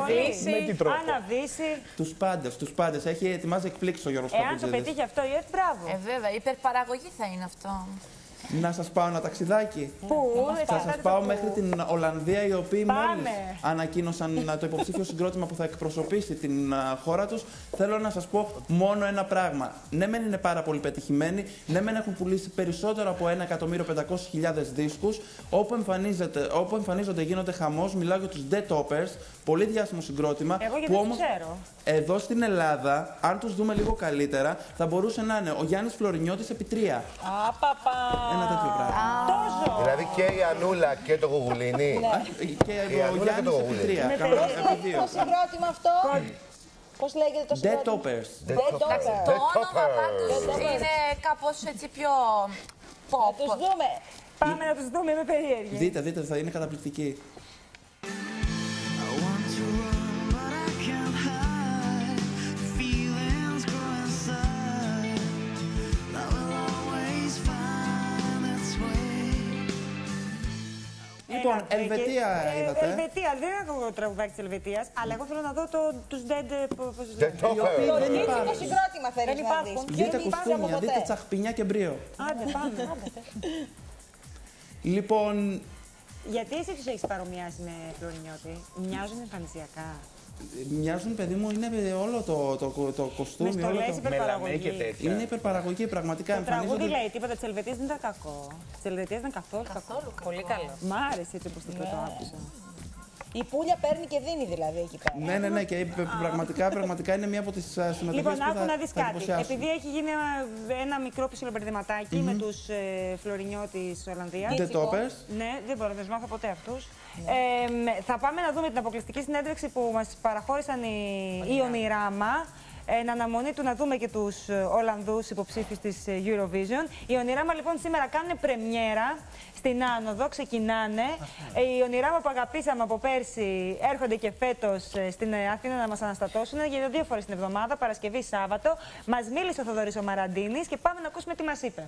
Αναβήσει. Τους πάντες, τους πάντες. Έχει ετοιμάζει εκπλήξεις ο Γιώργος Καμπουτζίδης. Εάν το πετύχει αυτό η ΕΡΤ, μπράβο. Ε, βέβαια, υπερπαραγωγή θα είναι αυτό. Να σας πάω ένα ταξιδάκι. Πού? Θα σας πάω μέχρι την Ολλανδία, οι οποίοι μόλις ανακοίνωσαν το υποψήφιο συγκρότημα που θα εκπροσωπήσει την χώρα τους. Θέλω να σας πω μόνο ένα πράγμα. Ναι, μεν είναι πάρα πολύ πετυχημένοι, ναι, μεν έχουν πουλήσει περισσότερο από ένα εκατομμύριο πεντακόσιες χιλιάδες δίσκους. Όπου, όπου εμφανίζονται γίνονται χαμός. Μιλάω για τους The Toppers, πολύ διάσημο συγκρότημα. Εγώ γιατί που όμως ξέρω. Εδώ στην Ελλάδα, αν τους δούμε λίγο καλύτερα, θα μπορούσε να είναι ο Γιάννης Φλωρινιώτης επί τρία. Απαπα. Ένα τέτοιο πράγμα. Τόσο. Δηλαδή και η Ανούλα και το Γουγουλίνι. Και ο Γιάννης επί τρία. Το συγκρότημα αυτό. Πώς λέγεται το συγκρότημα? The Toppers. Το όνομα πάντως είναι κάπως έτσι πιο pop. Να τους δούμε. Πάμε να τους δούμε, είμαι περίεργη. Δείτε, δείτε, θα είναι καταπληκτική. Λοιπόν, Ελβετία είδατε. Ελβετία, δεν έχω το τραγουδάκι της Ελβετίας, αλλά εγώ θέλω να δω τους Dead. Το ίδιο συγκρότημα θέλεις να δεις. Δείτε κουστούμια, δείτε τσαχπινιά και μπρίο. Άντε, πάμε. Λοιπόν. Γιατί εσύ τους έχεις παρομοιάσει με Φλωρινιώτη, μοιάζουν εμφανισιακά. Μοιάζουν, παιδί μου, είναι όλο το, το, το, το κοστούμι. Με στολές, υπερπαραγωγή. Είναι υπερπαραγωγή, πραγματικά. Το τραγούδι λέει τίποτα, της Ελβετίας δεν ήταν κακό. Της Ελβετίας δεν ήταν καθόλου, καθόλου πολύ καλό. Μ' άρεσε έτσι όπως το Ναι. πρώτο άκουσα. Η Πούλια παίρνει και δίνει δηλαδή εκεί πέρα. Ναι, ναι, ναι, και πραγματικά, πραγματικά είναι μία από τις συμμετοχές Λοιπόν, που άκου θα, να δεις θα κάτι. εντυπωσιάσουν. Επειδή έχει γίνει ένα, ένα μικρό ψιλομπερδεματάκι Μμμ. με τους ε, Φλωρινιώτη της Ολλανδίας. Δεν το πες. Ναι, δεν μπορώ να τους μάθω ποτέ αυτούς. Ε, μ, θα πάμε να δούμε την αποκλειστική συνέντευξη που μας παραχώρησαν οι, οι Ονειράμα. Εν αναμονή του να δούμε και τους ε, Ολλανδούς υποψήφιους της ε, Eurovision. Οι Ονειράμα λοιπόν σήμερα κάνουν πρεμιέρα στην Άνοδο, ξεκινάνε. Ε, οι Ονειράμα που αγαπήσαμε από πέρσι έρχονται και φέτος ε, στην ε, Αθήνα να μας αναστατώσουν. Γίνονται δύο φορές την εβδομάδα, Παρασκευή, Σάββατο. Μας μίλησε ο Θοδωρής ο Μαραντίνης και πάμε να ακούσουμε τι μας είπε.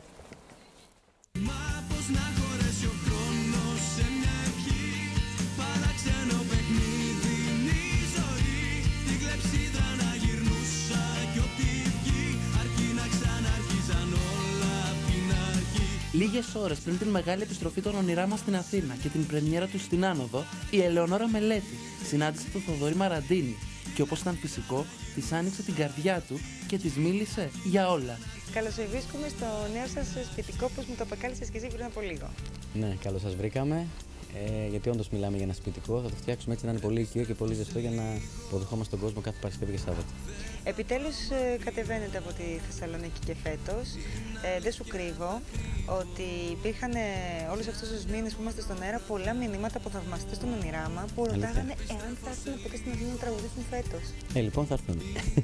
Λίγες ώρες πριν την μεγάλη επιστροφή των Ονειράμα στην Αθήνα και την πρεμιέρα του στην Άνοδο, η Ελεονόρα Μελέτη συνάντησε τον Θοδωρή Μαραντίνη και όπως ήταν φυσικό, της άνοιξε την καρδιά του και της μίλησε για όλα. Καλώς βρίσκομαι στο νέο σας σπιτικό, όπως μου το αποκάλυψες και εσύ πριν από λίγο. Ναι, καλώς σας βρήκαμε. Ε, γιατί όντως μιλάμε για ένα σπιτικό, θα το φτιάξουμε έτσι να είναι πολύ οικείο και πολύ ζεστό για να υποδεχόμαστε τον κόσμο κάθε Παρασκευή και Σάββατο. Επιτέλους ε, κατεβαίνετε από τη Θεσσαλονίκη και φέτος. Ε, δεν σου κρύβω ότι υπήρχαν ε, όλους αυτούς τους μήνες που είμαστε στον αέρα πολλά μηνύματα από θαυμαστές των Ονειράμα που ρωτάγανε εάν θα έρθουν ποτέ στην Αθήνα να τραγουδήσουν φέτος. Ε, λοιπόν θα έρθουν.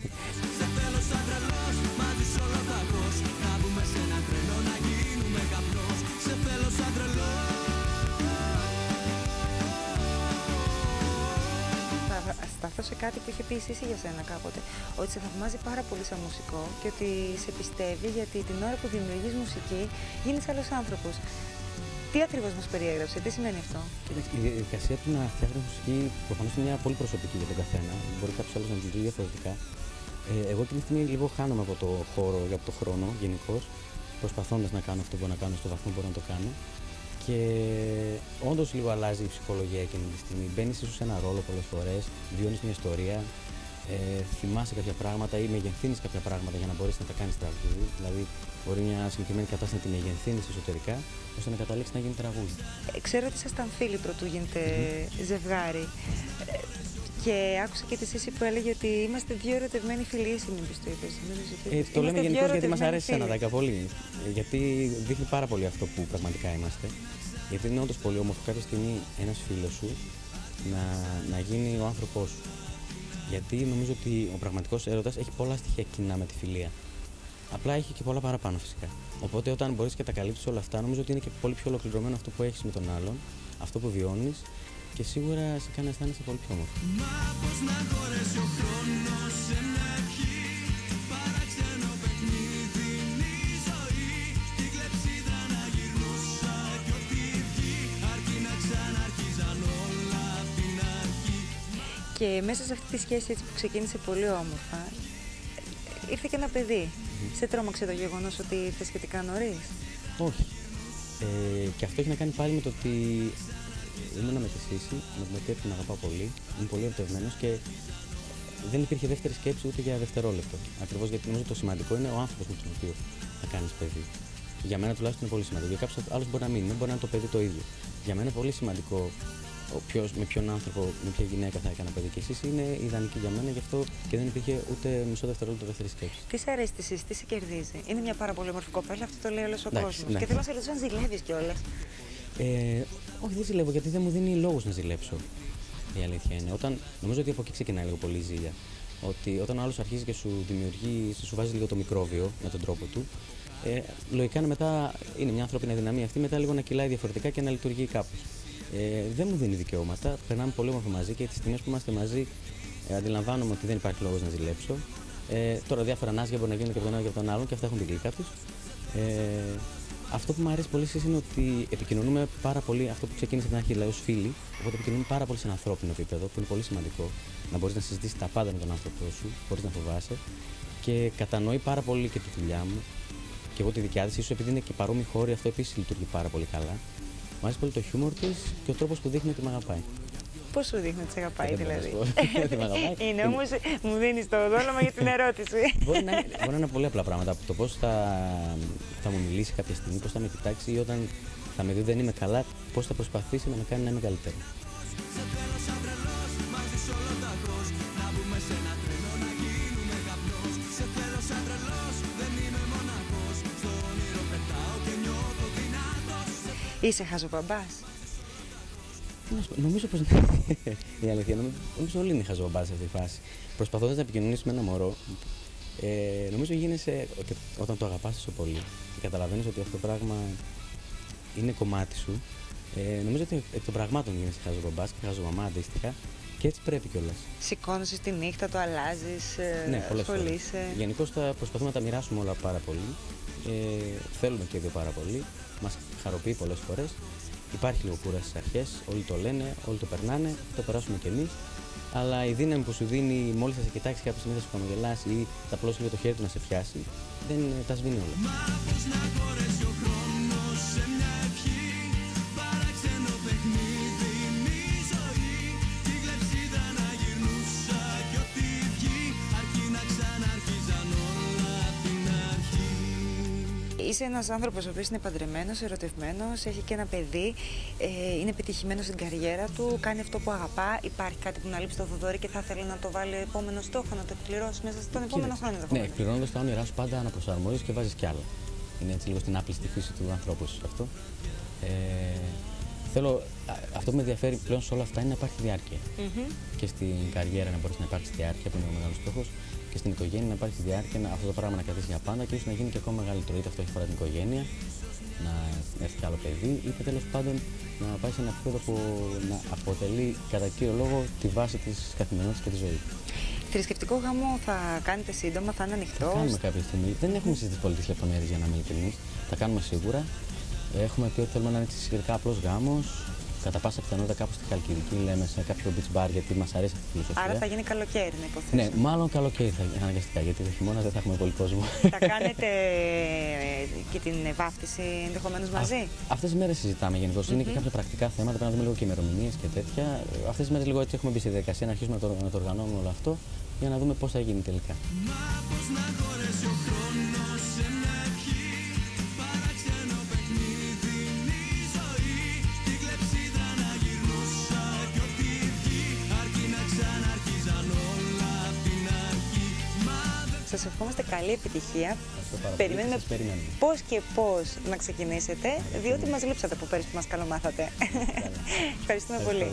Θα σταθώ σε κάτι που είχε πει εσύ για σένα κάποτε. Ότι σε θαυμάζει πάρα πολύ σαν μουσικό και ότι σε πιστεύει γιατί την ώρα που δημιουργείς μουσική γίνεις άλλος άνθρωπος. Τι ακριβώς μας περιέγραψε, τι σημαίνει αυτό? Κοίταξε, η διαδικασία του να φτιάχνει μουσική προφανώς είναι μια πολύ προσωπική για τον καθένα. Μπορεί κάποιος άλλος να τη ζει διαφορετικά. Ε, εγώ εκείνη τη στιγμή λίγο χάνομαι από το χώρο, από το χρόνο γενικώς, προσπαθώντας να κάνω αυτό που μπορώ να κάνω στο βαθμό που μπορώ να το κάνω. Και όντως λίγο αλλάζει η ψυχολογία εκείνη τη στιγμή. Μπαίνεις ίσως σε ένα ρόλο πολλές φορές, βιώνεις μια ιστορία, ε, θυμάσαι κάποια πράγματα ή μεγενθύνεις κάποια πράγματα για να μπορείς να τα κάνεις τραγούδι. Δηλαδή, μπορεί μια συγκεκριμένη κατάσταση να τη μεγενθύνεις εσωτερικά, ώστε να καταλήξει να γίνει τραγούδι. Ε, ξέρω ότι ήσασταν φίλοι πρωτού γίνετε mm-hmm. ζευγάρι. Ε, και άκουσα και τη Σύση που έλεγε ότι είμαστε δύο ερωτευμένοι φίλοι. Εσύ μήπως το είπες? Ε, το λέμε γενικώς γιατί μας αρέσει σαν αδάκα πολύ. Γιατί δείχνει πάρα πολύ αυτό που πραγματικά είμαστε. Γιατί είναι όντως πολύ όμορφο κάποια στιγμή ένας φίλος σου να, να γίνει ο άνθρωπός σου. Γιατί νομίζω ότι ο πραγματικός έρωτας έχει πολλά στοιχεία κοινά με τη φιλία. Απλά έχει και πολλά παραπάνω φυσικά. Οπότε όταν μπορείς και τα καλύψεις όλα αυτά, νομίζω ότι είναι και πολύ πιο ολοκληρωμένο αυτό που έχεις με τον άλλον, αυτό που βιώνεις και σίγουρα σε κάνει να αισθάνεσαι πολύ πιο όμορφο. Και μέσα σε αυτή τη σχέση έτσι που ξεκίνησε πολύ όμορφα, ήρθε και ένα παιδί. Mm-hmm. Σε τρόμαξε το γεγονός ότι ήρθε σχετικά νωρίς? Όχι. Ε, και αυτό έχει να κάνει πάλι με το ότι ήμουνα με τη Σύση, με την οποία την αγαπάω πολύ, είμαι πολύ ερωτευμένος και δεν υπήρχε δεύτερη σκέψη ούτε για δευτερόλεπτο. Ακριβώς γιατί νομίζω το σημαντικό είναι ο άνθρωπος με τον οποίο θα κάνεις παιδί. Για μένα τουλάχιστον είναι πολύ σημαντικό. Για κάποιους άλλους μπορεί να μην είναι, μπορεί να είναι το παιδί το ίδιο. Για μένα είναι πολύ σημαντικό ποιος, με ποιον άνθρωπο, με ποια γυναίκα θα έκανα παιδί. Και εσείς είναι ιδανική για μένα, γι' αυτό και δεν υπήρχε ούτε μισό δευτερόλεπτο δεύτερη σκέψη. Τι σε αρέσει τη Σύση, τι σε κερδίζει? Είναι μια πάρα πολύ όμορφη κοπέλα, αυτό το λέει όλος ο κόσμος. Ναι. Και θέλω να σε ρωτήσω αν ζηλεύεις κιόλας. Ε, όχι, δεν ζηλεύω γιατί δεν μου δίνει λόγους να ζηλέψω. Η αλήθεια είναι. Όταν, νομίζω ότι από εκεί ξεκινάει λίγο πολύ η ζήλια. Ότι όταν ο άλλος αρχίζει και σου δημιουργεί, σου βάζει λίγο το μικρόβιο με τον τρόπο του, ε, λογικά μετά είναι μια ανθρώπινη αδυναμία αυτή, μετά λίγο να κυλάει διαφορετικά και να λειτουργεί κάπως. Ε, δεν μου δίνει δικαιώματα, περνάμε πολύ όμορφα μαζί και τις στιγμές που είμαστε μαζί ε, αντιλαμβάνομαι ότι δεν υπάρχει λόγος να ζηλέψω. Ε, τώρα διάφορα νάσια μπορεί να γίνουν και από τον ένα και από τον άλλον και αυτά έχουν την γλύκα τους. Ε, αυτό που μου αρέσει πολύ είναι ότι επικοινωνούμε πάρα πολύ, αυτό που ξεκίνησε την αρχή, δηλαδή ως φίλοι, οπότε επικοινωνούμε πάρα πολύ σε ένα ανθρώπινο επίπεδο, που είναι πολύ σημαντικό. Να μπορείς να συζητήσεις τα πάντα με τον άνθρωπό σου, χωρίς να φοβάσαι. Και κατανοεί πάρα πολύ και τη δουλειά μου και εγώ τη δικιά της, ίσως επειδή είναι και παρόμοιοι χώροι, αυτό επίσης λειτουργεί πάρα πολύ καλά. Μου αρέσει πολύ το χιούμορ της και ο τρόπος που δείχνει ότι με αγαπάει. Πώς σου δείχνει ότι σε αγαπάει, δηλαδή? Είναι όμως, μου δίνεις το δόλωμα για την ερώτηση. Μπορεί να, μπορεί να είναι πολύ απλά πράγματα. Από το πώς θα, θα μου μιλήσει κάποια στιγμή, πώς θα με κοιτάξει ή όταν θα με δει δεν είμαι καλά, πώς θα προσπαθήσει να με κάνει να είμαι καλύτερο. Είσαι χαζοπαμπάς? Νομίζω πως η αλήθεια, νομίζω όλοι είναι χαζοπαμπάς σε αυτή τη φάση. Προσπαθώντας να επικοινωνήσεις με ένα μωρό, ε, νομίζω γίνεσαι, όταν το αγαπάς τόσο πολύ και καταλαβαίνεις ότι αυτό το πράγμα είναι κομμάτι σου, ε, νομίζω ότι εκ των πραγμάτων γίνεσαι χαζοπαμπάς και χαζομαμά αντίστοιχα και έτσι πρέπει κιόλας. Σηκώνεσαι τη νύχτα, το αλλάζεις, ναι, ασχολείσαι. Γενικώς θα προσπαθούμε να τα μοιράσουμε όλα πάρα πολύ. Ε, θέλουμε και οι δύο πάρα πολύ. Μας χαροποιεί πολλές φορές. Υπάρχει λίγο κούραση στις αρχές, όλοι το λένε, όλοι το περνάνε, το περάσουμε κι εμείς. Αλλά η δύναμη που σου δίνει μόλις θα σε κοιτάξει κάποια στιγμή, θα σου χαμογελάσει ή θα απλώσει λίγο το χέρι του να σε πιάσει, δεν τα σβήνει όλα. Είσαι ένας άνθρωπος ο οποίος είναι παντρεμένος, ερωτευμένος, έχει και ένα παιδί, ε, είναι επιτυχημένος στην καριέρα του, κάνει αυτό που αγαπά. Υπάρχει κάτι που να λείψει το Θοδωρή και θα ήθελε να το βάλει επόμενο στόχο, να το εκπληρώσει μέσα στον επόμενο χρόνο? Ναι, εκπληρώνοντας τα όνειρά σου πάντα αναπροσαρμόζεις και βάζεις κι άλλα. Είναι έτσι λίγο στην άπλιστη φύση του ανθρώπου σου αυτό. Ε, θέλω, αυτό που με ενδιαφέρει πλέον σε όλα αυτά είναι να υπάρχει διάρκεια. Mm-hmm. Και στην καριέρα να μπορείς να υπάρξει διάρκεια, που είναι ο μεγάλος στόχος. Και στην οικογένεια να υπάρχει διάρκεια, να, αυτό το πράγμα να κρατήσει για πάντα και ίσως να γίνει και ακόμα μεγαλύτερο. Είτε αυτό έχει φορά την οικογένεια, να έρθει κι άλλο παιδί, είτε τέλος πάντων να πάει σε ένα επίπεδο που να αποτελεί κατά κύριο λόγο τη βάση της καθημερινότητας και της ζωής. Θρησκευτικό γάμο θα κάνετε σύντομα, θα είναι ανοιχτό? Θα κάνουμε κάποια στιγμή. Δεν έχουμε συζητήσει πολύ τις λεπτομέρειες για να είμαι ειλικρινής. Θα κάνουμε σίγουρα. Έχουμε πει ότι θέλουμε να είναι σχετικά απλός γάμος. Κατά πάσα πιθανότητα κάπου στη Χαλκιδική, λέμε, σε κάποιο beach bar, γιατί μας αρέσει αυτή η φιλοσοφία. Άρα θα γίνει καλοκαίρι, να υποθέσω. Ναι, μάλλον καλοκαίρι θα γίνει αναγκαστικά, γιατί το χειμώνα δεν θα έχουμε πολύ κόσμο. Θα κάνετε και την βάφτιση ενδεχομένως μαζί? Αυτές τις μέρες συζητάμε γενικώς. Mm-hmm. Είναι και κάποια πρακτικά θέματα, πρέπει να δούμε λίγο και ημερομηνίες και τέτοια. Αυτές τις μέρες λίγο έτσι έχουμε μπει στη διαδικασία να αρχίσουμε να το, να το οργανώνουμε όλο αυτό για να δούμε πώς θα γίνει τελικά. Σας ευχόμαστε καλή επιτυχία. Περιμένουμε πώς και πώς να ξεκινήσετε, διότι μας λείψατε από πέρυσι που μας καλομάθατε. Ευχαριστούμε πολύ.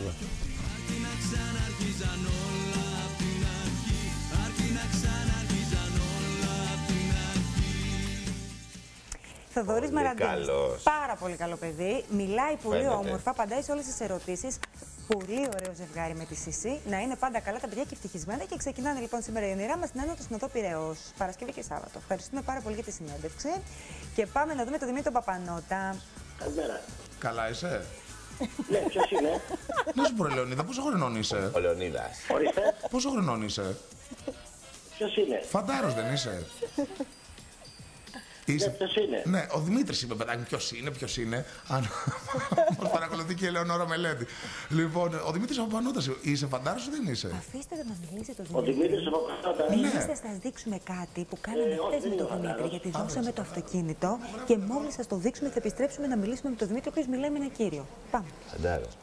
Θοδωρής Μαραντίνης, πάρα πολύ καλό παιδί, μιλάει πολύ Φαίνεται. όμορφα, απαντάει σε όλες τις ερωτήσεις. Πολύ ωραίο ζευγάρι με τη Σίση. Να είναι πάντα καλά τα παιδιά και ευτυχισμένα. Και ξεκινάνε λοιπόν σήμερα η όνειρά μας στην Άνω του Συνοδό Πειραιώς, Παρασκευή και Σάββατο. Ευχαριστούμε πάρα πολύ για τη συνέντευξη. Και πάμε να δούμε τον Δημήτρη Παπανότα. Καλημέρα. Καλά είσαι? Ναι, ποιος είναι? Να σου πω, Λεωνίδα, πόσο χρονών είσαι? Ο Λεωνίδας. Ορίστε. Πόσο χρονών είσαι? Ποιος είναι? Φαντάρος δεν είσαι? Είσαι... Ναι, ποιος είναι? Ναι, ο Δημήτρης είπε, παιδάκι, ποιος είναι, ποιος είναι. Αν μας παρακολουθεί και η Ελεονόρα Μελέτη. Λοιπόν, ο Δημήτρης από Πανώτας, είσαι φαντάρος ή δεν είσαι? Αφήστε να μιλήσει το Δημήτρη. Ο Δημήτρης από Πανώτας. Εμείς θα σας δείξουμε κάτι που κάναμε ε, χθες με τον Δημήτρη, γιατί δώσαμε το αυτοκίνητο και μόλις σας το δείξουμε θα επιστρέψουμε να μιλήσουμε με τον Δημήτρη, ο οποίος μιλάει με ένα κύριο. Πάμε. Φαντάρος.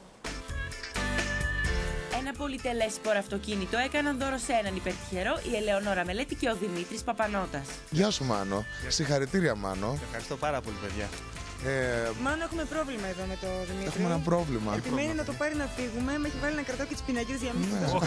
Ένα πολυτελές σποραυτοκίνητο έκαναν δώρο σε έναν υπερτυχερό η Ελεονόρα Μελέτη και ο Δημήτρης Παπανώτας. Γεια σου, Μάνο. Συγχαρητήρια, Μάνο. Ευχαριστώ πάρα πολύ, παιδιά. Ε... Μάνο, έχουμε πρόβλημα εδώ με το Δημήτρη. Έχουμε ένα πρόβλημα. Επιμένει να το πάρει να φύγουμε. Με έχει βάλει να κρατάω και τις πινακίδες για μήνυμα. Ναι.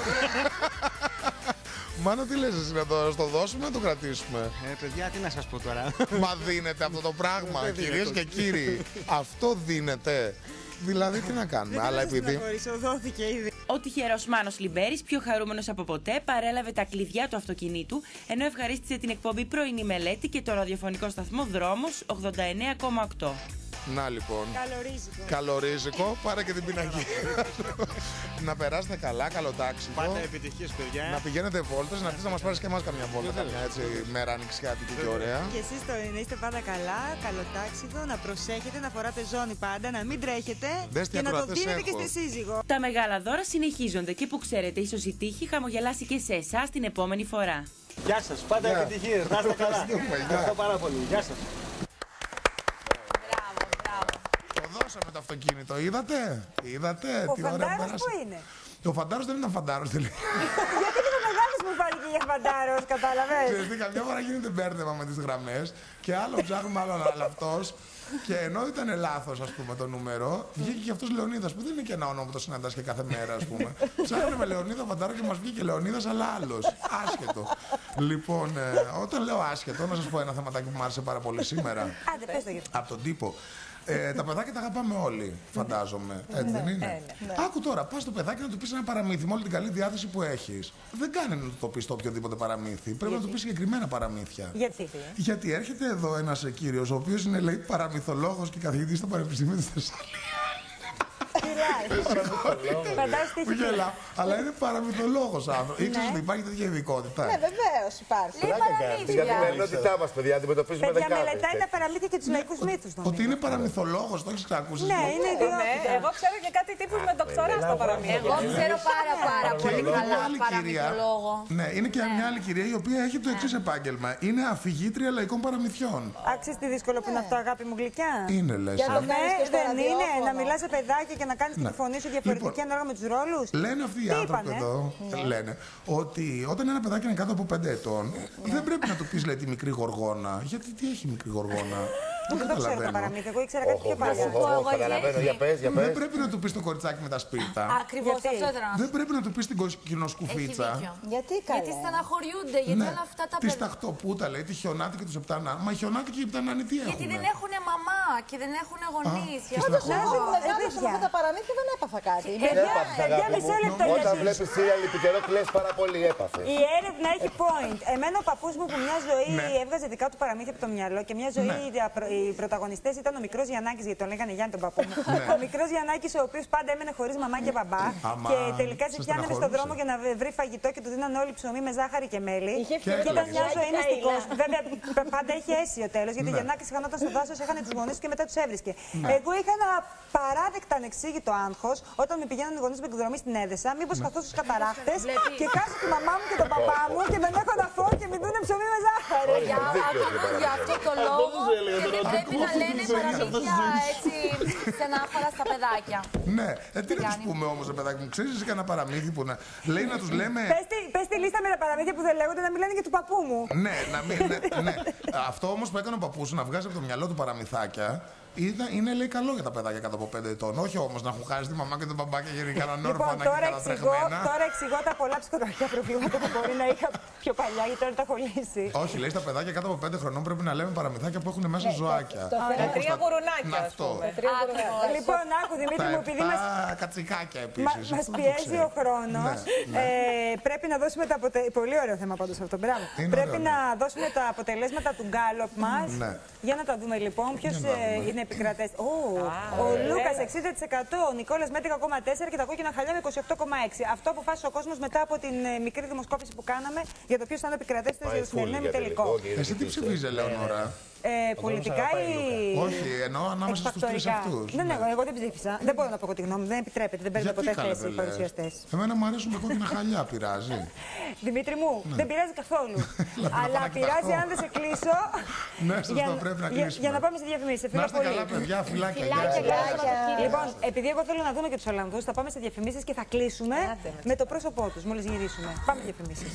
Μάνο, τι λες εσύ, να το, το δώσουμε ή να το κρατήσουμε? Ε, παιδιά, τι να σας πω τώρα. Μα δίνεται αυτό το πράγμα, κυρίες και κύριοι. Αυτό δίνεται. Δηλαδή, τι να κάνουμε, αλλά επειδή. Δόθηκε ήδη. Ο τυχερός Μάνος Λιμπέρης, πιο χαρούμενος από ποτέ, παρέλαβε τα κλειδιά του αυτοκινήτου, ενώ ευχαρίστησε την εκπομπή Πρωινή Μελέτη και το ραδιοφωνικό σταθμό Δρόμος ογδόντα εννέα κόμμα οκτώ. Να λοιπόν. Καλορίζικο. Καλορίζικο, πάρε και την πινακή. Να περάσετε καλά, καλό τάξιμο. Πάντα επιτυχίες, παιδιά. Να πηγαίνετε βόλτες, να έρθεις να μας πάρεις και εμάς καμιά βόλτα. Καμιά έτσι μέρα ανοιξιάτικη και ωραία. Και εσείς το να είστε πάντα καλά, καλοτάξιδο, να προσέχετε, να φοράτε ζώνη πάντα, να μην τρέχετε Δες τι και να το ακροατές δίνετε και έχω. στη σύζυγο. Τα μεγάλα δώρα συνεχίζονται και που ξέρετε, ίσως η τύχη χαμογελάσει και σε εσάς την επόμενη φορά. Γεια σας, πάντα Γεια. επιτυχίες. Να είστε καλά. Ευχαριστώ πάρα πολύ. Γεια σας. Το δώσαμε το αυτοκίνητο, είδατε. Είδατε. Ο τι ωραία Φαντάρος πέρασε. πού είναι? Ο Φαντάρος δεν ήταν Φαντάρος τελικά. Γιατί και ο μεγάλος μου φάνηκε για Φαντάρος, κατάλαβες. Ξέρεις τι, καμιά φορά γίνεται μπέρδεμα με τις γραμμές και άλλο ψάχνουμε, άλλο άλλο αυτός. Και ενώ ήταν λάθος, ας πούμε, το νούμερο, βγήκε και αυτός Λεωνίδας, που δεν είναι και ένα όνομα που το συναντάς και κάθε μέρα, ας πούμε. Ψάχναμε Λεωνίδα Φαντάρο και μας βγήκε Λεωνίδας, αλλά άλλος. Άσχετο. Λοιπόν, ε, όταν λέω άσχετο, να σας πω ένα θεματάκι που μου άρεσε πάρα πολύ σήμερα. Άντε, πες το γιατί. Από τον τύπο. Ε, τα παιδάκια τα αγαπάμε όλοι, φαντάζομαι. Έτσι δεν είναι. Άκου τώρα, πα στο παιδάκι να του πει ένα παραμύθι με όλη την καλή διάθεση που έχει. Δεν κάνει να του το πει το οποιοδήποτε παραμύθι. Πρέπει να του πει συγκεκριμένα παραμύθια. Γιατί? Γιατί έρχεται εδώ ένα κύριο, ο οποίο είναι λέει παραμυθολόγος και καθηγητής στο Πανεπιστήμιο τη Θεσσαλονίκη. Φαντάζεσαι Που γελά, αλλά είναι παραμυθολόγος άνθρωπο. Ήξερες ότι υπάρχει τέτοια ειδικότητα. Ναι, βεβαίως υπάρχει. Στην καθημερινότητά μας, παιδιά, αντιμετωπίζουμε Παιδιά, δεκάδες. μελετάει τα παραμύθια και τους λαϊκούς μύθους. Ότι είναι παραμυθολόγος, το έχεις ακούσει. Ναι, είναι ιδιότητα. Εγώ ξέρω και κάτι τύπους με δοκτορά στα παραμύθια. Εγώ ξέρω πάρα πάρα πολύ καλά παραμυθολόγο. Ναι, είναι και μια άλλη κυρία η οποία έχει το εξής επάγγελμα. Είναι αφηγήτρια λαϊκών παραμυθιών. Άξιες τι δύσκολο που είναι αυτό, αγάπη μου γλυκιά. Είναι, λες. Για το ναι, δεν είναι να μιλάς σε παιδάκια και να κάνεις Ναι. τη φωνή σου διαφορετική ανάλογα με τους ρόλους. Λένε αυτοί οι Τι άνθρωποι είπανε? εδώ, λένε ότι όταν ένα παιδάκι είναι κάτω από πέντε ετών, δεν πρέπει να του πεις λέει τη μικρή γοργόνα. Γιατί τι έχει η μικρή γοργόνα. Δεν το ξέρω τα παραμύθια, εγώ ήξερα κάτι πιο παλιά. Καταλαβαίνω, για πες, για πες. Δεν πρέπει να του πεις το κοριτσάκι με τα σπίρτα. Ακριβώς αυτό ήθελα να Δεν σου πρέπει να του πεις την κοκκινοσκουφίτσα. Γιατί καλά. Γιατί στεναχωριούνται, γιατί Ναι. όλα αυτά τα Τη παιδιά. σταχτοπούτα λέει, τη χιονάτη και του επτά νάνοι. Μα οι χιονάτη και οι επτά νάνοι τι Γιατί έχουν. δεν έχουν μαμά και δεν έχουν γονείς. και Όντως, στεναχωρούνται. εγώ που μεγάλωσα με παιδιά. αυτά τα παραμύθια δεν έπαθα κάτι. Έπαθες, αγάπη μου. Όταν βλέπεις σύριαλ επικαιρό, κλαις πάρα πολύ, έπαθες. Η έρευνα έχει point. Εμένα ο παππούς μου που μια ζωή Ναι. έβγαζε δικά του παραμύθια από το μυαλό και μια ζωή οι προ- οι πρωταγωνιστές ήταν ο μικρός Γιαννάκης, γιατί τον λέγανε Γιάννη τον παππού μου. Ο μικρός Γιαννάκης, ο οποίος πάντα έμενε χωρίς μαμά και μπαμπά Αμά, και τελικά σε σε πιάνανε στον στεναχωρούσε. δρόμο για να βρει φαγητό και του δίνανε όλοι ψωμί με ζάχαρη και μέλι. Είχε Και ήταν φτιάξει μια ζωή και μυστικός. Καΐλα. Βέβαια π- πάντα είχε αίσιο τέλος, γιατί ο Ναι. Γιαννάκης χανόταν στο δάσος, έχανε τους γονείς του και μετά τους έβρισκε. Εγώ είχα ένα παράδεκτα ανεξήγητο άγχος όταν με πηγαίνανε οι γονείς με εκδρομή στην Έδεσα, μήπως χαθώ στους καταράχτες και κάσω τη μαμά μου και τον παπά μου και δεν έχω να φάω και μην δούνε ψωμί με ζάχαρη. Για για αυτό το λόγο και δεν πρέπει να λένε παραμύθια έτσι στενάχωρα στα παιδάκια. Ναι, ε, τι να τους πούμε όμως, ρε παιδάκι μου, ξέρεις εσύ κανένα παραμύθι που να λέει να τους λέμε. Πες τη, πες τη λίστα με τα παραμύθια που δεν λέγονται να μιλάνε και του παππού μου. Ναι, να μην, ναι, ναι. Αυτό όμως που έκανε ο παππούς σου να βγάζει από το μυαλό του παραμυθάκια είναι, είναι λέει καλό για τα παιδάκια κάτω από πέντε ετών. Όχι όμως να έχουν χάσει τη μαμά και τον μπαμπά και γίνει κανέναν Λοιπόν, όρφανα τώρα και εξηγώ, κατατρεχμένα. τώρα εξηγώ τα πολλά ψυχολογικά προβλήματα που μπορεί να είχα πιο παλιά, γιατί τώρα τα έχω λύσει. Όχι, λέει στα παιδάκια κάτω από πέντε χρονών πρέπει να λέμε παραμυθάκια που έχουν μέσα ζωάκια. Το Όπως τα τρία τα- γουρουνάκια, ας Αυτό. πούμε. Τρία γουρουνάκια. Λοιπόν, άκου Δημήτρη μου, επειδή μας, Τα κατσικάκια μα, επίσης. μας Να το πιέζει ξέρει. ο χρόνος, Ναι, ε, πρέπει να δώσουμε τα αποτελέσματα. Πολύ ωραίο θέμα πάντως αυτό, μπράβο. Είναι Πρέπει ωραίο, ναι. να δώσουμε τα αποτελέσματα του γκάλοπ μας. Ναι. Για να τα δούμε λοιπόν. Ποιος Για να ε, δούμε. είναι επικρατές. Ω, ο Λούκας εξήντα τοις εκατό, ο Νικόλας με έντεκα κόμμα τέσσερα και τα κόκκινα χαλιά με είκοσι οκτώ κόμμα έξι. Αυτό αποφάσισε ο κόσμος μετά από την ε, μικρή δημοσκόπηση που κάναμε για το ποιος θα είναι ο επικρατέστερος για το σημερινό ημιτελικό. Εσύ τι ψηφίζεις, Ελεονόρα? Ε, πολιτικά ή. Όχι, εννοώ ανάμεσα στους τρεις εκφακτορικά. αυτούς. Ναι, ναι, εγώ δεν ψήφισα. Δεν μπορώ να πω εγώ τη γνώμη μου, δεν επιτρέπεται, δεν παίρνουν Γιατί ποτέ καλέ θέση οι δεν λες? παρουσιαστές. Εμένα μου αρέσουν τα κόκκινα χαλιά, πειράζει. Δημήτρη μου, Ναι. δεν πειράζει καθόλου. να Αλλά πάω να πειράζει κοιταχτώ. αν δεν σε κλείσω. Ναι, σωστό, για, πρέπει να για, κλείσουμε. για να πάμε σε διαφημίσεις. Να είστε καλά, παιδιά, φυλάκια. Γεια σας. Λοιπόν, επειδή εγώ θέλω να δούμε και τους Ολλανδούς, θα πάμε σε διαφημίσεις και θα κλείσουμε με το πρόσωπό τους μόλις γυρίσουμε. Πάμε διαφημίσεις.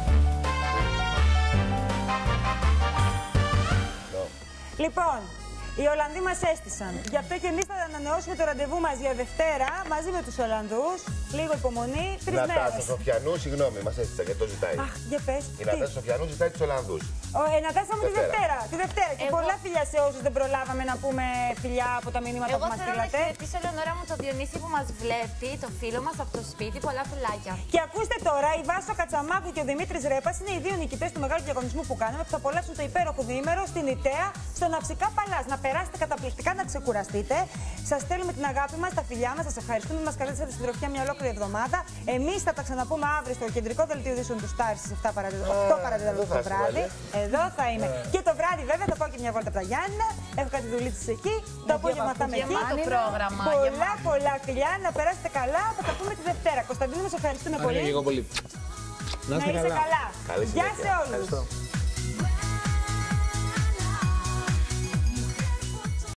Λοιπόν, Οι Ολλανδοί μας έστησαν. Γι' αυτό και εμείς θα ανανεώσουμε το ραντεβού μας για Δευτέρα μαζί με τους Ολλανδούς. Λίγο υπομονή, τρεις μέρες. Νατάσα Σοφιανού, συγγνώμη, μας έστησαν γιατί το ζητάει. Αχ, για πες. Η Νατάσα Σοφιανού ζητάει τους Ολλανδούς. Ο, ε, Νατάσα μου τη Δευτέρα. Τη Δευτέρα. Και πολλά φιλιά σε όσους δεν προλάβαμε να πούμε φιλιά από τα μηνύματα Εγώ που μας θέλω να στείλατε. χαιρετήσω, Ελεονόρα μου, το Διονύση που μας βλέπει, το φίλο μας από το σπίτι. Πολλά φιλάκια. Και ακούστε τώρα, η Βάσο Κατσαμάκου και ο Δημήτρης Ρέπας είναι οι δύο νικητές του μεγάλου διαγωνισμού που κάναμε, που θα απολαύσουν το υπέροχο διήμερο στην Ιταία, στο Ναυσικά Παλάς. Να περάσετε καταπληκτικά, να ξεκουραστείτε. Σας στέλνουμε την αγάπη μας, τα φιλιά μας, σας ευχαριστούμε που μας καλέσατε στην τροφιά μια ολόκληρη εβδομάδα. Εμείς θα τα ξαναπούμε αύριο στο κεντρικό δελτίο ειδήσεων του Στάρ στις οκτώ παρά τέταρτο το βράδυ. Εδώ θα είμαι. Και το βράδυ, βέβαια, θα πάω και μια βόλτα από τα Γιάννηνα. Έχω κάτι δουλίτες εκεί. Το απόγευμα θα είμαι εκεί. πρόγραμμα. Πολλά, πολλά φιλιά. Να περάσετε καλά. Θα τα πούμε τη Δευτέρα. Κωνσταντίνο, μας ευχαριστούμε πολύ. πολύ. Να είσαι καλά. Καλή Γεια σε συνέχεια. όλους. Ευχαριστώ.